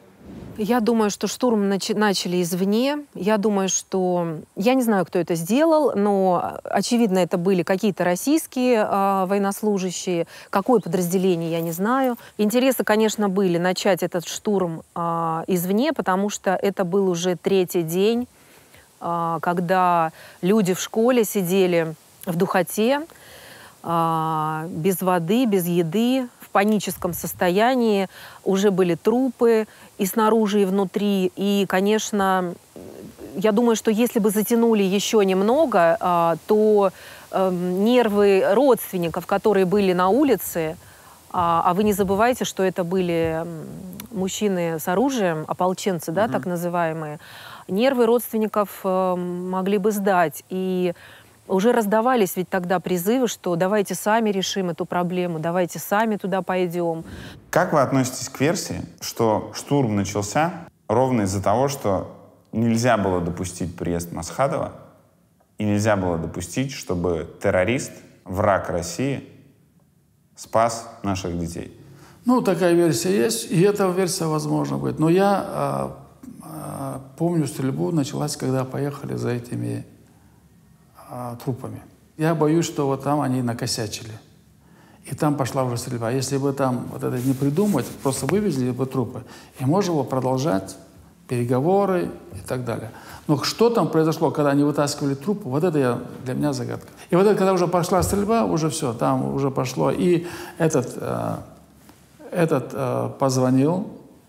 Я думаю, что штурм начали извне. Я думаю, что... Я не знаю, кто это сделал, но, очевидно, это были какие-то российские военнослужащие. Какое подразделение, я не знаю. Интересы, конечно, были начать этот штурм извне, потому что это был уже третий день, когда люди в школе сидели в духоте, без воды, без еды, в паническом состоянии. Уже были трупы и снаружи, и внутри. И, конечно, я думаю, что если бы затянули еще немного, то нервы родственников, которые были на улице, а вы не забывайте, что это были мужчины с оружием, ополченцы, да, так называемые, нервы родственников могли бы сдать. И уже раздавались ведь тогда призывы, что давайте сами решим эту проблему, давайте сами туда пойдем. Как вы относитесь к версии, что штурм начался ровно из-за того, что нельзя было допустить приезд Масхадова и нельзя было допустить, чтобы террорист, враг России, спас наших детей? Ну, такая версия есть, и эта версия возможно будет. Но я помню, стрельбу началась, когда поехали за этими трупами. Я боюсь, что вот там они накосячили. И там пошла уже стрельба. Если бы там вот это не придумать, просто вывезли бы трупы, и можно было продолжать переговоры и так далее. Но что там произошло, когда они вытаскивали трупы, вот это для меня загадка. И вот это, когда уже пошла стрельба, уже все, там уже пошло. И этот позвонил,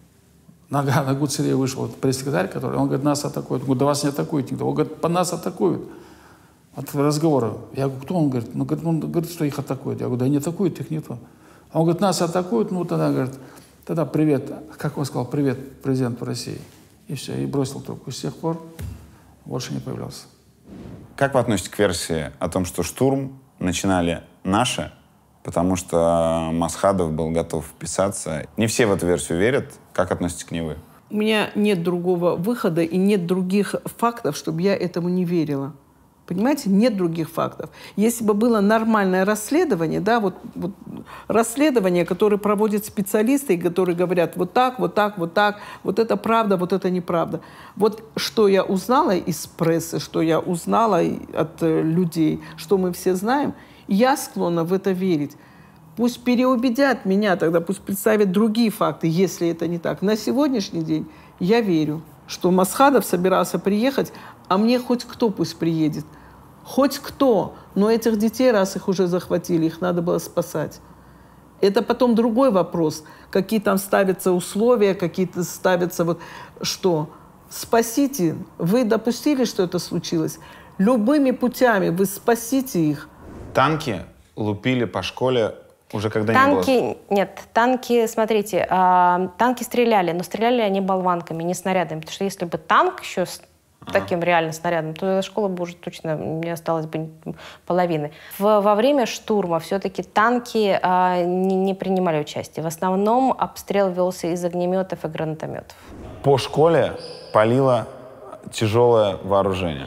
на Гуцере вышел пресс-секретарь, который, он говорит, нас атакуют. Он говорит, да вас не атакует никто. Он говорит, по нас атакуют. От разговора. Я говорю, кто? Он говорит, он говорит, что их атакуют. Я говорю, да не атакуют, их никто. Он говорит, нас атакуют, ну тогда, говорит, тогда привет. Как он сказал, привет президенту России. И все, и бросил трубку. С тех пор больше не появлялся. Как вы относитесь к версии о том, что штурм начинали наши, потому что Масхадов был готов вписаться? Не все в эту версию верят. Как относитесь к ней вы? У меня нет другого выхода и нет других фактов, чтобы я этому не верила. Понимаете, нет других фактов. Если бы было нормальное расследование, да, вот расследование, которое проводят специалисты, которые говорят вот так, вот так, вот так, вот это правда, вот это неправда. Вот что я узнала из прессы, что я узнала от людей, что мы все знаем, я склонна в это верить. Пусть переубедят меня тогда, пусть представят другие факты, если это не так. На сегодняшний день я верю, что Масхадов собирался приехать, а мне хоть кто пусть приедет. Хоть кто. Но этих детей, раз их уже захватили, их надо было спасать. Это потом другой вопрос. Какие там ставятся условия, какие-то ставятся вот что. Спасите. Вы допустили, что это случилось? Любыми путями вы спасите их. Танки лупили по школе уже когда не было? Нет, танки, смотрите, танки стреляли, но стреляли они болванками, не снарядами. Потому что если бы танк еще с таким реально снарядом, то школа бы уже точно не осталось бы половины. Во время штурма все-таки танки не принимали участие. В основном обстрел велся из огнеметов и гранатометов. По школе палило тяжелое вооружение.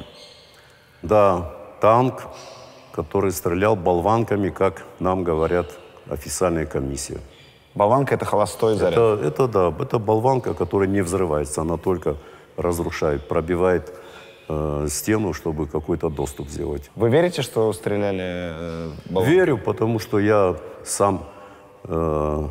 Да, танк, который стрелял болванками, как нам говорят официальная комиссия. Болванка — это холостой заряд? Это болванка, которая не взрывается, она только разрушает, пробивает стену, чтобы какой-то доступ сделать. Вы верите, что стреляли болванкой? Верю, потому что я сам на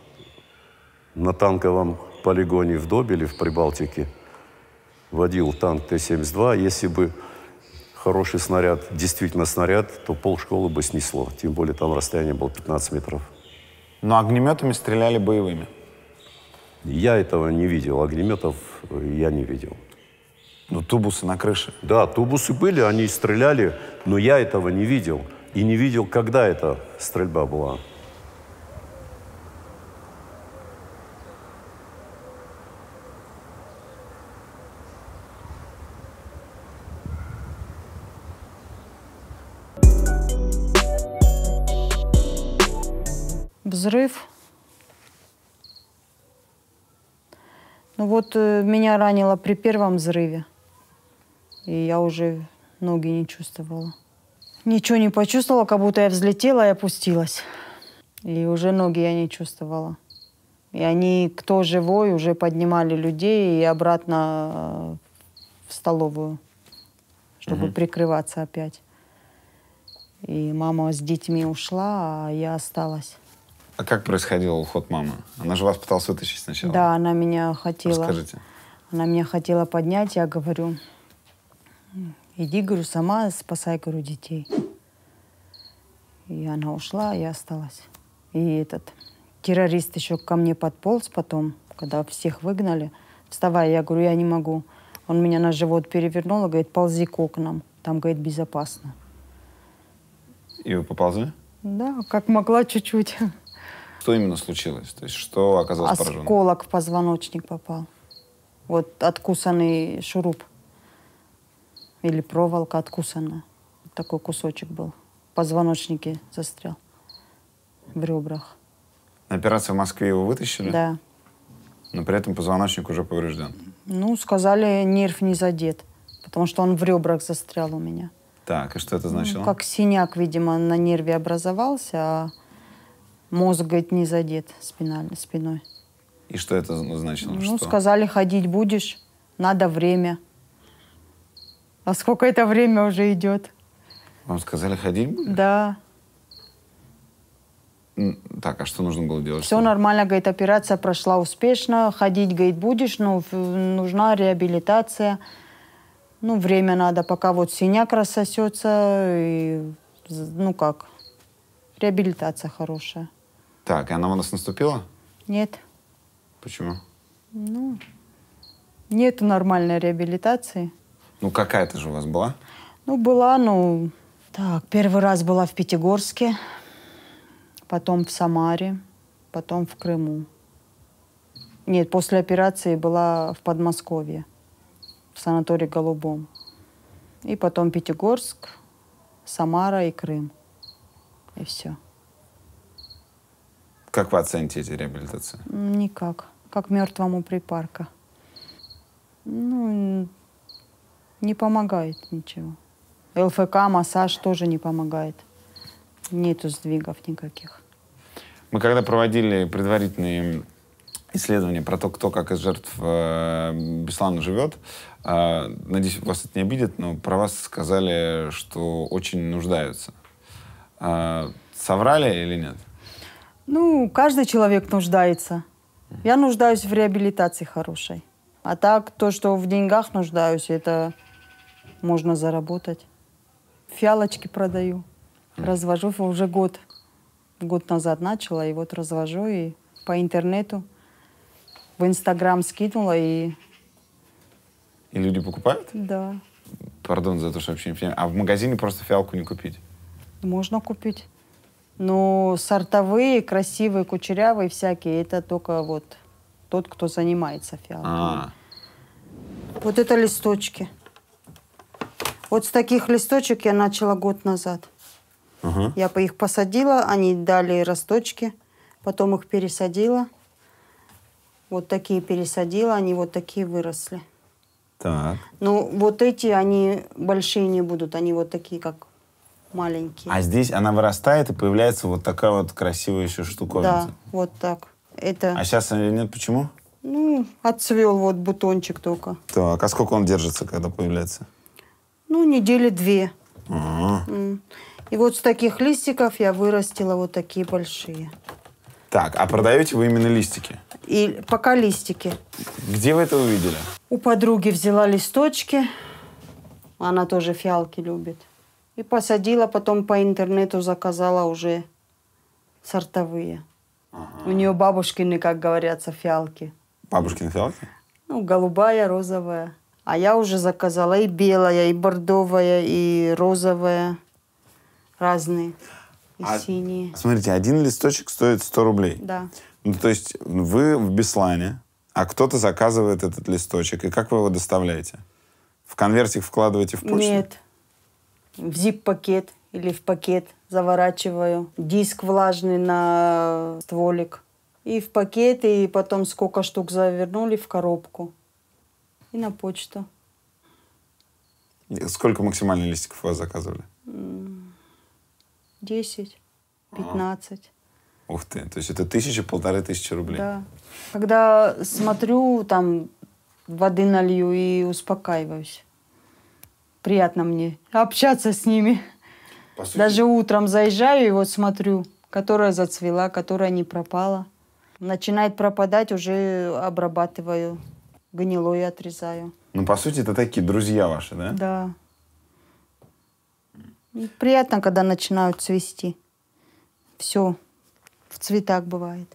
танковом полигоне в Добеле, в Прибалтике, водил танк Т-72. Если бы хороший снаряд, действительно снаряд, то полшколы бы снесло. Тем более там расстояние было 15 метров. Но огнеметами стреляли боевыми? Я этого не видел. Огнеметов я не видел. Ну, тубусы на крыше? Да, тубусы были, они стреляли, но я этого не видел. И не видел, когда эта стрельба была. Взрыв. Ну вот меня ранило при первом взрыве. И я уже ноги не чувствовала. Ничего не почувствовала, как будто я взлетела и опустилась. И уже ноги я не чувствовала. И они, кто живой, уже поднимали людей и обратно в столовую, чтобы прикрываться опять. И мама с детьми ушла, а я осталась. А как происходил уход мамы? Она же вас пыталась вытащить сначала. Да, она меня хотела... Расскажите. Она меня хотела поднять, я говорю, иди, говорю, сама спасай, говорю, детей. И она ушла, а я осталась. И этот террорист еще ко мне подполз потом, когда всех выгнали. Вставай, я говорю, я не могу. Он меня на живот перевернул и говорит, ползи к окнам, там, говорит, безопасно. И вы поползли? Да, как могла чуть-чуть. Что именно случилось? То есть что оказалось поражено? Осколок в позвоночник попал. Вот откусанный шуруп. Или проволока откусанная. Вот такой кусочек был. В позвоночнике застрял. В ребрах. На операции в Москве его вытащили? Да. Но при этом позвоночник уже поврежден? Ну, сказали, нерв не задет. Потому что он в ребрах застрял у меня. Так, и что это значило? Ну, как синяк, видимо, на нерве образовался, а мозг, говорит, не задет спиной. И что это значило? Ну, что? сказали, ходить будешь, надо время. А сколько это время уже идет? Вам сказали, ходить будешь? Да. Так, а что нужно было делать? Все нормально, говорит, операция прошла успешно, ходить, говорит, будешь, но нужна реабилитация. Ну, время надо, пока вот синяк рассосется, и, ну как, реабилитация хорошая. Так, и она у нас наступила? Нет. Почему? Ну, нету нормальной реабилитации. Ну, какая-то же у вас была? Ну, была, ну, так, первый раз была в Пятигорске, потом в Самаре, потом в Крыму. Нет, после операции была в Подмосковье, в санатории Голубом. И потом Пятигорск, Самара и Крым. И все. Как вы оцените эти реабилитации? Никак. Как мертвому припарка. Ну, не помогает ничего. ЛФК, массаж тоже не помогает. Нету сдвигов никаких. Мы когда проводили предварительные исследования про то, кто как из жертв Беслана живет, надеюсь, вас это не обидит, но про вас сказали, что очень нуждаются. Соврали или нет? Ну, каждый человек нуждается. Я нуждаюсь в реабилитации хорошей. А так, то, что в деньгах нуждаюсь, это можно заработать. Фиалочки продаю. Развожу уже год. Год назад начала, и вот развожу, и по интернету. В Инстаграм скинула, и... И люди покупают? Да. Пардон за то, что вообще не понимаю. А в магазине просто фиалку не купить? Можно купить. Но сортовые, красивые, кучерявые всякие, это только вот тот, кто занимается фиалками. Вот это листочки. Вот с таких листочек я начала год назад. Я их посадила, они дали росточки, потом их пересадила. Вот такие пересадила, они вот такие выросли. Так. Ну, вот эти, они большие не будут, они вот такие, как маленькие. А здесь она вырастает, и появляется вот такая вот красивая еще штуковина. Да, вот так. Это... А сейчас нет, почему? Ну, отцвел вот бутончик только. Так, а сколько он держится, когда появляется? Ну, недели 2. И вот с таких листиков я вырастила вот такие большие. Так, а продаете вы именно листики? И пока листики. Где вы это увидели? У подруги взяла листочки. Она тоже фиалки любит. И посадила, потом по интернету заказала уже сортовые. У нее бабушкины, как говорятся, фиалки. Бабушкины фиалки? Ну, голубая, розовая. А я уже заказала и белая, и бордовая, и розовая. Разные. И синие. Смотрите, один листочек стоит 100 рублей. Да. Ну, то есть вы в Беслане, а кто-то заказывает этот листочек. И как вы его доставляете? В конвертик вкладываете в почту? Нет. В зип-пакет или в пакет заворачиваю. Диск влажный на стволик. И в пакет, и потом сколько штук завернули в коробку. И на почту. Сколько максимально листиков у вас заказывали? 10, 15. Ух ты, то есть это 1000-1500 рублей? Да. Когда смотрю, там воды налью и успокаиваюсь. Приятно мне общаться с ними. Даже утром заезжаю и вот смотрю, которая зацвела, которая не пропала. Начинает пропадать, уже обрабатываю, гнилое отрезаю. Ну, по сути, это такие друзья ваши, да? Да. И приятно, когда начинают цвести. Все в цветах бывает.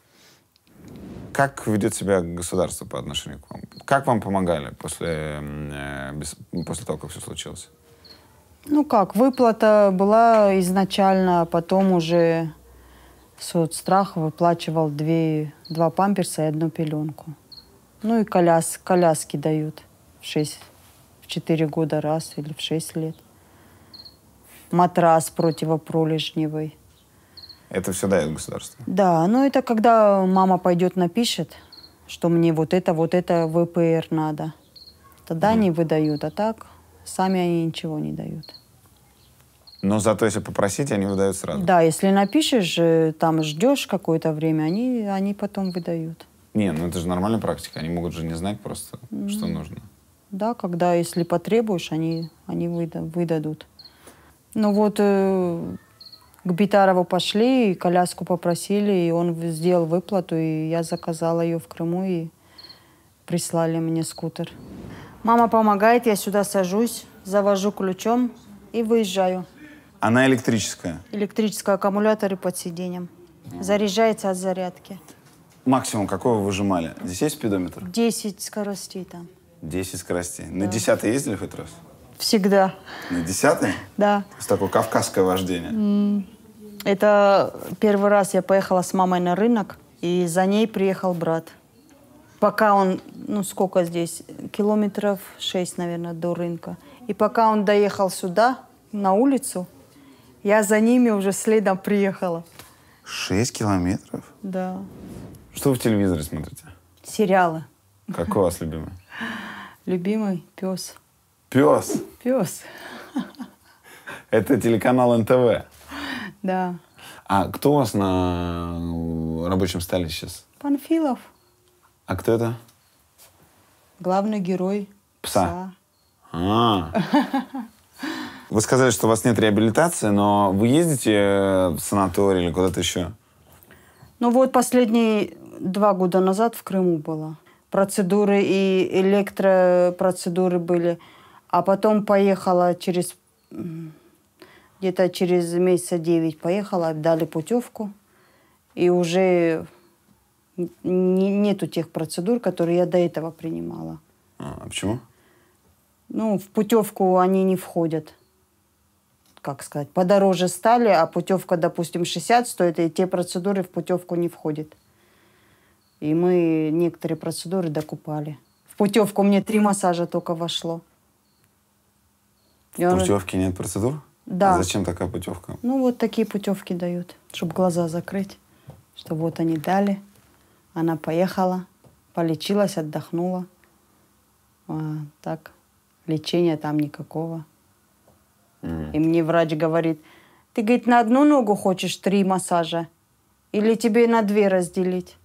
Как ведет себя государство по отношению к вам? Как вам помогали после того, как все случилось? Ну как, выплата была изначально, а потом уже соцстрах выплачивал 2 памперса и 1 пеленку. Ну и коляски дают в 4 года раз или в 6 лет. Матрас противопролежневый. Это все дает государство? Да, ну это когда мама пойдет напишет, что мне вот это ВПР надо. Тогда они выдают, а так сами они ничего не дают. Но зато если попросить, они выдают сразу? Да, если напишешь, там ждешь какое-то время, они потом выдают. Не, ну это же нормальная практика. Они могут же не знать просто, что нужно. Да, когда, если потребуешь, они выдадут. Ну вот к Битарову пошли, коляску попросили, и он сделал выплату, и я заказала ее в Крыму, и прислали мне скутер. Мама помогает, я сюда сажусь, завожу ключом и выезжаю. Она электрическая? Электрический аккумулятор и под сиденьем. Заряжается от зарядки. Максимум какого вы выжимали? Здесь есть спидометр? 10 скоростей там. 10 скоростей. Да. На 10-й ездили хоть раз? Всегда. На 10-й? Да. Это такое кавказское вождение. Это первый раз я поехала с мамой на рынок, и за ней приехал брат. Пока он, ну сколько здесь, километров 6, наверное, до рынка. И пока он доехал сюда, на улицу, я за ними уже следом приехала. 6 километров? Да. Что вы в телевизоре смотрите? Сериалы. Какой у вас любимый? Любимый пес. Пес? Пес. Это телеканал НТВ? Да. А кто у вас на рабочем столе сейчас? Панфилов. А кто это? Главный герой. Пса. Вы сказали, что у вас нет реабилитации, но вы ездите в санаторий или куда-то еще? Ну вот последние 2 года назад в Крыму была. Процедуры и электропроцедуры были. А потом поехала где-то через месяца 9 поехала, дали путевку. И уже нету тех процедур, которые я до этого принимала. А почему? Ну, в путевку они не входят. Как сказать, подороже стали, а путевка, допустим, 60 стоит, и те процедуры в путевку не входят. И мы некоторые процедуры докупали. В путевку мне 3 массажа только вошло. В путевке нет процедур? Да. А зачем такая путевка? Ну, вот такие путевки дают, чтобы глаза закрыть. Что вот они дали. Она поехала, полечилась, отдохнула. Так, лечения там никакого. И мне врач говорит, ты, говорит, на одну ногу хочешь 3 массажа? Или тебе на 2 разделить?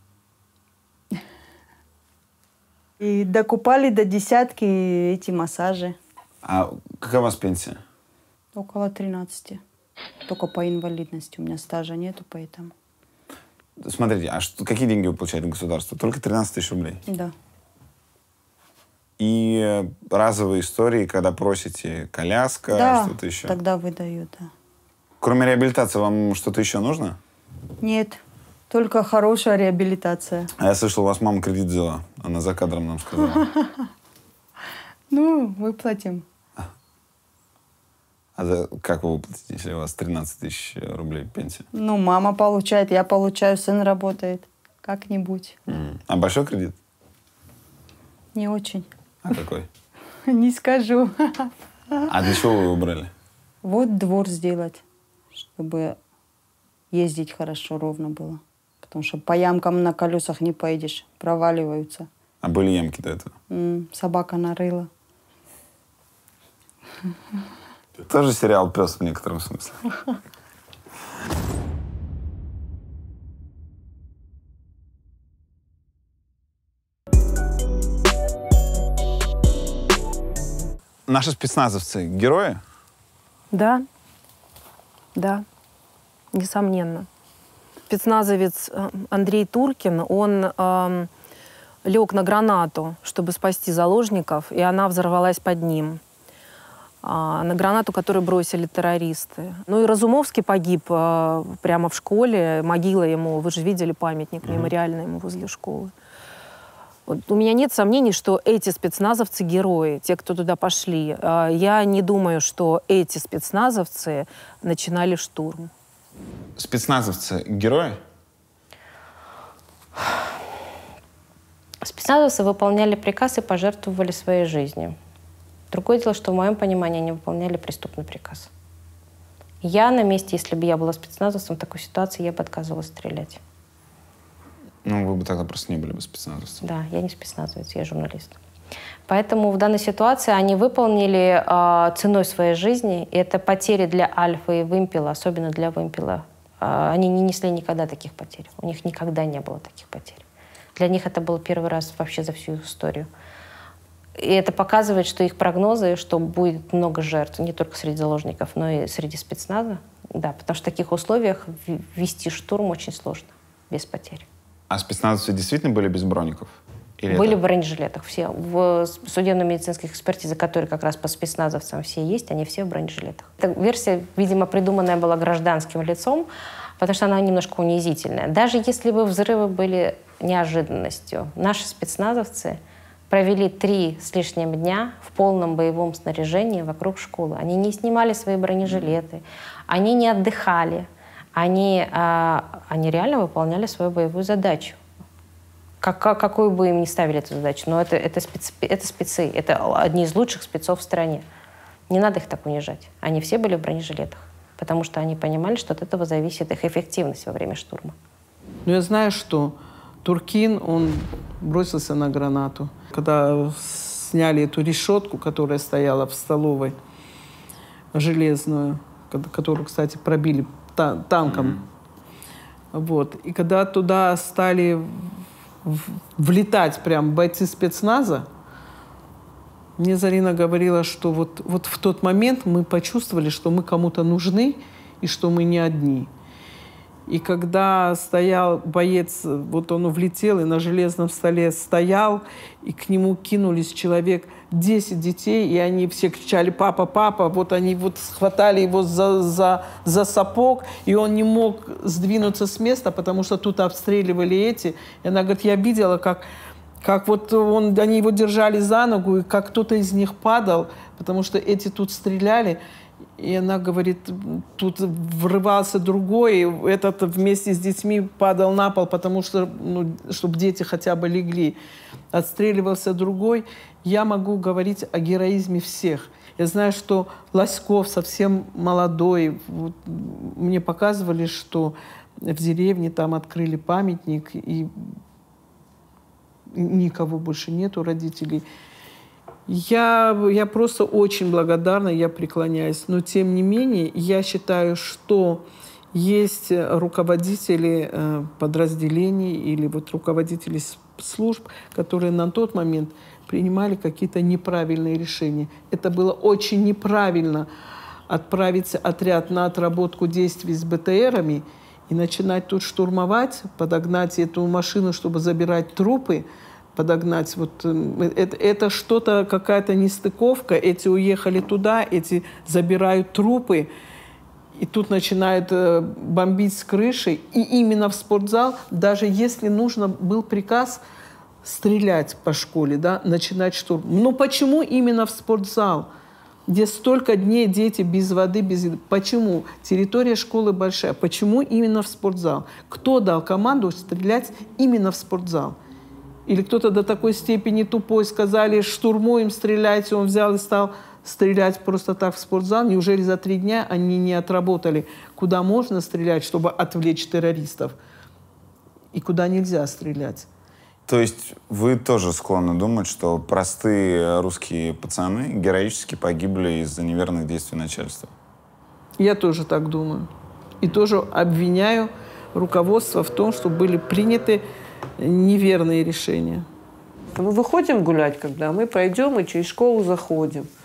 И докупали до 10 эти массажи. А какая у вас пенсия? Около 13. Только по инвалидности. У меня стажа нету, поэтому. Смотрите, а какие деньги вы получаете от государства? Только 13 тысяч рублей? Да. И разовые истории, когда просите коляска, да, что-то еще? Тогда выдают, да. Кроме реабилитации, вам что-то еще нужно? Нет, только хорошая реабилитация. А я слышал, у вас мама кредит взяла. Она за кадром нам сказала. Ну, выплатим. А как вы выплатите, если у вас 13 тысяч рублей пенсия? Ну, мама получает, я получаю, сын работает. Как-нибудь. А большой кредит? Не очень. А какой? Не скажу. А для чего вы его брали? Вот двор сделать, чтобы ездить хорошо, ровно было. Потому что по ямкам на колесах не поедешь, проваливаются. А были ямки до этого? Собака нарыла. Тоже сериал «Пес» в некотором смысле. Наши спецназовцы герои? Да, да, несомненно. Спецназовец Андрей Туркин, он лег на гранату, чтобы спасти заложников, и она взорвалась под ним. На гранату, которую бросили террористы. Ну и Разумовский погиб прямо в школе, могила ему, вы же видели памятник мемориальный ему возле школы. Вот, у меня нет сомнений, что эти спецназовцы герои, те, кто туда пошли. Я не думаю, что эти спецназовцы начинали штурм. Спецназовцы герои? Спецназовцы выполняли приказ и пожертвовали своей жизнью. Другое дело, что в моем понимании они выполняли преступный приказ. Я на месте, если бы я была спецназовцем, в такой ситуации я бы отказывалась стрелять. Ну, вы бы тогда просто не были бы спецназовцем. Да, я не спецназовец, я журналист. Поэтому в данной ситуации они выполнили ценой своей жизни. И это потери для Альфа и Вымпела, особенно для Вымпела. Они не несли никогда таких потерь. У них никогда не было таких потерь. Для них это был первый раз вообще за всю их историю. И это показывает, что их прогнозы, что будет много жертв, не только среди заложников, но и среди спецназа. Да, потому что в таких условиях вести штурм очень сложно, без потерь. А спецназовцы действительно были без броников? Или были это... в бронежилетах все. В судебно-медицинских экспертизах, которые как раз по спецназовцам все есть, они все в бронежилетах. Эта версия, видимо, придуманная была гражданским лицом, потому что она немножко унизительная. Даже если бы взрывы были неожиданностью, наши спецназовцы провели 3 с лишним дня в полном боевом снаряжении вокруг школы. Они не снимали свои бронежилеты, они не отдыхали, они реально выполняли свою боевую задачу. Какую бы им ни ставили эту задачу, но это спецы, это одни из лучших спецов в стране. Не надо их так унижать. Они все были в бронежилетах, потому что они понимали, что от этого зависит их эффективность во время штурма. Но я знаю, что Туркин, он бросился на гранату. Когда сняли эту решетку, которая стояла в столовой, железную, которую, кстати, пробили танком. Вот. И когда туда стали влетать прям бойцы спецназа, мне Зарина говорила, что вот в тот момент мы почувствовали, что мы кому-то нужны и что мы не одни. И когда стоял боец, вот он влетел и на железном столе стоял, и к нему кинулись человек 10 детей, и они все кричали «папа, папа», вот они вот схватали его за сапог, и он не мог сдвинуться с места, потому что тут обстреливали эти. И она говорит, я видела, как вот они его держали за ногу, и как кто-то из них падал, потому что эти тут стреляли. И она говорит, тут врывался другой, и этот вместе с детьми падал на пол, потому что, чтобы дети хотя бы легли. Отстреливался другой. Я могу говорить о героизме всех. Я знаю, что Лоськов совсем молодой. Вот, мне показывали, что в деревне там открыли памятник, и никого больше нету, родителей. Я просто очень благодарна, я преклоняюсь. Но, тем не менее, я считаю, что есть руководители подразделений или вот руководители служб, которые на тот момент принимали какие-то неправильные решения. Это было очень неправильно отправить отряд на отработку действий с БТРами и начинать тут штурмовать, подогнать эту машину, чтобы забирать трупы, подогнать. Вот, это что-то, какая-то нестыковка. Эти уехали туда, эти забирают трупы. И тут начинают бомбить с крыши. И именно в спортзал, даже если нужно был приказ стрелять по школе, да, начинать штурм. Но почему именно в спортзал, где столько дней дети без воды, без еды? Почему? Территория школы большая. Почему именно в спортзал? Кто дал команду стрелять именно в спортзал? Или кто-то до такой степени тупой, сказали, штурмуем, стреляйте. Он взял и стал стрелять просто так в спортзал. Неужели за 3 дня они не отработали, куда можно стрелять, чтобы отвлечь террористов, и куда нельзя стрелять? То есть вы тоже склонны думать, что простые русские пацаны героически погибли из-за неверных действий начальства? Я тоже так думаю. И тоже обвиняю руководство в том, что были приняты неверные решения. Мы выходим гулять, когда мы пойдем и через школу заходим.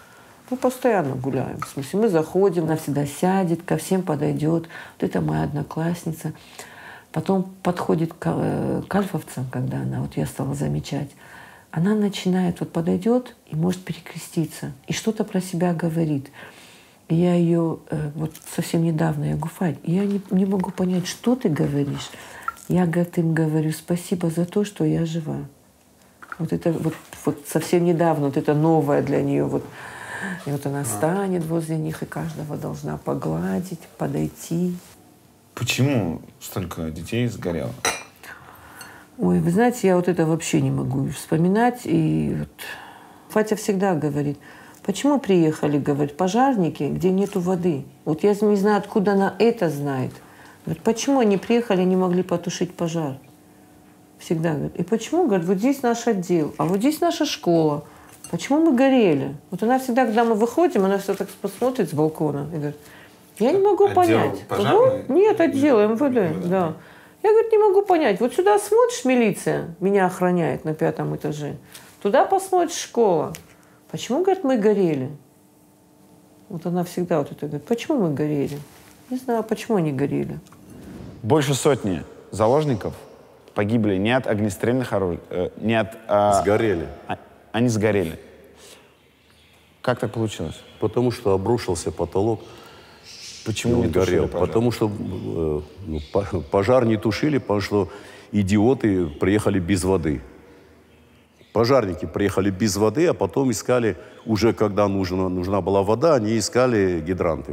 Мы постоянно гуляем. В смысле, мы заходим, она всегда сядет, ко всем подойдет. Вот это моя одноклассница. Потом подходит к альфовцам, когда она, вот я стала замечать, она начинает, вот подойдет и может перекреститься. И что-то про себя говорит. И я ее, вот совсем недавно, я говорю, Фань, я не могу понять, что ты говоришь. Я, говорит, им говорю, спасибо за то, что я жива. Вот это вот совсем недавно, вот это новое для нее. Вот. И вот она станет возле них, и каждого должна погладить, подойти. Почему столько детей сгорело? Ой, вы знаете, я вот это вообще не могу вспоминать. И вот Фатя всегда говорит, почему приехали, говорит, пожарники, где нету воды? Вот я не знаю, откуда она это знает. Говорит, почему они приехали и не могли потушить пожар? Всегда говорит. И почему, говорит, вот здесь наш отдел, а вот здесь наша школа. Почему мы горели? Вот она всегда, когда мы выходим, она все так посмотрит с балкона и говорит, я не могу понять. Вот, нет, отдел МВД, да. Я, говорит, не могу понять. Вот сюда смотришь, милиция меня охраняет на 5-м этаже. Туда посмотришь, школа. Почему, говорит, мы горели? Вот она всегда вот это говорит, почему мы горели? Не знаю, почему они горели. Больше сотни заложников погибли не от огнестрельных оружий, не от... Сгорели. Они сгорели. Как так получилось? Потому что обрушился потолок. Почему не горел? Пожар? Потому что пожар не тушили, потому что идиоты приехали без воды. Пожарники приехали без воды, а потом искали, уже когда нужна была вода, они искали гидранты.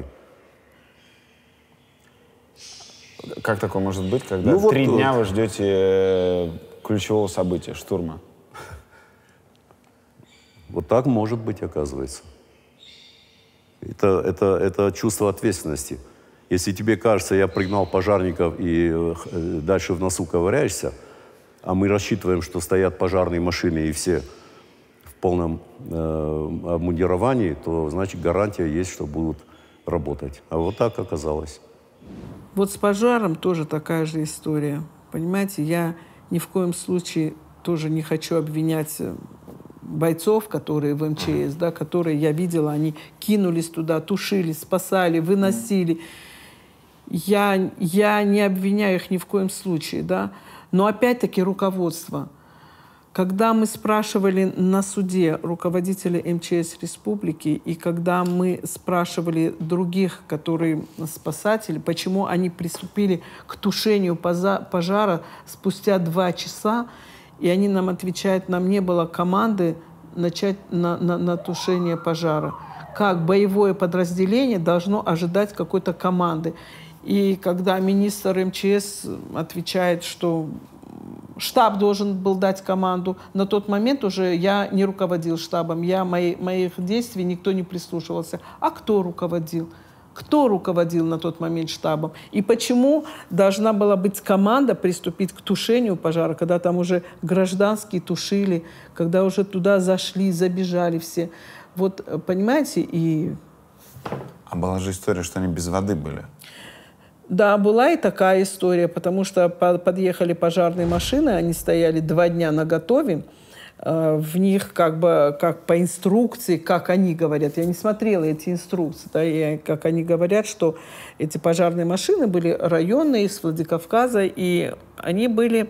Как такое может быть, когда 3 дня вы ждете ключевого события, штурма? Вот так может быть, оказывается. Это чувство ответственности. Если тебе кажется, я пригнал пожарников и дальше в носу ковыряешься, а мы рассчитываем, что стоят пожарные машины и все в полном обмундировании, то значит гарантия есть, что будут работать. А вот так оказалось. Вот с пожаром тоже такая же история. Понимаете, я ни в коем случае тоже не хочу обвинять бойцов, которые в МЧС, да, которые я видела, они кинулись туда, тушили, спасали, выносили. Я не обвиняю их ни в коем случае, да. Но опять-таки руководство. Когда мы спрашивали на суде руководителя МЧС республики, и когда мы спрашивали других, которые спасатели, почему они приступили к тушению пожара спустя 2 часа, и они нам отвечают, нам не было команды начать на тушение пожара. Как боевое подразделение должно ожидать какой-то команды. И когда министр МЧС отвечает, что штаб должен был дать команду, на тот момент уже я не руководил штабом, моих действий никто не прислушивался. А кто руководил? Кто руководил на тот момент штабом? И почему должна была быть команда приступить к тушению пожара, когда там уже гражданские тушили, когда уже туда зашли, забежали все? Вот, понимаете, и... А была же история, что они без воды были. Да, была и такая история, потому что подъехали пожарные машины, они стояли 2 дня наготове. В них как по инструкции, как они говорят, я не смотрела эти инструкции, да, и как они говорят, что эти пожарные машины были районные, из Владикавказа, и они были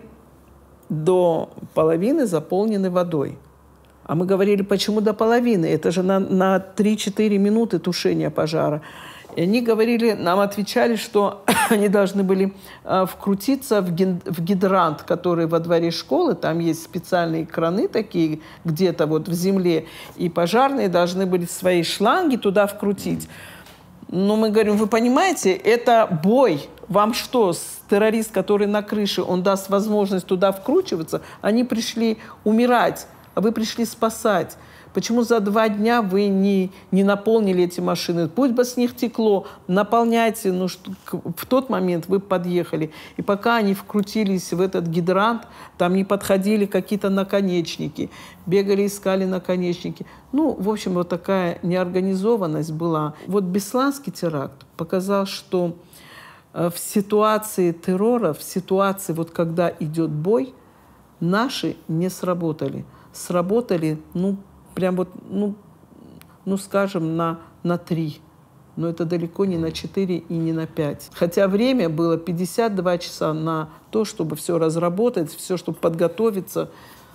до половины заполнены водой. А мы говорили, почему до половины? Это же на 3-4 минуты тушения пожара. И они говорили, нам отвечали, что они должны были вкрутиться в гидрант, который во дворе школы, там есть специальные краны такие где-то вот в земле, и пожарные должны были свои шланги туда вкрутить. Но мы говорим, вы понимаете, это бой. Вам что, террорист, который на крыше, он даст возможность туда вкручиваться? Они пришли умирать, а вы пришли спасать. Почему за 2 дня вы не наполнили эти машины? Пусть бы с них текло, наполняйте. Ну, в тот момент вы подъехали. И пока они вкрутились в этот гидрант, там не подходили какие-то наконечники. Бегали, искали наконечники. Ну, в общем, вот такая неорганизованность была. Вот Бесланский теракт показал, что в ситуации террора, в ситуации, вот когда идет бой, наши не сработали. Сработали, прям вот, ну, скажем, на 3. Но это далеко не на 4 и не на 5. Хотя время было 52 часа на то, чтобы все разработать, все, чтобы подготовиться.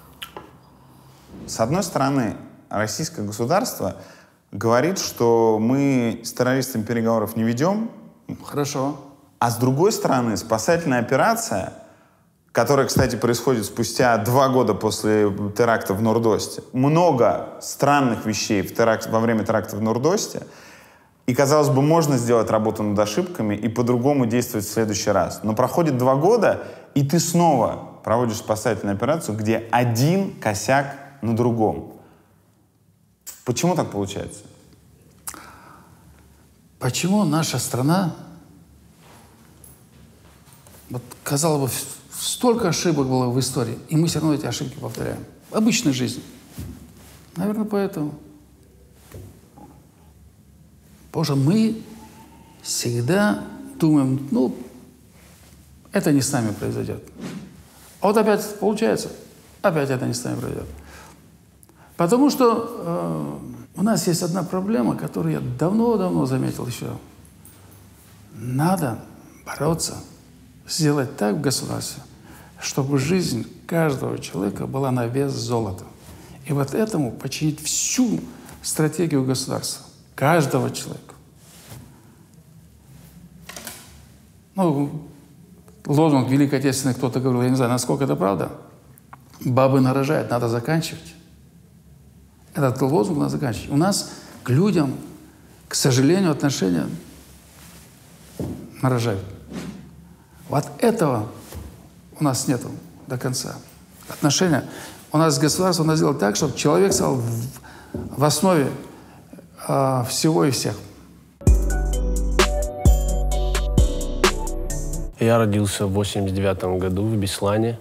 С одной стороны, российское государство говорит, что мы с террористами переговоров не ведем. Хорошо. А с другой стороны, спасательная операция, которая, кстати, происходит спустя 2 года после теракта в Норд-Осте. Много странных вещей во время теракта в Норд-Осте. И, казалось бы, можно сделать работу над ошибками и по-другому действовать в следующий раз. Но проходит 2 года, и ты снова проводишь спасательную операцию, где один косяк на другом. Почему так получается? Почему наша страна, вот, казалось бы, столько ошибок было в истории, и мы все равно эти ошибки повторяем? В обычной жизни. Наверное, поэтому. Потому что мы всегда думаем, ну, это не с нами произойдет. А вот опять получается, опять это не с нами произойдет. Потому что у нас есть одна проблема, которую я давно-давно заметил еще. Надо бороться, сделать так в государстве, чтобы жизнь каждого человека была на вес золота. И вот этому подчинить всю стратегию государства. Каждого человека. Ну, лозунг Великой Отечественной кто-то говорил, я не знаю, насколько это правда. Бабы нарожают, надо заканчивать. Этот лозунг надо заканчивать. У нас к людям, к сожалению, отношения нарожают. Вот этого у нас нету до конца. Отношения. У нас государство надо сделать так, чтобы человек стал в основе всего и всех. Я родился в 89 году в Беслане.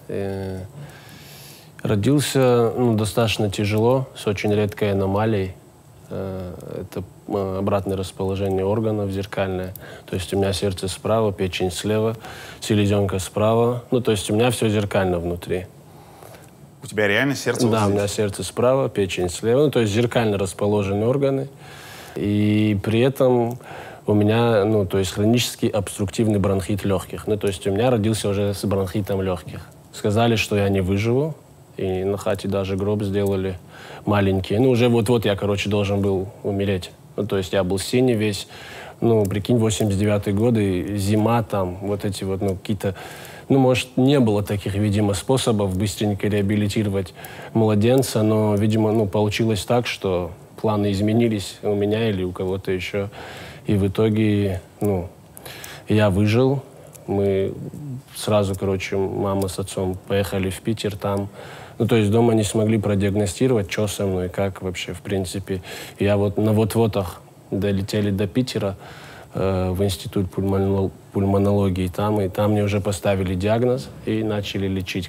Родился достаточно тяжело, с очень редкой аномалией. Это обратное расположение органов зеркальное. То есть у меня сердце справа, печень слева, селезенка справа. Ну, то есть у меня все зеркально внутри. У тебя реально сердце? Да, у меня сердце справа, печень слева. Ну, то есть зеркально расположены органы. И при этом у меня, то есть хронический обструктивный бронхит легких. Ну, то есть у меня родился уже с бронхитом легких. Сказали, что я не выживу. И на хате даже гроб сделали маленький. Ну, уже вот-вот я, должен был умереть. Ну, то есть я был синий весь. Ну, прикинь, 89-й год, и зима там, вот эти вот, какие-то... Ну, может, не было таких, видимо, способов быстренько реабилитировать младенца, но, видимо, получилось так, что планы изменились у меня или у кого-то еще. И в итоге, я выжил. Мы сразу, мама с отцом поехали в Питер там. Ну, то есть дома не смогли продиагностировать, что со мной, как вообще, в принципе. Я вот на вот-вотах долетели до Питера, в институт пульмонологии, и там мне уже поставили диагноз и начали лечить,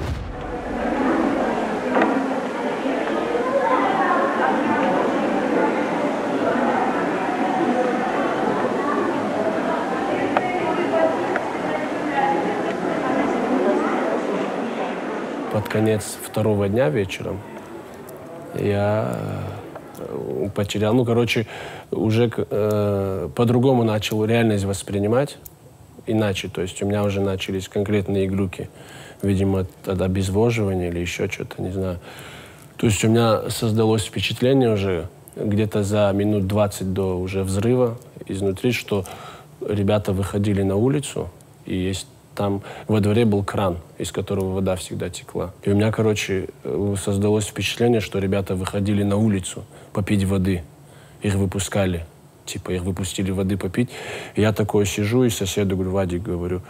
Под конец 2-го дня вечером я потерял, уже по-другому начал реальность воспринимать, иначе. То есть у меня уже начались конкретные глюки, видимо, от обезвоживания или еще что-то, не знаю. То есть у меня создалось впечатление уже где-то за минут 20 до уже взрыва изнутри, что ребята выходили на улицу, и там во дворе был кран, из которого вода всегда текла. И у меня, создалось впечатление, что ребята выходили на улицу попить воды. Их выпускали. Их выпустили воды попить. И я такой сижу и соседу говорю, Вадик, говорю,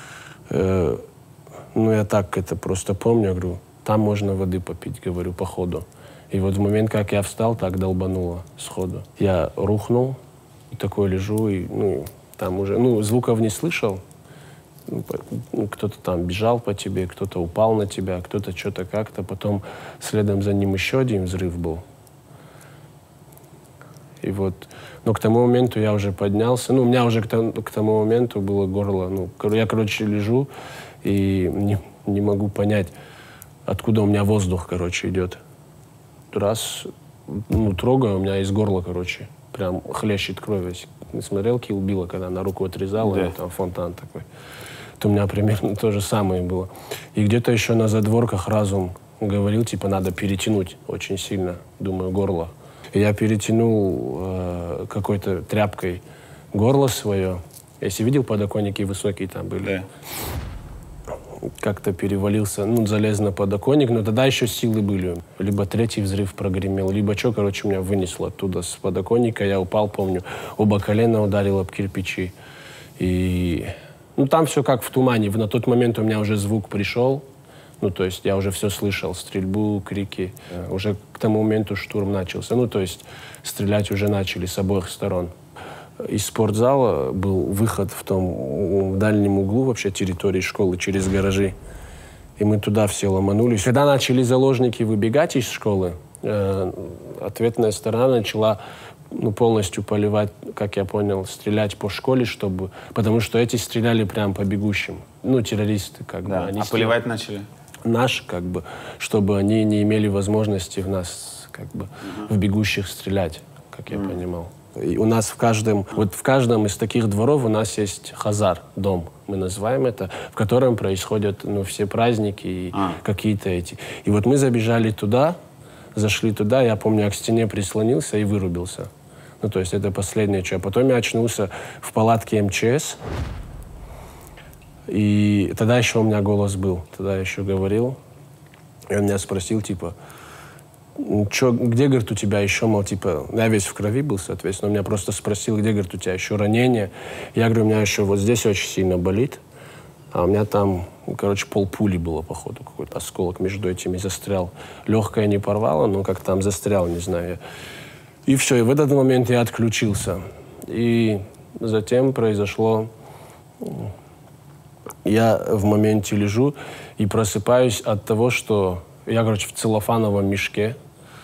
я так это просто помню, говорю, там можно воды попить, говорю, по ходу. И вот в момент, как я встал, так долбануло сходу. Я рухнул, и такой лежу, и там уже, звуков не слышал. Кто-то там бежал по тебе, кто-то упал на тебя, кто-то что-то как-то. Потом следом за ним еще один взрыв был. И вот, к тому моменту я уже поднялся. У меня уже к тому моменту было горло. Я, лежу и не могу понять, откуда у меня воздух, идет. Раз, ну, трогаю, у меня из горла, короче, прям хлещет кровь. Смотрел Kill Bill, когда на руку отрезал, да. Там фонтан такой. То у меня примерно то же самое было. И где-то еще на задворках разум говорил, типа, надо перетянуть очень сильно, думаю, горло. И я перетянул какой-то тряпкой горло свое. Если видел, подоконники высокие там были. Да. Как-то перевалился, ну, залез на подоконник, но тогда еще силы были. Либо третий взрыв прогремел, либо что, короче, меня вынесло оттуда с подоконника. Я упал, помню, оба колена ударил об кирпичи. И, ну, там все как в тумане. На тот момент у меня уже звук пришел. Ну, то есть я уже все слышал, стрельбу, крики. Уже к тому моменту штурм начался. Ну, то есть стрелять уже начали с обоих сторон. Из спортзала был выход в том дальнем углу вообще территории школы через гаражи. И мы туда все ломанулись. Когда начали заложники выбегать из школы, ответная сторона начала, ну, полностью поливать, как я понял, стрелять по школе, чтобы... Потому что эти стреляли прям по бегущим. Ну, террористы, как да. бы. Они поливать начали? Наши, как бы, чтобы они не имели возможности в нас, как бы, в бегущих стрелять, как я понимал. И у нас в каждом из таких дворов у нас есть хазар, дом, мы называем это, в котором происходят, ну, все праздники и какие-то эти. И вот мы забежали туда, зашли туда, я помню, я к стене прислонился и вырубился. Ну, то есть это последнее, что. Потом я очнулся в палатке МЧС, и тогда еще у меня голос был, тогда я еще говорил. И он меня спросил, типа, где, говорит, у тебя еще, мол, типа, я весь в крови был, соответственно, он меня просто спросил, где, говорит, у тебя еще ранение. Я говорю, у меня еще вот здесь очень сильно болит, а у меня там, короче, полпули было, походу, какой-то осколок между этими застрял. Легкое не порвало, но как там застрял, не знаю. И все, и в этот момент я отключился. И затем произошло... Я в моменте лежу и просыпаюсь от того, что я, короче, в целлофановом мешке,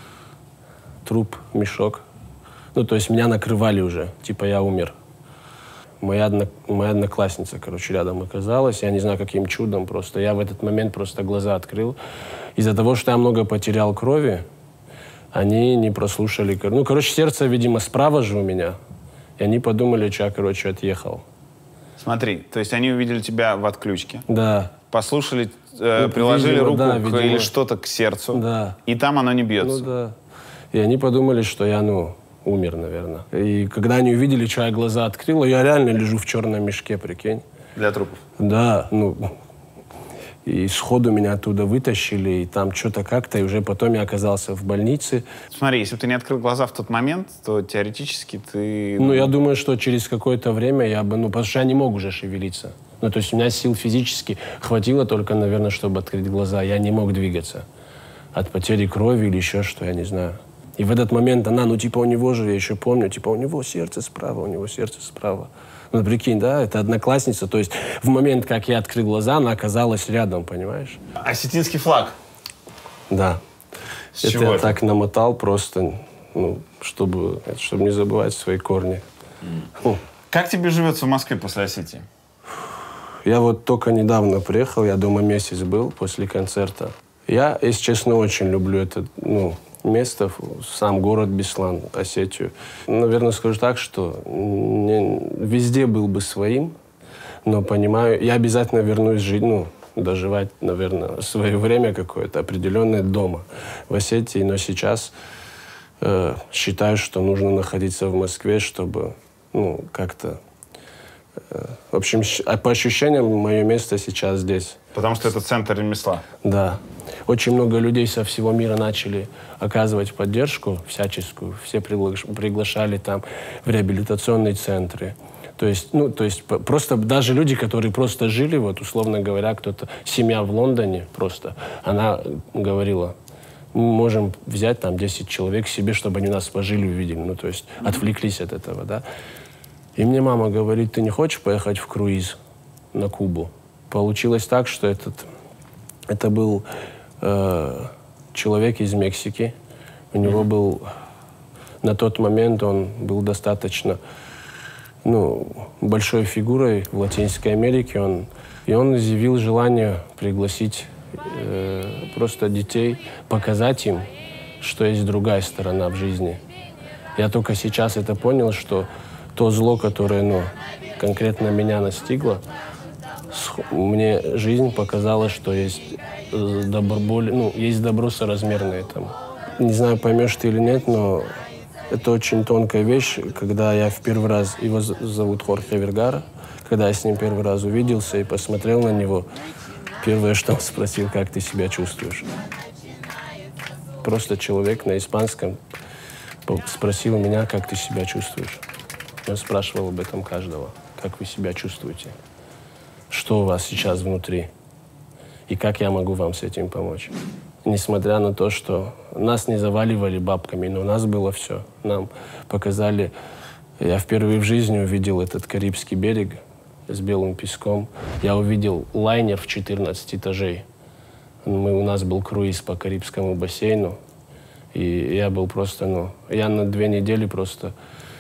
труп, мешок. Ну, то есть меня накрывали уже, типа я умер. Моя одноклассница, короче, рядом оказалась. Я не знаю, каким чудом просто. Я в этот момент просто глаза открыл. Из-за того, что я много потерял крови, они не прослушали. Ну, короче, сердце, видимо, справа же у меня. И они подумали, что я, короче, отъехал. Смотри, то есть они увидели тебя в отключке. Да. Послушали, приложили видимо, руку да, видимо, или что-то к сердцу. Да. И там оно не бьется. Ну да. И они подумали, что я, ну, умер, наверное. И когда они увидели, что я глаза открыл, я реально лежу в черном мешке, прикинь. Для трупов? Да, ну... И сходу меня оттуда вытащили, и там что-то как-то, и уже потом я оказался в больнице. Смотри, если бы ты не открыл глаза в тот момент, то теоретически ты... Ну, я думаю, что через какое-то время я бы... Ну, потому что я не мог уже шевелиться. Ну, то есть у меня сил физически хватило только, наверное, чтобы открыть глаза. Я не мог двигаться от потери крови или еще что, я не знаю. И в этот момент она, ну, типа, у него же, я еще помню, типа, у него сердце справа, у него сердце справа. Ну, прикинь, да, это одноклассница. То есть в момент, как я открыл глаза, она оказалась рядом, понимаешь? Осетинский флаг? Да. С это чего я это? так намотал просто, ну, чтобы не забывать свои корни. Как тебе живется в Москве после Осетии? Я вот только недавно приехал, я дома месяц был после концерта. Я, если честно, очень люблю это, ну, место, сам город Беслан, Осетию. Наверное, скажу так, что везде был бы своим, но понимаю, я обязательно вернусь жить, ну, доживать, наверное, свое время какое-то определенное дома в Осетии, но сейчас считаю, что нужно находиться в Москве, чтобы, ну, как-то... в общем, по ощущениям, мое место сейчас здесь. Потому что это центр ремесла? Да. Очень много людей со всего мира начали оказывать поддержку всяческую. Все приглашали там в реабилитационные центры. То есть, ну, просто даже люди, которые просто жили, вот, условно говоря, кто-то, семья в Лондоне просто, она говорила, мы можем взять там 10 человек себе, чтобы они нас пожили, увидели. Ну, то есть отвлеклись от этого, да. И мне мама говорит, ты не хочешь поехать в круиз на Кубу? Получилось так, что это был человек из Мексики. У него был, на тот момент он был достаточно, ну, большой фигурой в Латинской Америке. И он изъявил желание пригласить просто детей, показать им, что есть другая сторона в жизни. Я только сейчас это понял, что то зло, которое, ну, конкретно меня настигло, мне жизнь показала, что есть есть добро соразмерное этому. Не знаю, поймешь ты или нет, но это очень тонкая вещь, когда я в первый раз, его зовут Хорхе Вергара, когда я с ним первый раз увиделся и посмотрел на него, первое, что он спросил, как ты себя чувствуешь. Просто человек на испанском спросил меня, как ты себя чувствуешь. Он спрашивал об этом каждого, как вы себя чувствуете, что у вас сейчас внутри и как я могу вам с этим помочь. Несмотря на то, что нас не заваливали бабками, но у нас было все. Нам показали... Я впервые в жизни увидел этот Карибский берег с белым песком. Я увидел лайнер в 14 этажей. У нас был круиз по Карибскому бассейну. И я был просто, я на 2 недели просто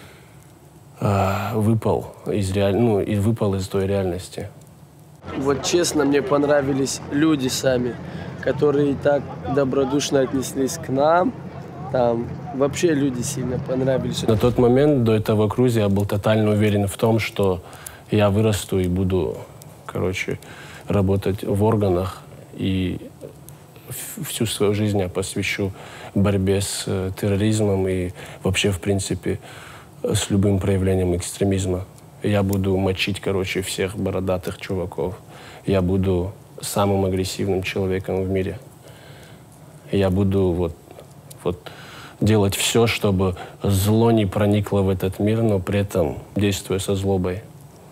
выпал из той реальности. Вот честно, мне понравились люди сами, которые так добродушно отнеслись к нам. Там вообще люди сильно понравились. На тот момент, до этого круза, я был тотально уверен в том, что я вырасту и буду, работать в органах. И всю свою жизнь я посвящу борьбе с терроризмом и вообще, в принципе, с любым проявлением экстремизма. Я буду мочить, всех бородатых чуваков. Я буду самым агрессивным человеком в мире. Я буду делать все, чтобы зло не проникло в этот мир, но при этом действуя со злобой.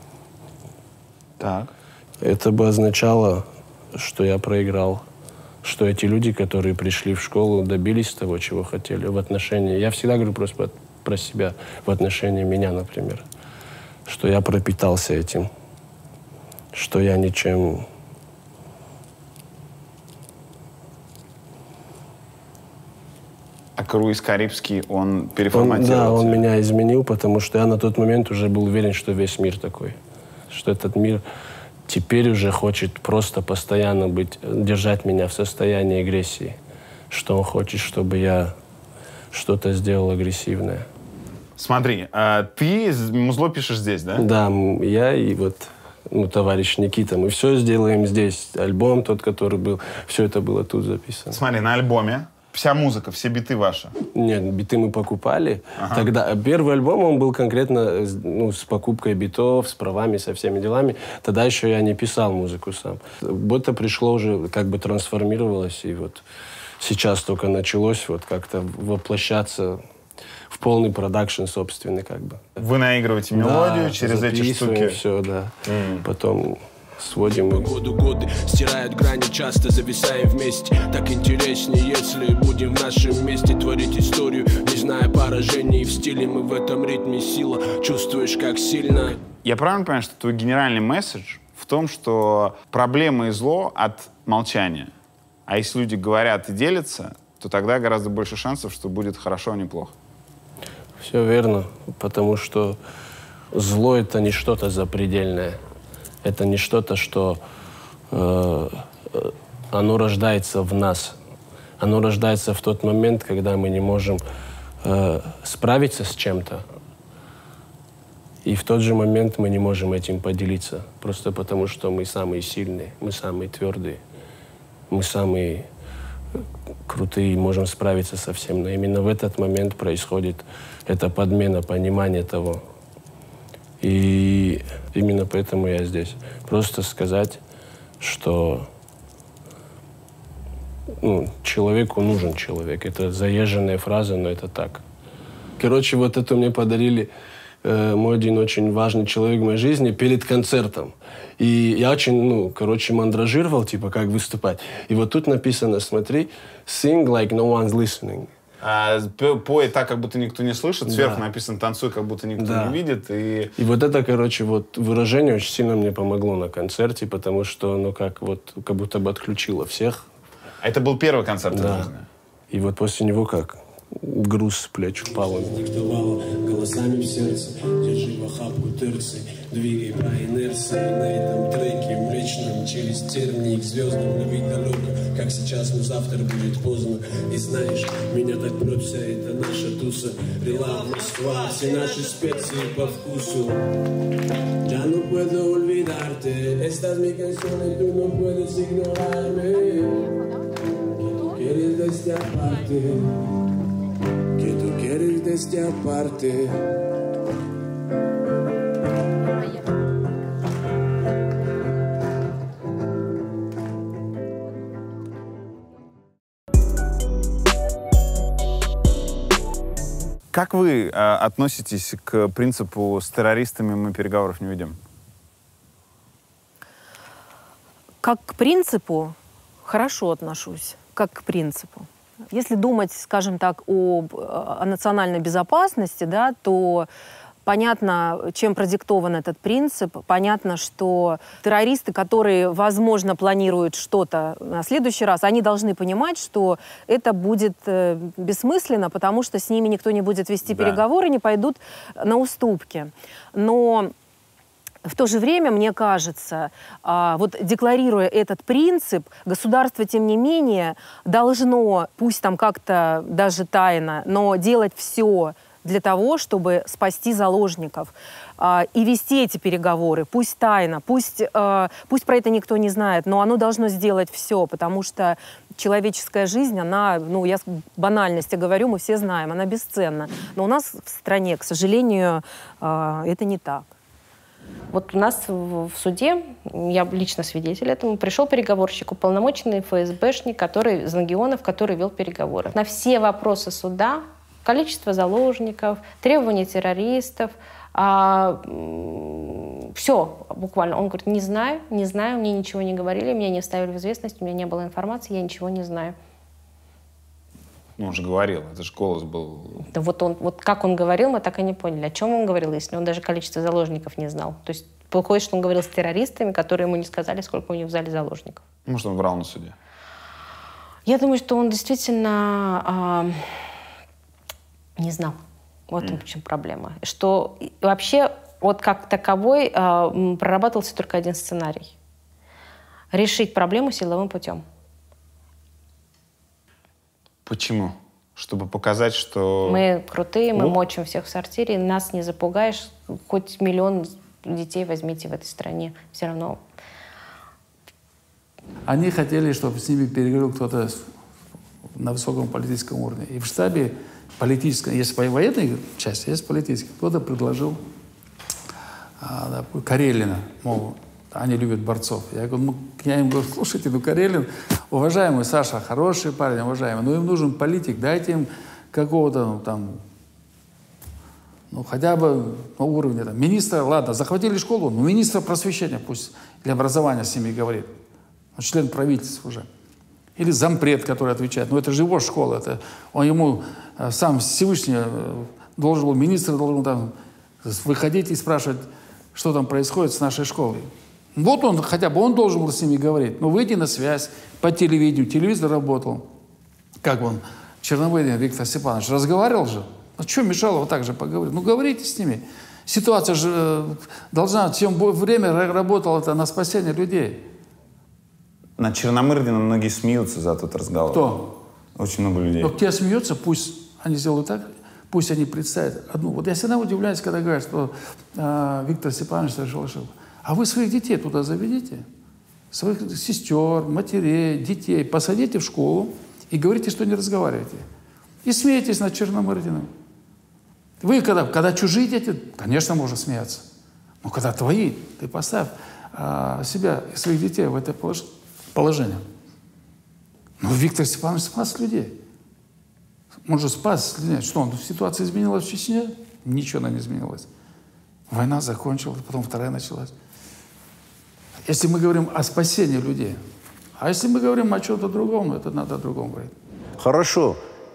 Так. Это бы означало, что я проиграл. Что эти люди, которые пришли в школу, добились того, чего хотели в отношении... Я всегда говорю просто про себя в отношении меня, например. Что я пропитался этим. Что я ничем... А круиз Карибский, он переформатировал? Он меня изменил, потому что я на тот момент уже был уверен, что весь мир такой. Что этот мир теперь уже хочет просто постоянно держать меня в состоянии агрессии. Что он хочет, чтобы я что-то сделал агрессивное. Смотри, ты музло пишешь здесь, да? Да, я и товарищ Никита. Мы все сделаем здесь. Альбом тот, который был, все это было тут записано. Смотри, на альбоме вся музыка, все биты ваши? Нет, биты мы покупали. Ага. Тогда первый альбом, он был конкретно с покупкой битов, с правами, со всеми делами. Тогда еще я не писал музыку сам. Это пришло уже, трансформировалось. И сейчас только началось как-то воплощаться в полный продакшн собственный, Вы наигрываете мелодию через эти штуки? Все, да. Потом сводим. Годы стирают грани, часто зависаем вместе. Так интереснее, если будем в нашем месте творить историю, не зная поражений в стиле. Мы в этом ритме сила, чувствуешь, как сильно. Я правильно понимаю, что твой генеральный месседж в том, что проблема и зло от молчания. А если люди говорят и делятся, то тогда гораздо больше шансов, что будет хорошо, а не плохо. Все верно, потому что зло — это не что-то запредельное. Это не что-то, что оно рождается в нас. Оно рождается в тот момент, когда мы не можем справиться с чем-то. И в тот же момент мы не можем этим поделиться. Просто потому, что мы самые сильные, мы самые твердые, мы самые крутые и можем справиться со всем. Но именно в этот момент происходит эта подмена понимания того. И именно поэтому я здесь. Просто сказать, что человеку нужен человек. Это заезженная фраза, но это так. Это мне подарили мой один очень важный человек в моей жизни перед концертом. И я очень, мандражировал, как выступать. И тут написано, смотри, sing like no one's listening. Пой так, как будто никто не слышит. Сверху написано «танцуй, как будто никто не видит». И это, выражение очень сильно мне помогло на концерте, потому что, как будто бы отключило всех. А это был первый концерт в жизни? И после него груз с плеч упал. Диктовала голосами в сердце, держи в охапку тырцы, двигай по инерции, на этом треке вечном, через тернии к звездам, но ведь далеко, как сейчас, но завтра будет поздно. И знаешь, меня так прет вся эта наша туса. Рела, Москва, все наши специи по вкусу. Ya no puedo olvidarte, esta es mi canción y tú no puedes ignorarme. Que tú quieres de esta parte, que tú quieres de esta parte. Как вы относитесь к принципу «с террористами мы переговоров не ведем»? Как к принципу хорошо отношусь, как к принципу. Если думать, скажем так, о национальной безопасности, да, то понятно, чем продиктован этот принцип. Понятно, что террористы, которые, возможно, планируют что-то на следующий раз, они должны понимать, что это будет бессмысленно, потому что с ними никто не будет вести переговоры, не пойдут на уступки. Но в то же время, мне кажется, вот декларируя этот принцип, государство, тем не менее, должно, пусть там как-то даже тайно, но делать все для того, чтобы спасти заложников и вести эти переговоры, пусть тайно, пусть про это никто не знает, но оно должно сделать все, потому что человеческая жизнь, она, ну, я с банальности говорю, мы все знаем, она бесценна. Но у нас в стране, к сожалению, это не так. Вот у нас в суде, я лично свидетель этому, пришел переговорщик, уполномоченный ФСБшник, который, Зангионов, который вел переговоры. На все вопросы суда, количество заложников, требования террористов, все буквально. Он говорит, не знаю, мне ничего не говорили, меня не ставили в известность, у меня не было информации, я ничего не знаю. Ну, он же говорил, это же голос был. Да вот как он говорил, мы так и не поняли. О чем он говорил, если он даже количество заложников не знал. То есть выходит, что он говорил с террористами, которые ему не сказали, сколько у них в зале заложников. Может, он врал на суде? Я думаю, что он действительно не знал. Вот в чем проблема. Что вообще вот как таковой прорабатывался только один сценарий. Решить проблему силовым путем. Почему? Чтобы показать, что... Мы крутые, мы мочим всех в сортире, нас не запугаешь, хоть миллион детей возьмите в этой стране, все равно. Они хотели, чтобы с ними переговорил кто-то на высоком политическом уровне. И в штабе политическом, есть военная часть, есть политическая. Кто-то предложил Карелина, мол, они любят борцов. Я им говорю, слушайте, Карелин, уважаемый Саша, хороший парень, уважаемый, но им нужен политик, дайте им какого-то хотя бы на уровне министра, ладно, захватили школу, но министра просвещения пусть или образования с ними говорит, член правительства уже. Или зампред, который отвечает, это же его школа, это он ему сам Всевышний должен был, министр должен там выходить и спрашивать, что там происходит с нашей школой. Вот он, хотя бы он должен был с ними говорить. Но выйти на связь по телевидению. Телевизор работал. Как он, Черномырдин Виктор Степанович, разговаривал же. А что мешало вот так же поговорить? Говорите с ними. Ситуация же должна, чем время работало это на спасение людей. Над Черномырдином многие смеются за тот разговор. Кто? Очень много людей. Но те смеются, пусть они сделают так, пусть они представят одну. Вот я всегда удивляюсь, когда говорят, что Виктор Степанович совершил ошибку. А вы своих детей туда заведите, своих сестер, матерей, детей, посадите в школу и говорите, что не разговариваете. И смеетесь над Черномырдиным. Вы, когда чужие дети, конечно, можно смеяться. Но когда твои, ты поставь себя и своих детей в это положение. Но Виктор Степанович спас людей. Он же спас людей. Что, ситуация изменилась в Чечне? Ничего она не изменилась. Война закончилась, потом вторая началась. Если мы говорим о спасении людей, а если мы говорим о чем-то другом, это надо о другом говорить. Хорошо.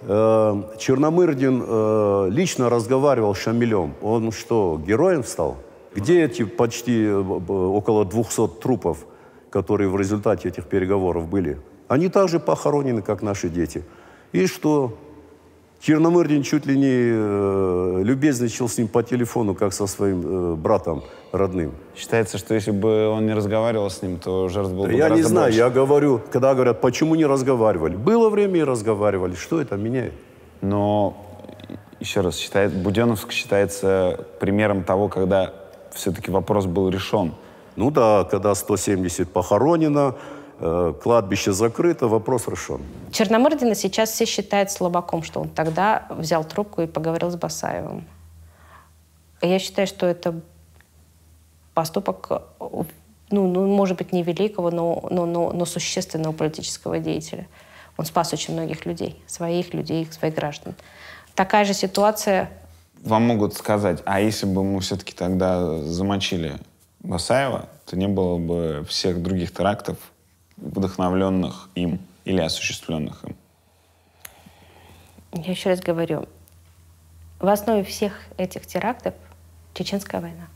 Черномырдин лично разговаривал с Шамилем. Он что, героем стал? Где эти почти около 200 трупов, которые в результате этих переговоров были? Они также похоронены, как наши дети. И что? Черномырдин чуть ли не любезничал с ним по телефону, как со своим братом родным. Считается, что если бы он не разговаривал с ним, то жертв было бы Я гораздо не знаю, больше. я говорю, когда говорят, почему не разговаривали. Было время и разговаривали. Что это меняет? Но, еще раз, Буденновск считается примером того, когда все-таки вопрос был решен. Ну да, когда 170 похоронено, кладбище закрыто, вопрос решен. Черномырдина сейчас все считают слабаком, что он тогда взял трубку и поговорил с Басаевым. Я считаю, что это поступок, ну, может быть, не великого, но существенного политического деятеля. Он спас очень многих людей, своих граждан. Такая же ситуация... Вам могут сказать, а если бы мы все-таки тогда замочили Басаева, то не было бы всех других терактов, вдохновленных им или осуществленных им. Я еще раз говорю, в основе всех этих терактов Чеченская война.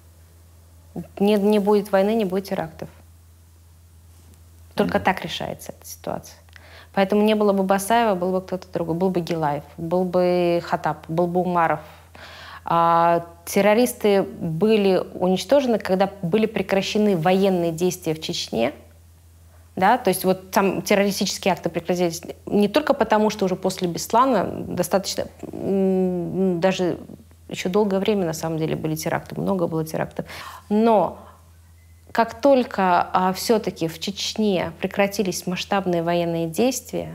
Не будет войны, не будет терактов. Только так решается эта ситуация. Поэтому не было бы Басаева, был бы кто-то другой. Был бы Гилаев, был бы Хатаб, был бы Умаров. Террористы были уничтожены, когда были прекращены военные действия в Чечне. Да? То есть вот там террористические акты прекратились не только потому, что уже после Беслана достаточно, даже еще долгое время на самом деле были теракты, много было терактов. Но как только все-таки в Чечне прекратились масштабные военные действия,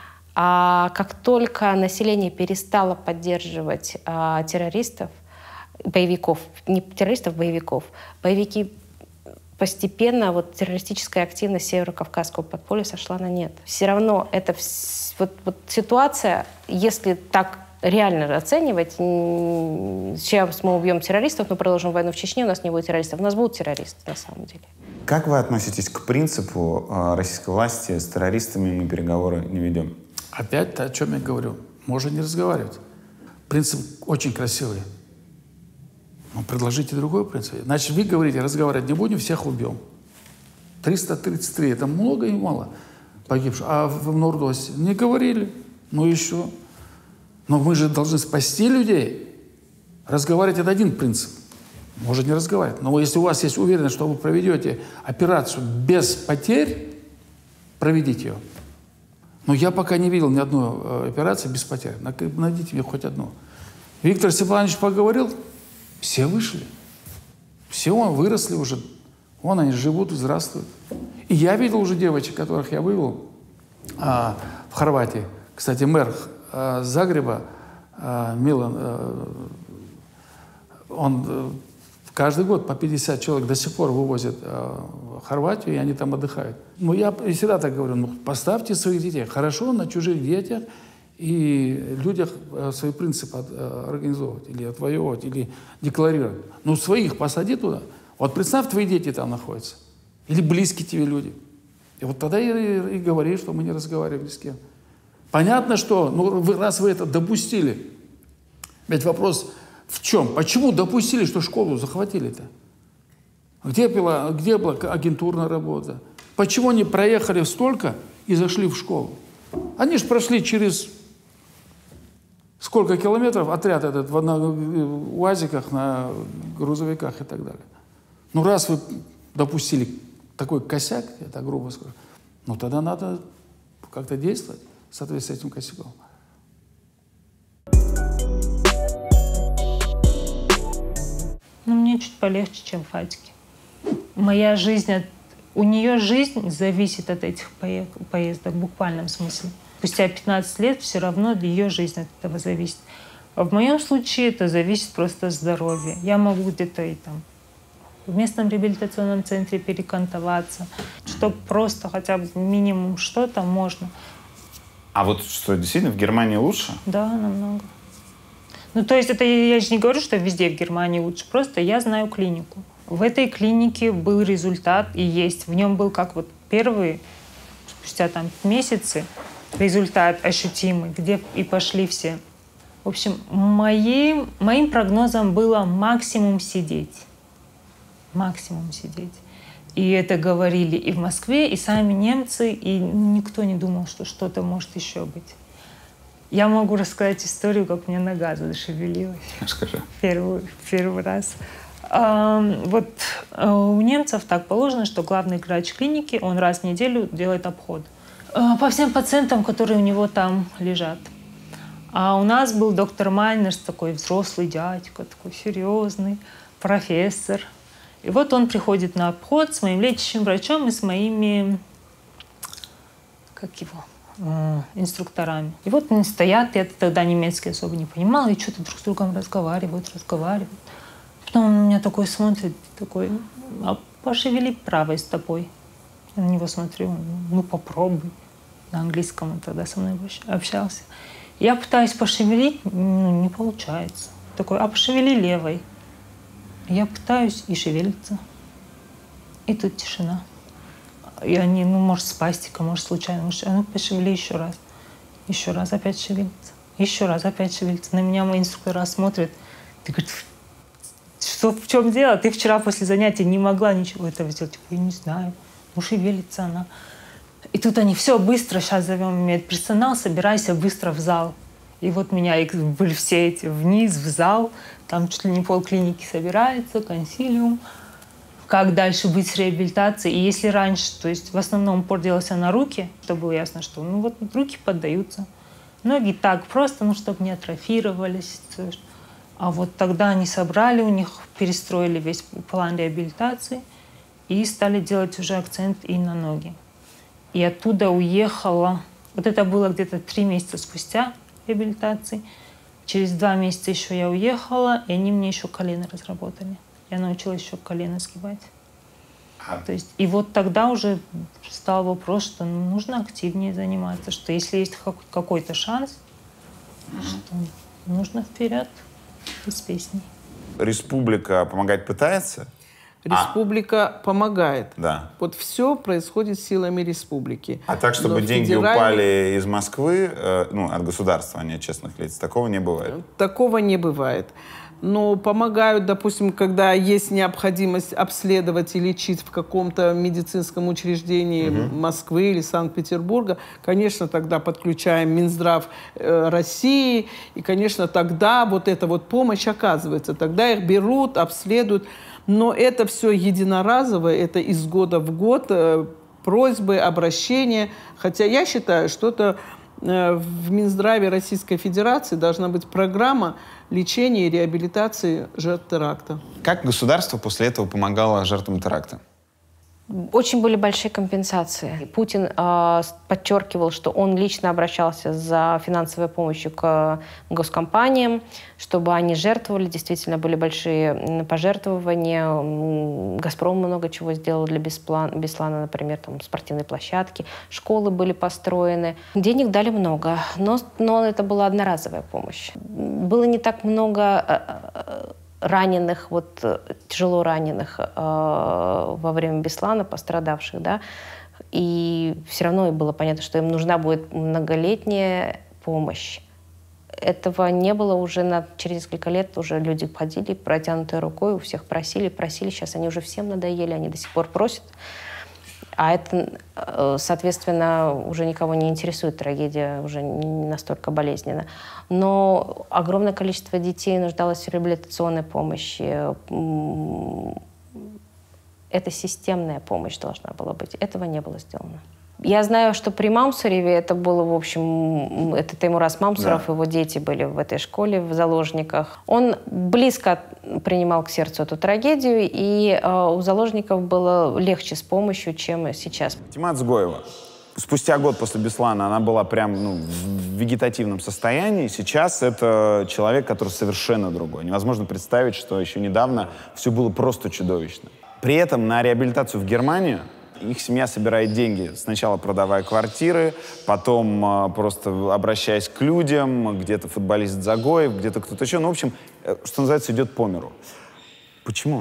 как только население перестало поддерживать террористов, боевиков, не террористов, боевиков, боевики постепенно, вот террористическая активность северо-кавказского подполья сошла на нет. Все равно это вот ситуация, если так реально оценивать, сейчас мы убьем террористов, мы продолжим войну в Чечне, у нас не будет террористов. У нас будут террористы, на самом деле. Как вы относитесь к принципу российской власти: с террористами мы переговоры не ведем? Опять о чем я говорю. Можно не разговаривать. Принцип очень красивый. Но предложите другой принцип. Значит, вы говорите, разговаривать не будем, всех убьем. 333 – это много и мало погибших. А в Нордосте не говорили. Ну еще. Но мы же должны спасти людей. Разговаривать – это один принцип. Можно не разговаривать. Но если у вас есть уверенность, что вы проведете операцию без потерь, проведите ее. Но я пока не видел ни одной операции без потерь. Найдите мне хоть одну. Виктор Степанович поговорил, все вышли. Все выросли уже. Вон они живут, взрослеют. И я видел уже девочек, которых я вывел в Хорватии. Кстати, мэр Загреба, Милан, он каждый год по 50 человек до сих пор вывозят в Хорватию, и они там отдыхают. Ну, я всегда так говорю, ну, поставьте своих детей. Хорошо на чужих детях и людях свои принципы организовывать, или отвоевывать, или декларировать. Ну, своих посади туда. Вот представь, твои дети там находятся. Или близкие тебе люди. И вот тогда и говори, что мы не разговаривали с кем. Понятно, что, ну, раз вы это допустили, ведь вопрос в чем? Почему допустили, что школу захватили-то? Где была агентурная работа? Почему они проехали столько и зашли в школу? Они же прошли через сколько километров отряд этот на УАЗиках, на грузовиках и так далее. Ну, раз вы допустили такой косяк, я так грубо скажу, ну, тогда надо как-то действовать в соответствии с этим косяком. Ну, мне чуть полегче, чем Фатике. Моя жизнь, у нее жизнь зависит от этих поездок, в буквальном смысле. Спустя 15 лет все равно ее жизнь от этого зависит. А в моем случае это зависит просто от здоровья. Я могу где-то и там в местном реабилитационном центре перекантоваться, чтобы просто хотя бы минимум что-то можно. А вот что, действительно, в Германии лучше? Да, намного. Ну, то есть это я же не говорю, что везде в Германии лучше, просто я знаю клинику. В этой клинике был результат и есть. В нем был как вот первый, спустя там месяцы, результат ощутимый, где и пошли все. В общем, моим прогнозом было максимум сидеть. Максимум сидеть. И это говорили и в Москве, и сами немцы, и никто не думал, что что-то может еще быть. Я могу рассказать историю, как мне нога зашевелилась. Скажи. Первый раз. Вот у немцев так положено, что главный врач клиники, он раз в неделю делает обход по всем пациентам, которые у него там лежат. А у нас был доктор Майнерс, такой взрослый дядька, такой серьезный, профессор. И вот он приходит на обход с моим лечащим врачом и с моими, инструкторами. И вот они стоят, я тогда немецкий особо не понимала, и что-то друг с другом разговаривают. Потом он на меня такой смотрит, такой, а пошевели правой стопой. Я на него смотрю, ну попробуй. На английском он тогда со мной общался. Я пытаюсь пошевелить, не получается. Такой, а пошевели левой. Я пытаюсь, и шевелится. И тут тишина. И они, может, спастика, может, случайно. Может, а ну, пошевели еще раз. Еще раз опять шевелится. Еще раз опять шевелится. На меня мой инструктор смотрит. Ты говоришь, что, в чем дело? Ты вчера после занятия не могла ничего этого сделать. Я не знаю. Ну, шевелится она. И тут они, все, быстро, сейчас зовем медперсонал, собирайся быстро в зал. И вот меня были все эти вниз, в зал. Там чуть ли не полклиники собирается, консилиум. Как дальше быть с реабилитацией. И если раньше, то есть в основном упор делался на руки, то было ясно, что ну вот руки поддаются. Ноги так просто, чтобы не атрофировались. А вот тогда они собрали, у них перестроили весь план реабилитации и стали делать уже акцент и на ноги. И оттуда уехала, вот это было где-то 3 месяца спустя реабилитации. Через 2 месяца еще я уехала, и они мне еще колено разработали. Я научилась еще колено сгибать. То есть, и вот тогда уже стал вопрос, что нужно активнее заниматься, что если есть какой-то шанс, что нужно вперед с песней. Республика помогать пытается? Республика помогает. Да. Вот все происходит силами республики. А так, чтобы деньги упали из Москвы, от государства, а не от частных лиц, такого не бывает? Такого не бывает. Но помогают, допустим, когда есть необходимость обследовать и лечить в каком-то медицинском учреждении Москвы или Санкт-Петербурга, конечно, тогда подключаем Минздрав России, и, конечно, тогда вот эта вот помощь оказывается. Тогда их берут, обследуют. Но это все единоразовое, это из года в год просьбы, обращения. Хотя я считаю, что это в Минздраве Российской Федерации должна быть программа лечения и реабилитации жертв теракта. Как государство после этого помогало жертвам теракта? Очень были большие компенсации. Путин подчеркивал, что он лично обращался за финансовой помощью к госкомпаниям, чтобы они жертвовали. Действительно, были большие пожертвования. «Газпром» много чего сделал для Беслана, например, там спортивные площадки, школы были построены. Денег дали много, но это была одноразовая помощь. Было не так много раненых, тяжело раненых во время Беслана, пострадавших, да, и все равно было понятно, что им нужна будет многолетняя помощь. Этого не было уже через несколько лет, уже люди ходили протянутой рукой, у всех просили, сейчас они уже всем надоели, они до сих пор просят. А это, соответственно, уже никого не интересует, трагедия уже не настолько болезненна. Но огромное количество детей нуждалось в реабилитационной помощи. Это системная помощь должна была быть. Этого не было сделано. Я знаю, что при Мамсуреве это было, в общем, это Теймураз Мамсуров, его дети были в этой школе, в заложниках. Он близко принимал к сердцу эту трагедию, и у заложников было легче с помощью, чем сейчас. Фатима Ацгоева. Спустя год после Беслана она была прям в вегетативном состоянии. Сейчас это человек, который совершенно другой. Невозможно представить, что еще недавно все было просто чудовищно. При этом на реабилитацию в Германию их семья собирает деньги, сначала продавая квартиры, потом просто обращаясь к людям, где-то футболист Загоев, где-то кто-то еще. Ну, в общем, что называется, идет по миру. Почему?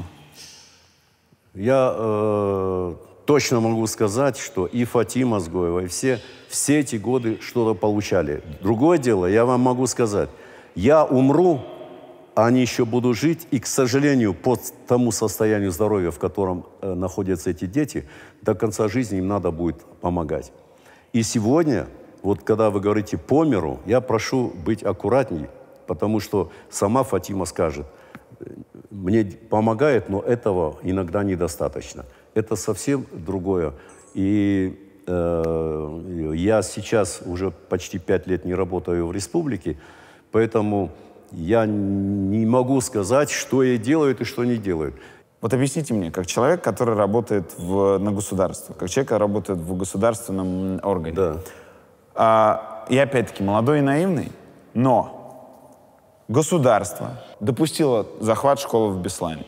Я точно могу сказать, что и Фатима Ацгоева, и все эти годы что-то получали. Другое дело, я вам могу сказать, я умру, а они еще будут жить, и, к сожалению, по тому состоянию здоровья, в котором находятся эти дети, до конца жизни им надо будет помогать. И сегодня вот когда вы говорите по миру, я прошу быть аккуратней, потому что сама Фатима скажет, мне помогает, но этого иногда недостаточно. Это совсем другое. И я сейчас уже почти 5 лет не работаю в республике, поэтому я не могу сказать, что ей делают и что не делают. Вот объясните мне, как человек, который работает на государство, как человек, который работает в государственном органе. Да. Я опять-таки молодой и наивный, но государство допустило захват школы в Беслане.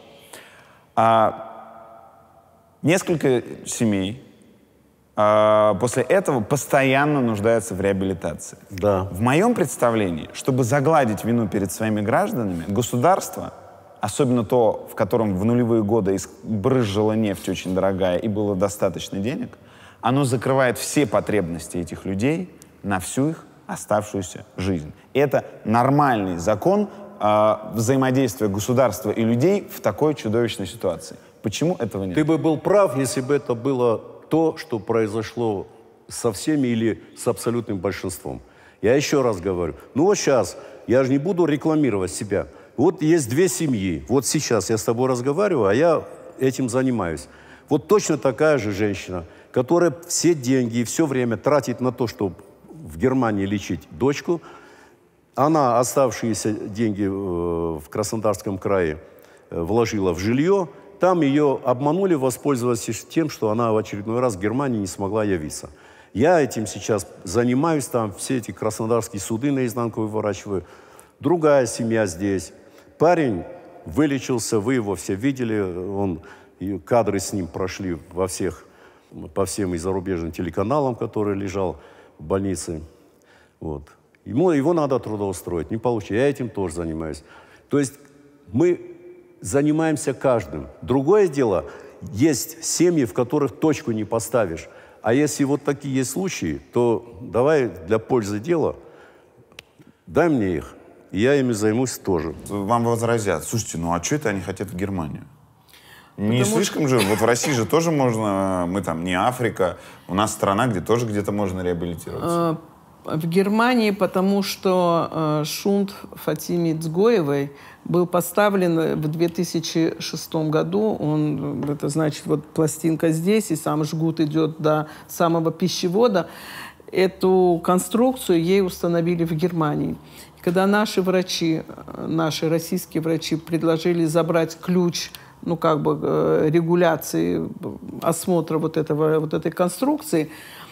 Несколько семей после этого постоянно нуждаются в реабилитации. Да. В моем представлении, чтобы загладить вину перед своими гражданами, государство, особенно то, в котором в нулевые годы брызжила нефть очень дорогая и было достаточно денег, оно закрывает все потребности этих людей на всю их оставшуюся жизнь. И это нормальный закон взаимодействия государства и людей в такой чудовищной ситуации. Почему этого нет? Ты бы был прав, если бы это было то, что произошло со всеми или с абсолютным большинством. Я еще раз говорю, ну вот сейчас, я же не буду рекламировать себя. Вот есть 2 семьи, вот сейчас я с тобой разговариваю, а я этим занимаюсь. Вот точно такая же женщина, которая все деньги и все время тратит на то, чтобы в Германии лечить дочку. Она оставшиеся деньги в Краснодарском крае вложила в жилье. Там ее обманули, воспользовавшись тем, что она в очередной раз в Германии не смогла явиться. Я этим сейчас занимаюсь, там все эти краснодарские суды наизнанку выворачиваю. Другая семья здесь. Парень вылечился, вы его все видели, кадры с ним прошли по всем и зарубежным телеканалам, который лежал в больнице. Вот. Его надо трудоустроить, не получится. Я этим тоже занимаюсь. То есть мы занимаемся каждым. Другое дело, есть семьи, в которых точку не поставишь. А если вот такие есть случаи, то давай для пользы дела, дай мне их, и я ими займусь тоже. Вам возразят, слушайте, ну а что это они хотят в Германию? Не слишком же, вот в России же тоже можно, мы там не Африка, у нас страна, где тоже где-то можно реабилитироваться. В Германии, потому что шунт Фатиме Цгоевой был поставлен в 2006 году. Это значит, вот пластинка здесь, и сам жгут идет до самого пищевода. Эту конструкцию ей установили в Германии. Когда наши врачи, наши российские врачи предложили забрать ключ, регуляции, осмотра вот этой конструкции,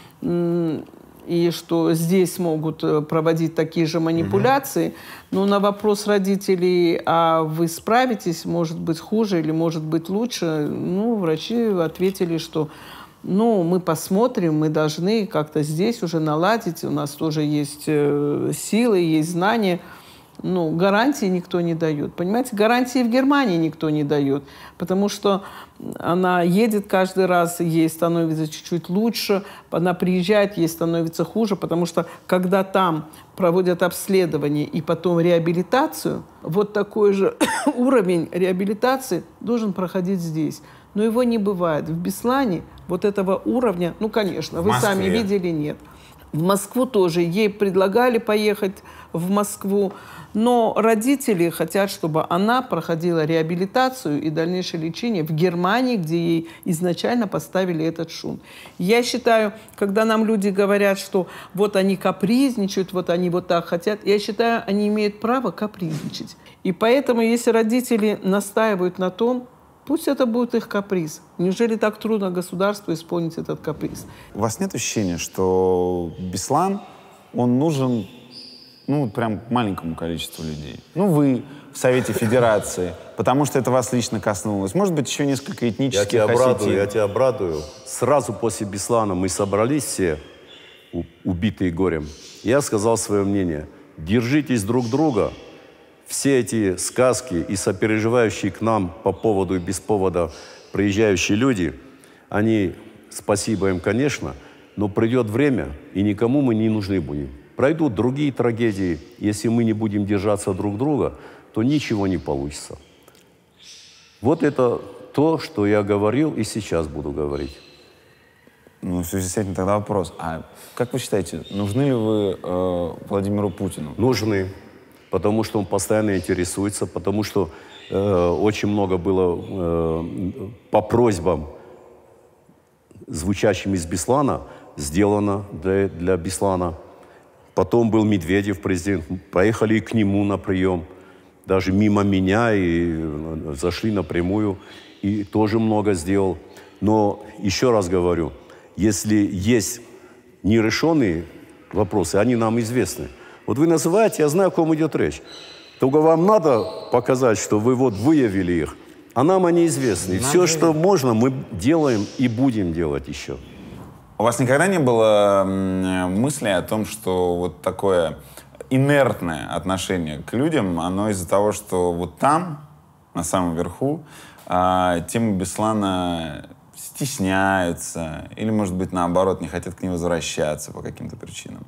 и что здесь могут проводить такие же манипуляции. Но на вопрос родителей, а вы справитесь, может быть хуже или может быть лучше, врачи ответили, что мы посмотрим, мы должны как-то здесь уже наладить, у нас тоже есть силы, есть знания. Гарантии никто не дает. Понимаете, гарантии в Германии никто не дает, потому что она едет каждый раз, ей становится чуть-чуть лучше, она приезжает, ей становится хуже, потому что когда там проводят обследование и потом реабилитацию, вот такой же уровень реабилитации должен проходить здесь. Но его не бывает. В Беслане вот этого уровня, конечно, вы сами видели, нет. В Москву тоже. Ей предлагали поехать в Москву, но родители хотят, чтобы она проходила реабилитацию и дальнейшее лечение в Германии, где ей изначально поставили этот шунт. Я считаю, когда нам люди говорят, что вот они капризничают, вот они вот так хотят, я считаю, они имеют право капризничать. И поэтому, если родители настаивают на том, пусть это будет их каприз. Неужели так трудно государству исполнить этот каприз? У вас нет ощущения, что Беслан, он нужен, прям маленькому количеству людей? Вы в Совете Федерации, потому что это вас лично коснулось. Может быть, еще несколько этнических осетин. Я тебя обрадую. Сразу после Беслана мы собрались все, убитые горем. Я сказал свое мнение. Держитесь друг друга. Все эти сказки и сопереживающие к нам по поводу и без повода приезжающие люди, они, спасибо им, конечно, но придет время, и никому мы не нужны будем. Пройдут другие трагедии. Если мы не будем держаться друг друга, то ничего не получится. Вот это то, что я говорил и сейчас буду говорить. Ну, в связи с этим тогда вопрос. А как вы считаете, нужны ли вы Владимиру Путину? Нужны, потому что он постоянно интересуется, потому что очень много было по просьбам, звучащим из Беслана, сделано для Беслана. Потом был Медведев, президент. Поехали к нему на прием. Даже мимо меня и зашли напрямую. И тоже много сделал. Но еще раз говорю, если есть нерешенные вопросы, они нам известны. Вот вы называете, я знаю, о ком идет речь. Только вам надо показать, что вы вот выявили их. А нам они известны. И все, что можно, мы делаем и будем делать еще. У вас никогда не было мысли о том, что вот такое инертное отношение к людям, оно из-за того, что вот там, на самом верху, тему Беслана стесняются или, может быть, наоборот, не хотят к ней возвращаться по каким-то причинам?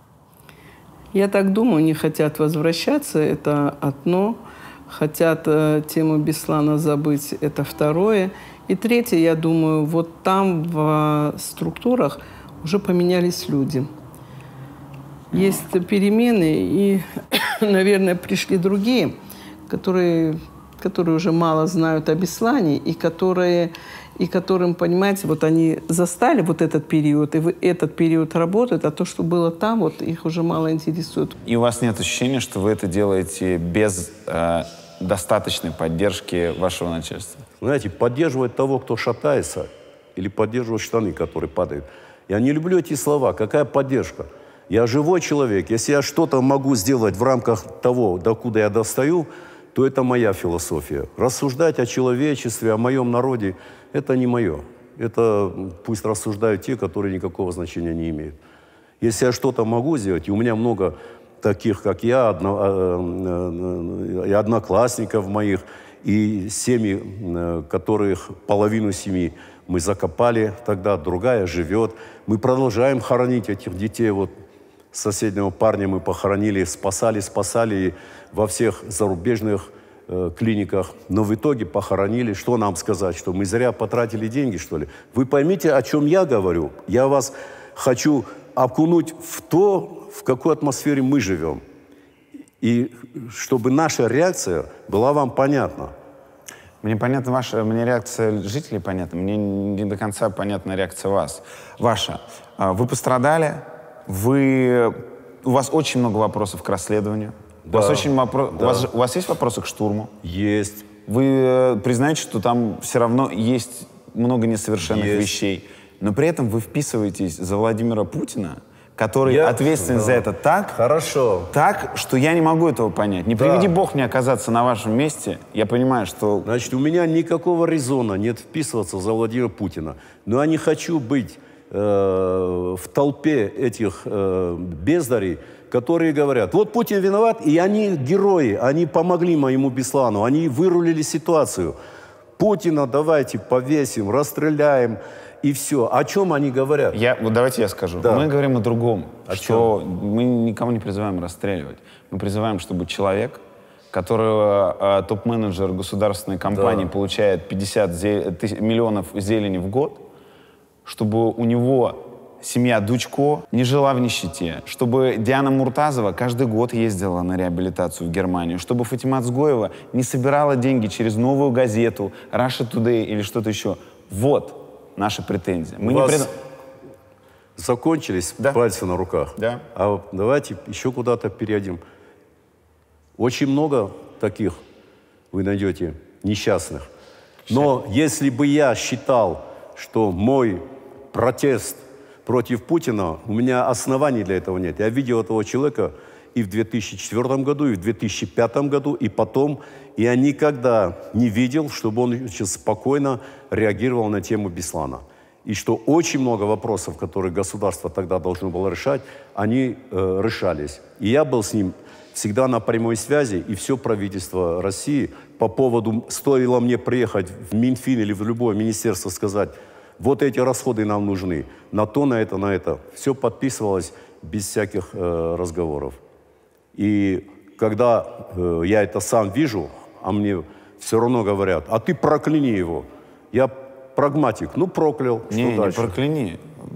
Я так думаю, не хотят возвращаться, это одно. Хотят тему Беслана забыть, это второе. И третье, я думаю, вот там в структурах уже поменялись люди. Есть перемены, и, наверное, пришли другие, которые уже мало знают о Беслане, и которым, понимаете, вот они застали вот этот период, и этот период работают, а то, что было там, вот их уже мало интересует. И у вас нет ощущения, что вы это делаете без достаточной поддержки вашего начальства? Знаете, поддерживать того, кто шатается, или поддерживать штаны, которые падают. Я не люблю эти слова. Какая поддержка? Я живой человек. Если я что-то могу сделать в рамках того, докуда я достаю, то это моя философия. Рассуждать о человечестве, о моем народе, это не мое. Это пусть рассуждают те, которые никакого значения не имеют. Если я что-то могу сделать, и у меня много таких, как я, и одноклассников моих, и семьи, которых половину семьи мы закопали тогда, другая живет. Мы продолжаем хоронить этих детей. Вот соседнего парня мы похоронили, спасали и во всех зарубежных клиниках. Но в итоге похоронили. Что нам сказать? Что мы зря потратили деньги, что ли? Вы поймите, о чем я говорю. Я вас хочу окунуть в то, в какой атмосфере мы живем. И чтобы наша реакция была вам понятна. Мне понятна мне реакция жителей понятна, мне не до конца понятна реакция ваша. Вы пострадали, у вас очень много вопросов к расследованию. Да. У вас есть вопросы к штурму? Есть. Вы признаете, что там все равно есть много несовершенных вещей, но при этом вы вписываетесь за Владимира Путина, который ответственен за это так, что я не могу этого понять. Не приведи Бог мне оказаться на вашем месте, я понимаю, что... Значит, у меня никакого резона нет вписываться за Владимира Путина. Но я не хочу быть в толпе этих бездарей, которые говорят, вот Путин виноват, и они герои, они помогли моему Беслану, они вырулили ситуацию. Путина давайте повесим, расстреляем. И все. О чем они говорят? Вот давайте я скажу. Да. Мы говорим о другом. Что мы никого не призываем расстреливать. Мы призываем, чтобы человек, которого топ-менеджер государственной компании получает 50 миллионов зелени в год, чтобы у него семья Дучко не жила в нищете, чтобы Диана Муртазова каждый год ездила на реабилитацию в Германию, чтобы Фатима Цгоева не собирала деньги через новую газету, Russia Today или что-то еще. Вот наши претензии. Мы закончились пальцы на руках. Да. А давайте еще куда-то перейдем. Очень много таких вы найдете несчастных. Но если бы я считал, что мой протест против Путина, у меня оснований для этого нет. Я видел этого человека и в 2004 году, и в 2005 году, и потом. И я никогда не видел, чтобы он спокойно реагировал на тему Беслана. И что очень много вопросов, которые государство тогда должно было решать, они решались. И я был с ним всегда на прямой связи, и все правительство России по поводу, стоило мне приехать в Минфин или в любое министерство, сказать, вот эти расходы нам нужны, на то, на это. Все подписывалось без всяких разговоров. И когда я это сам вижу, а мне все равно говорят, а ты прокляни его. Я прагматик, ну проклял. Не прокляни.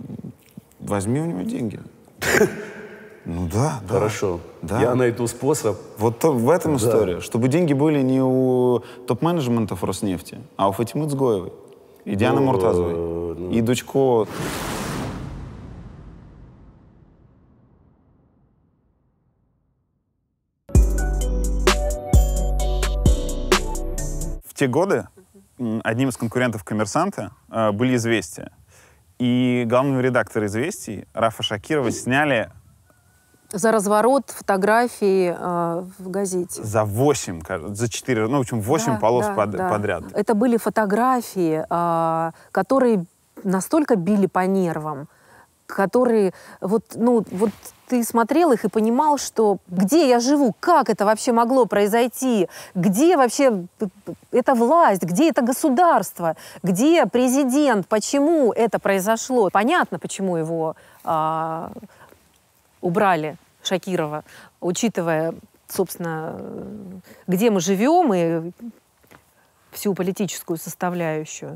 Возьми у него деньги. Ну да, да. Хорошо. Да. Я найду способ. Вот в этом история. Чтобы деньги были не у топ-менеджментов Роснефти, а у Фатимы Цгоевой, и Дианы Муртазовой, и Дучко. В те годы одним из конкурентов «Коммерсанта» были «Известия». И главного редактора «Известий» Рафа Шакирова сняли... За разворот фотографии в газете. За 8, за 4, ну, в общем, 8 полос подряд. Это были фотографии, которые настолько били по нервам, которые... Вот ты смотрел их и понимал, что где я живу, как это вообще могло произойти, где вообще эта власть, где это государство, где президент, почему это произошло. Понятно, почему его убрали, Шакирова, учитывая, собственно, где мы живем и всю политическую составляющую.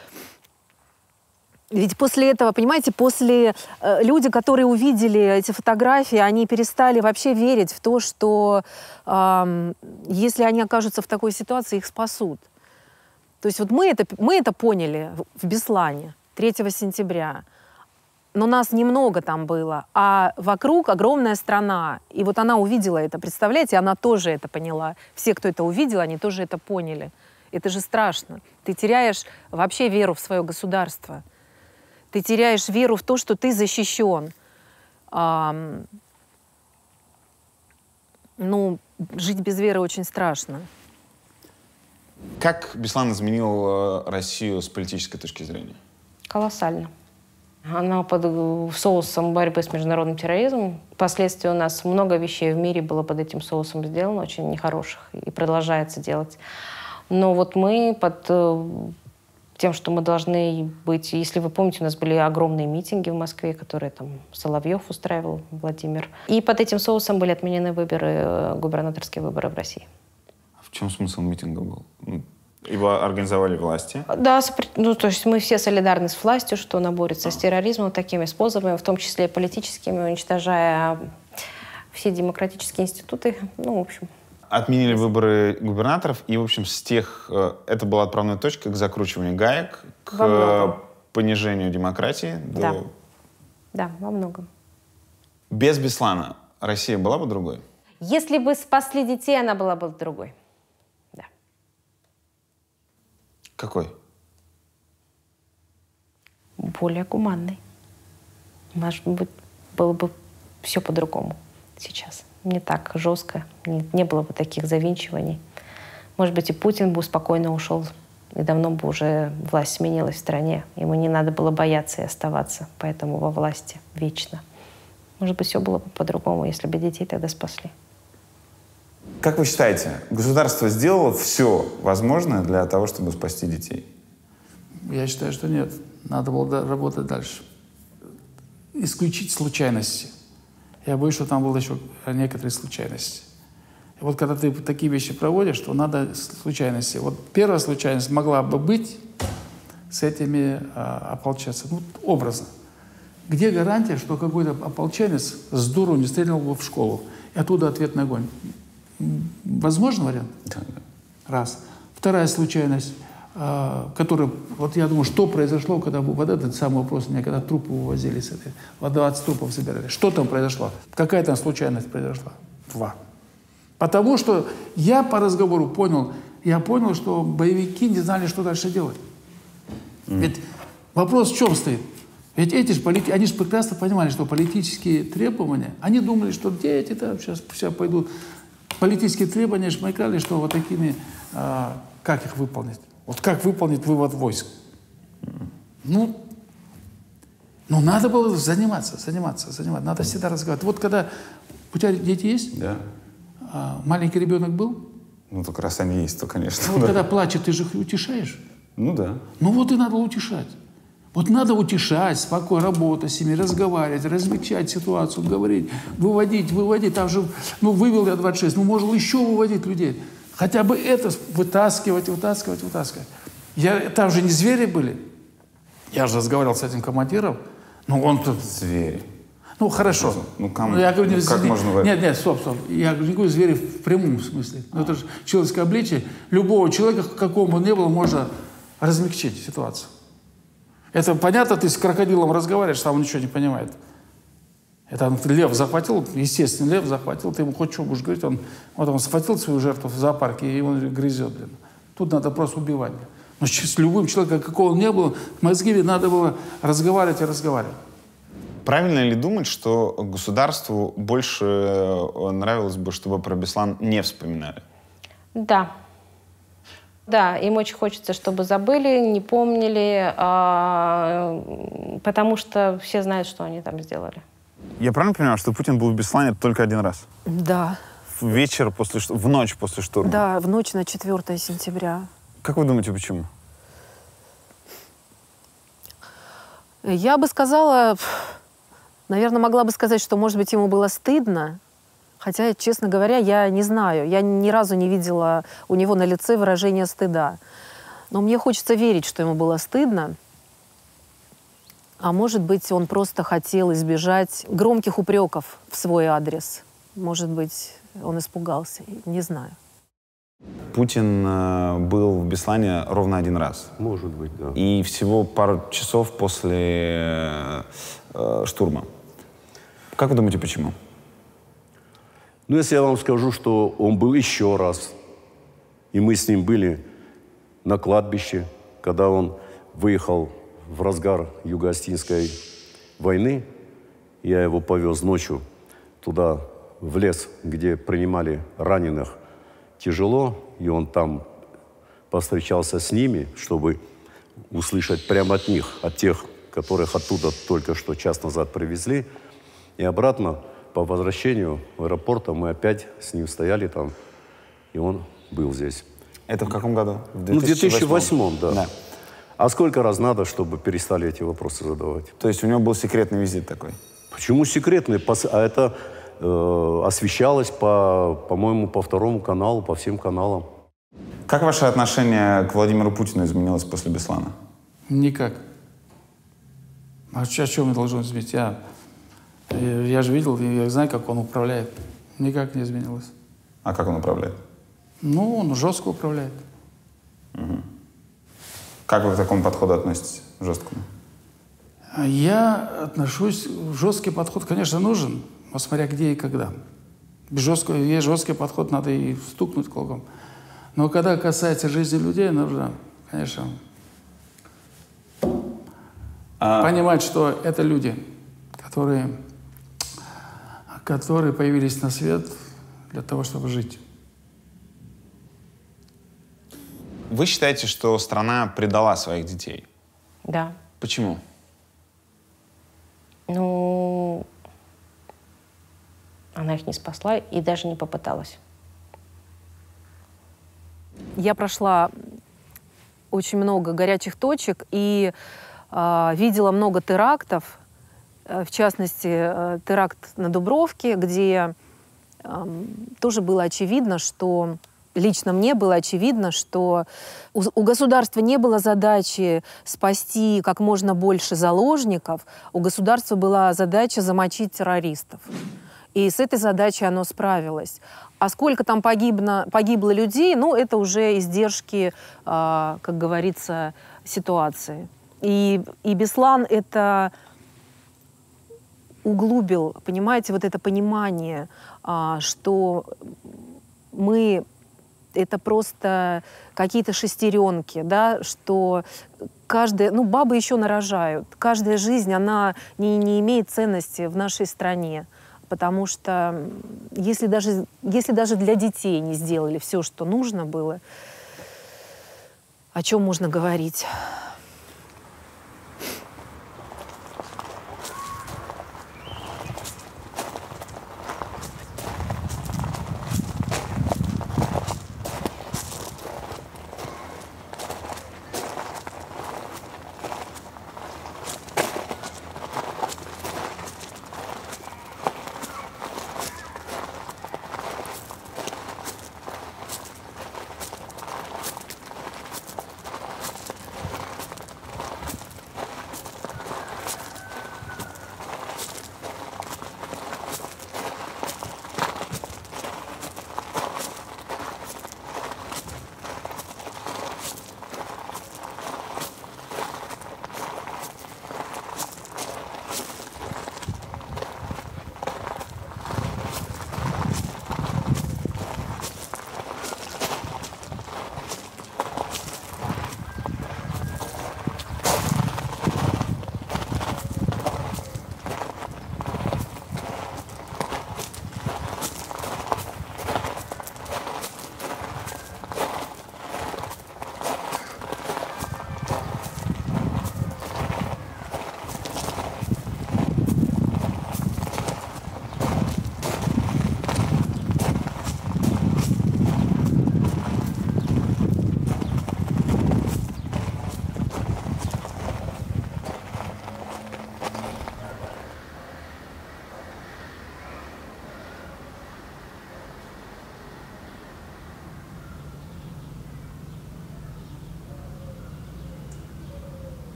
Ведь после этого, понимаете, люди, которые увидели эти фотографии, они перестали вообще верить в то, что если они окажутся в такой ситуации, их спасут. То есть вот мы это поняли в Беслане 3 сентября. Но нас немного там было, а вокруг огромная страна. И вот она увидела это, представляете, она тоже это поняла. Все, кто это увидел, они тоже это поняли. Это же страшно. Ты теряешь вообще веру в свое государство. Ты теряешь веру в то, что ты защищен. Жить без веры очень страшно. Как Беслан изменил Россию с политической точки зрения? Колоссально. Она под соусом борьбы с международным терроризмом. Впоследствии у нас много вещей в мире было под этим соусом сделано, очень нехороших, и продолжается делать. Но вот мы под тем, что мы должны быть... Если вы помните, у нас были огромные митинги в Москве, которые там Соловьев устраивал, Владимир. И под этим соусом были отменены губернаторские выборы в России. А в чем смысл митинга был? Его организовали власти? Да, то есть мы все солидарны с властью, что она борется с терроризмом такими способами, в том числе и политическими, уничтожая все демократические институты. В общем... Отменили выборы губернаторов, и, в общем, с тех... Это была отправная точка к закручиванию гаек, к понижению демократии. Да, во многом. Без Беслана Россия была бы другой? Если бы спасли детей, она была бы другой. Да. Какой? Более гуманной. Может быть, было бы все по-другому сейчас. Не так жестко, не было бы таких завинчиваний. Может быть, и Путин бы спокойно ушел, и давно бы уже власть сменилась в стране. Ему не надо было бояться и оставаться, поэтому во власти вечно. Может быть, все было бы по-другому, если бы детей тогда спасли. Как вы считаете, государство сделало все возможное для того, чтобы спасти детей? Я считаю, что нет. Надо было работать дальше. Исключить случайности. Я боюсь, что там было еще некоторые случайности. И вот когда ты такие вещи проводишь, то надо случайности. Вот первая случайность могла бы быть с этими ополченцами. Образно. Где гарантия, что какой-то ополченец с дуру не стрелял бы в школу, и оттуда ответный огонь? Возможен вариант? Да. Раз. Вторая случайность, которая, вот я думаю, что произошло, когда вот этот самый вопрос у меня, когда трупы увозили с этой, вот 20 трупов собирали. Что там произошло? Какая там случайность произошла? 2. Потому что я по разговору понял, что боевики не знали, что дальше делать. Ведь вопрос в чем стоит? Ведь эти же они же прекрасно понимали, что политические требования, они думали, что дети там сейчас пойдут. Политические требования шмайкали, что вот такими, как их выполнить? Вот как выполнить вывод войск? Надо было заниматься. Надо всегда разговаривать. Вот когда у тебя дети есть? Да. Маленький ребенок был? Так раз они есть, то, конечно. Вот когда плачет, ты же их утешаешь? Да. Вот и надо утешать. Вот надо утешать, спокойно работать с ними, разговаривать, размягчать ситуацию, говорить, выводить. Там же, вывел я 26, можно еще выводить людей. Хотя бы это вытаскивать. Там же не звери были. Я же разговаривал с этим командиром. Ну, он тут... Звери. Ну, хорошо. Ну, кому? Я говорю, как можно... Нет, стоп. Я не говорю звери в прямом смысле. Но это же человеческое обличие. Любого человека, какого бы он ни был, можно размягчить ситуацию. Это понятно, ты с крокодилом разговариваешь, там он ничего не понимает. Это лев захватил, естественно, лев захватил, ты ему хоть что будешь говорить, он схватил свою жертву в зоопарке, и он грызет. Тут надо просто убивать. Но с любым человеком, какого он ни был, в Мозгиве надо было разговаривать и разговаривать. Правильно ли думать, что государству больше нравилось бы, чтобы про Беслан не вспоминали? Да. Да, им очень хочется, чтобы забыли, не помнили, потому что все знают, что они там сделали. Я правильно понимаю, что Путин был в Беслане только один раз? Да. В ночь после штурма? Да, в ночь на 4 сентября. Как вы думаете, почему? Я бы сказала, наверное, могла бы сказать, что, может быть, ему было стыдно. Хотя, честно говоря, я не знаю. Я ни разу не видела у него на лице выражения стыда. Но мне хочется верить, что ему было стыдно. А может быть, он просто хотел избежать громких упреков в свой адрес. Может быть, он испугался. Не знаю. Путин был в Беслане ровно один раз. Может быть, да. И всего пару часов после штурма. Как вы думаете, почему? Ну, если я вам скажу, что он был еще раз, и мы с ним были на кладбище, когда он выехал в разгар Юго-Остинской войны, я его повез ночью туда, в лес, где принимали раненых тяжело, и он там повстречался с ними, чтобы услышать прямо от них, от тех, которых оттуда только что час назад привезли, и обратно по возвращению в аэропорт мы опять с ним стояли там, и он был здесь. Это в каком году? В 2008, да. А сколько раз надо, чтобы перестали эти вопросы задавать? То есть у него был секретный визит такой? Почему секретный? А это освещалось, по-моему, по Второму каналу, по всем каналам. Как ваше отношение к Владимиру Путину изменилось после Беслана? Никак. А о чем я должен изменить? Я же видел, я знаю, как он управляет. Никак не изменилось. А как он управляет? Ну, он жестко управляет. Угу. Как вы к такому подходу относитесь, жесткому? Я отношусь... Жесткий подход, конечно, нужен, но смотря где и когда. Есть жесткий подход, надо и стукнуть кулаком. Но когда касается жизни людей, нужно, конечно, понимать, что это люди, которые появились на свет для того, чтобы жить. Вы считаете, что страна предала своих детей? Да. Почему? Ну, она их не спасла и даже не попыталась. Я прошла очень много горячих точек и видела много терактов, в частности, теракт на Дубровке, где тоже было очевидно, что... Лично мне было очевидно, что у государства не было задачи спасти как можно больше заложников, у государства была задача замочить террористов. И с этой задачей оно справилось. А сколько там погибло людей, ну, это уже издержки, как говорится, ситуации. И Беслан это углубил, понимаете, вот это понимание, что мы... Это просто какие-то шестеренки, да, что каждая... Ну, бабы еще нарожают. Каждая жизнь, она не имеет ценности в нашей стране. Потому что если даже для детей не сделали все, что нужно было, о чем можно говорить?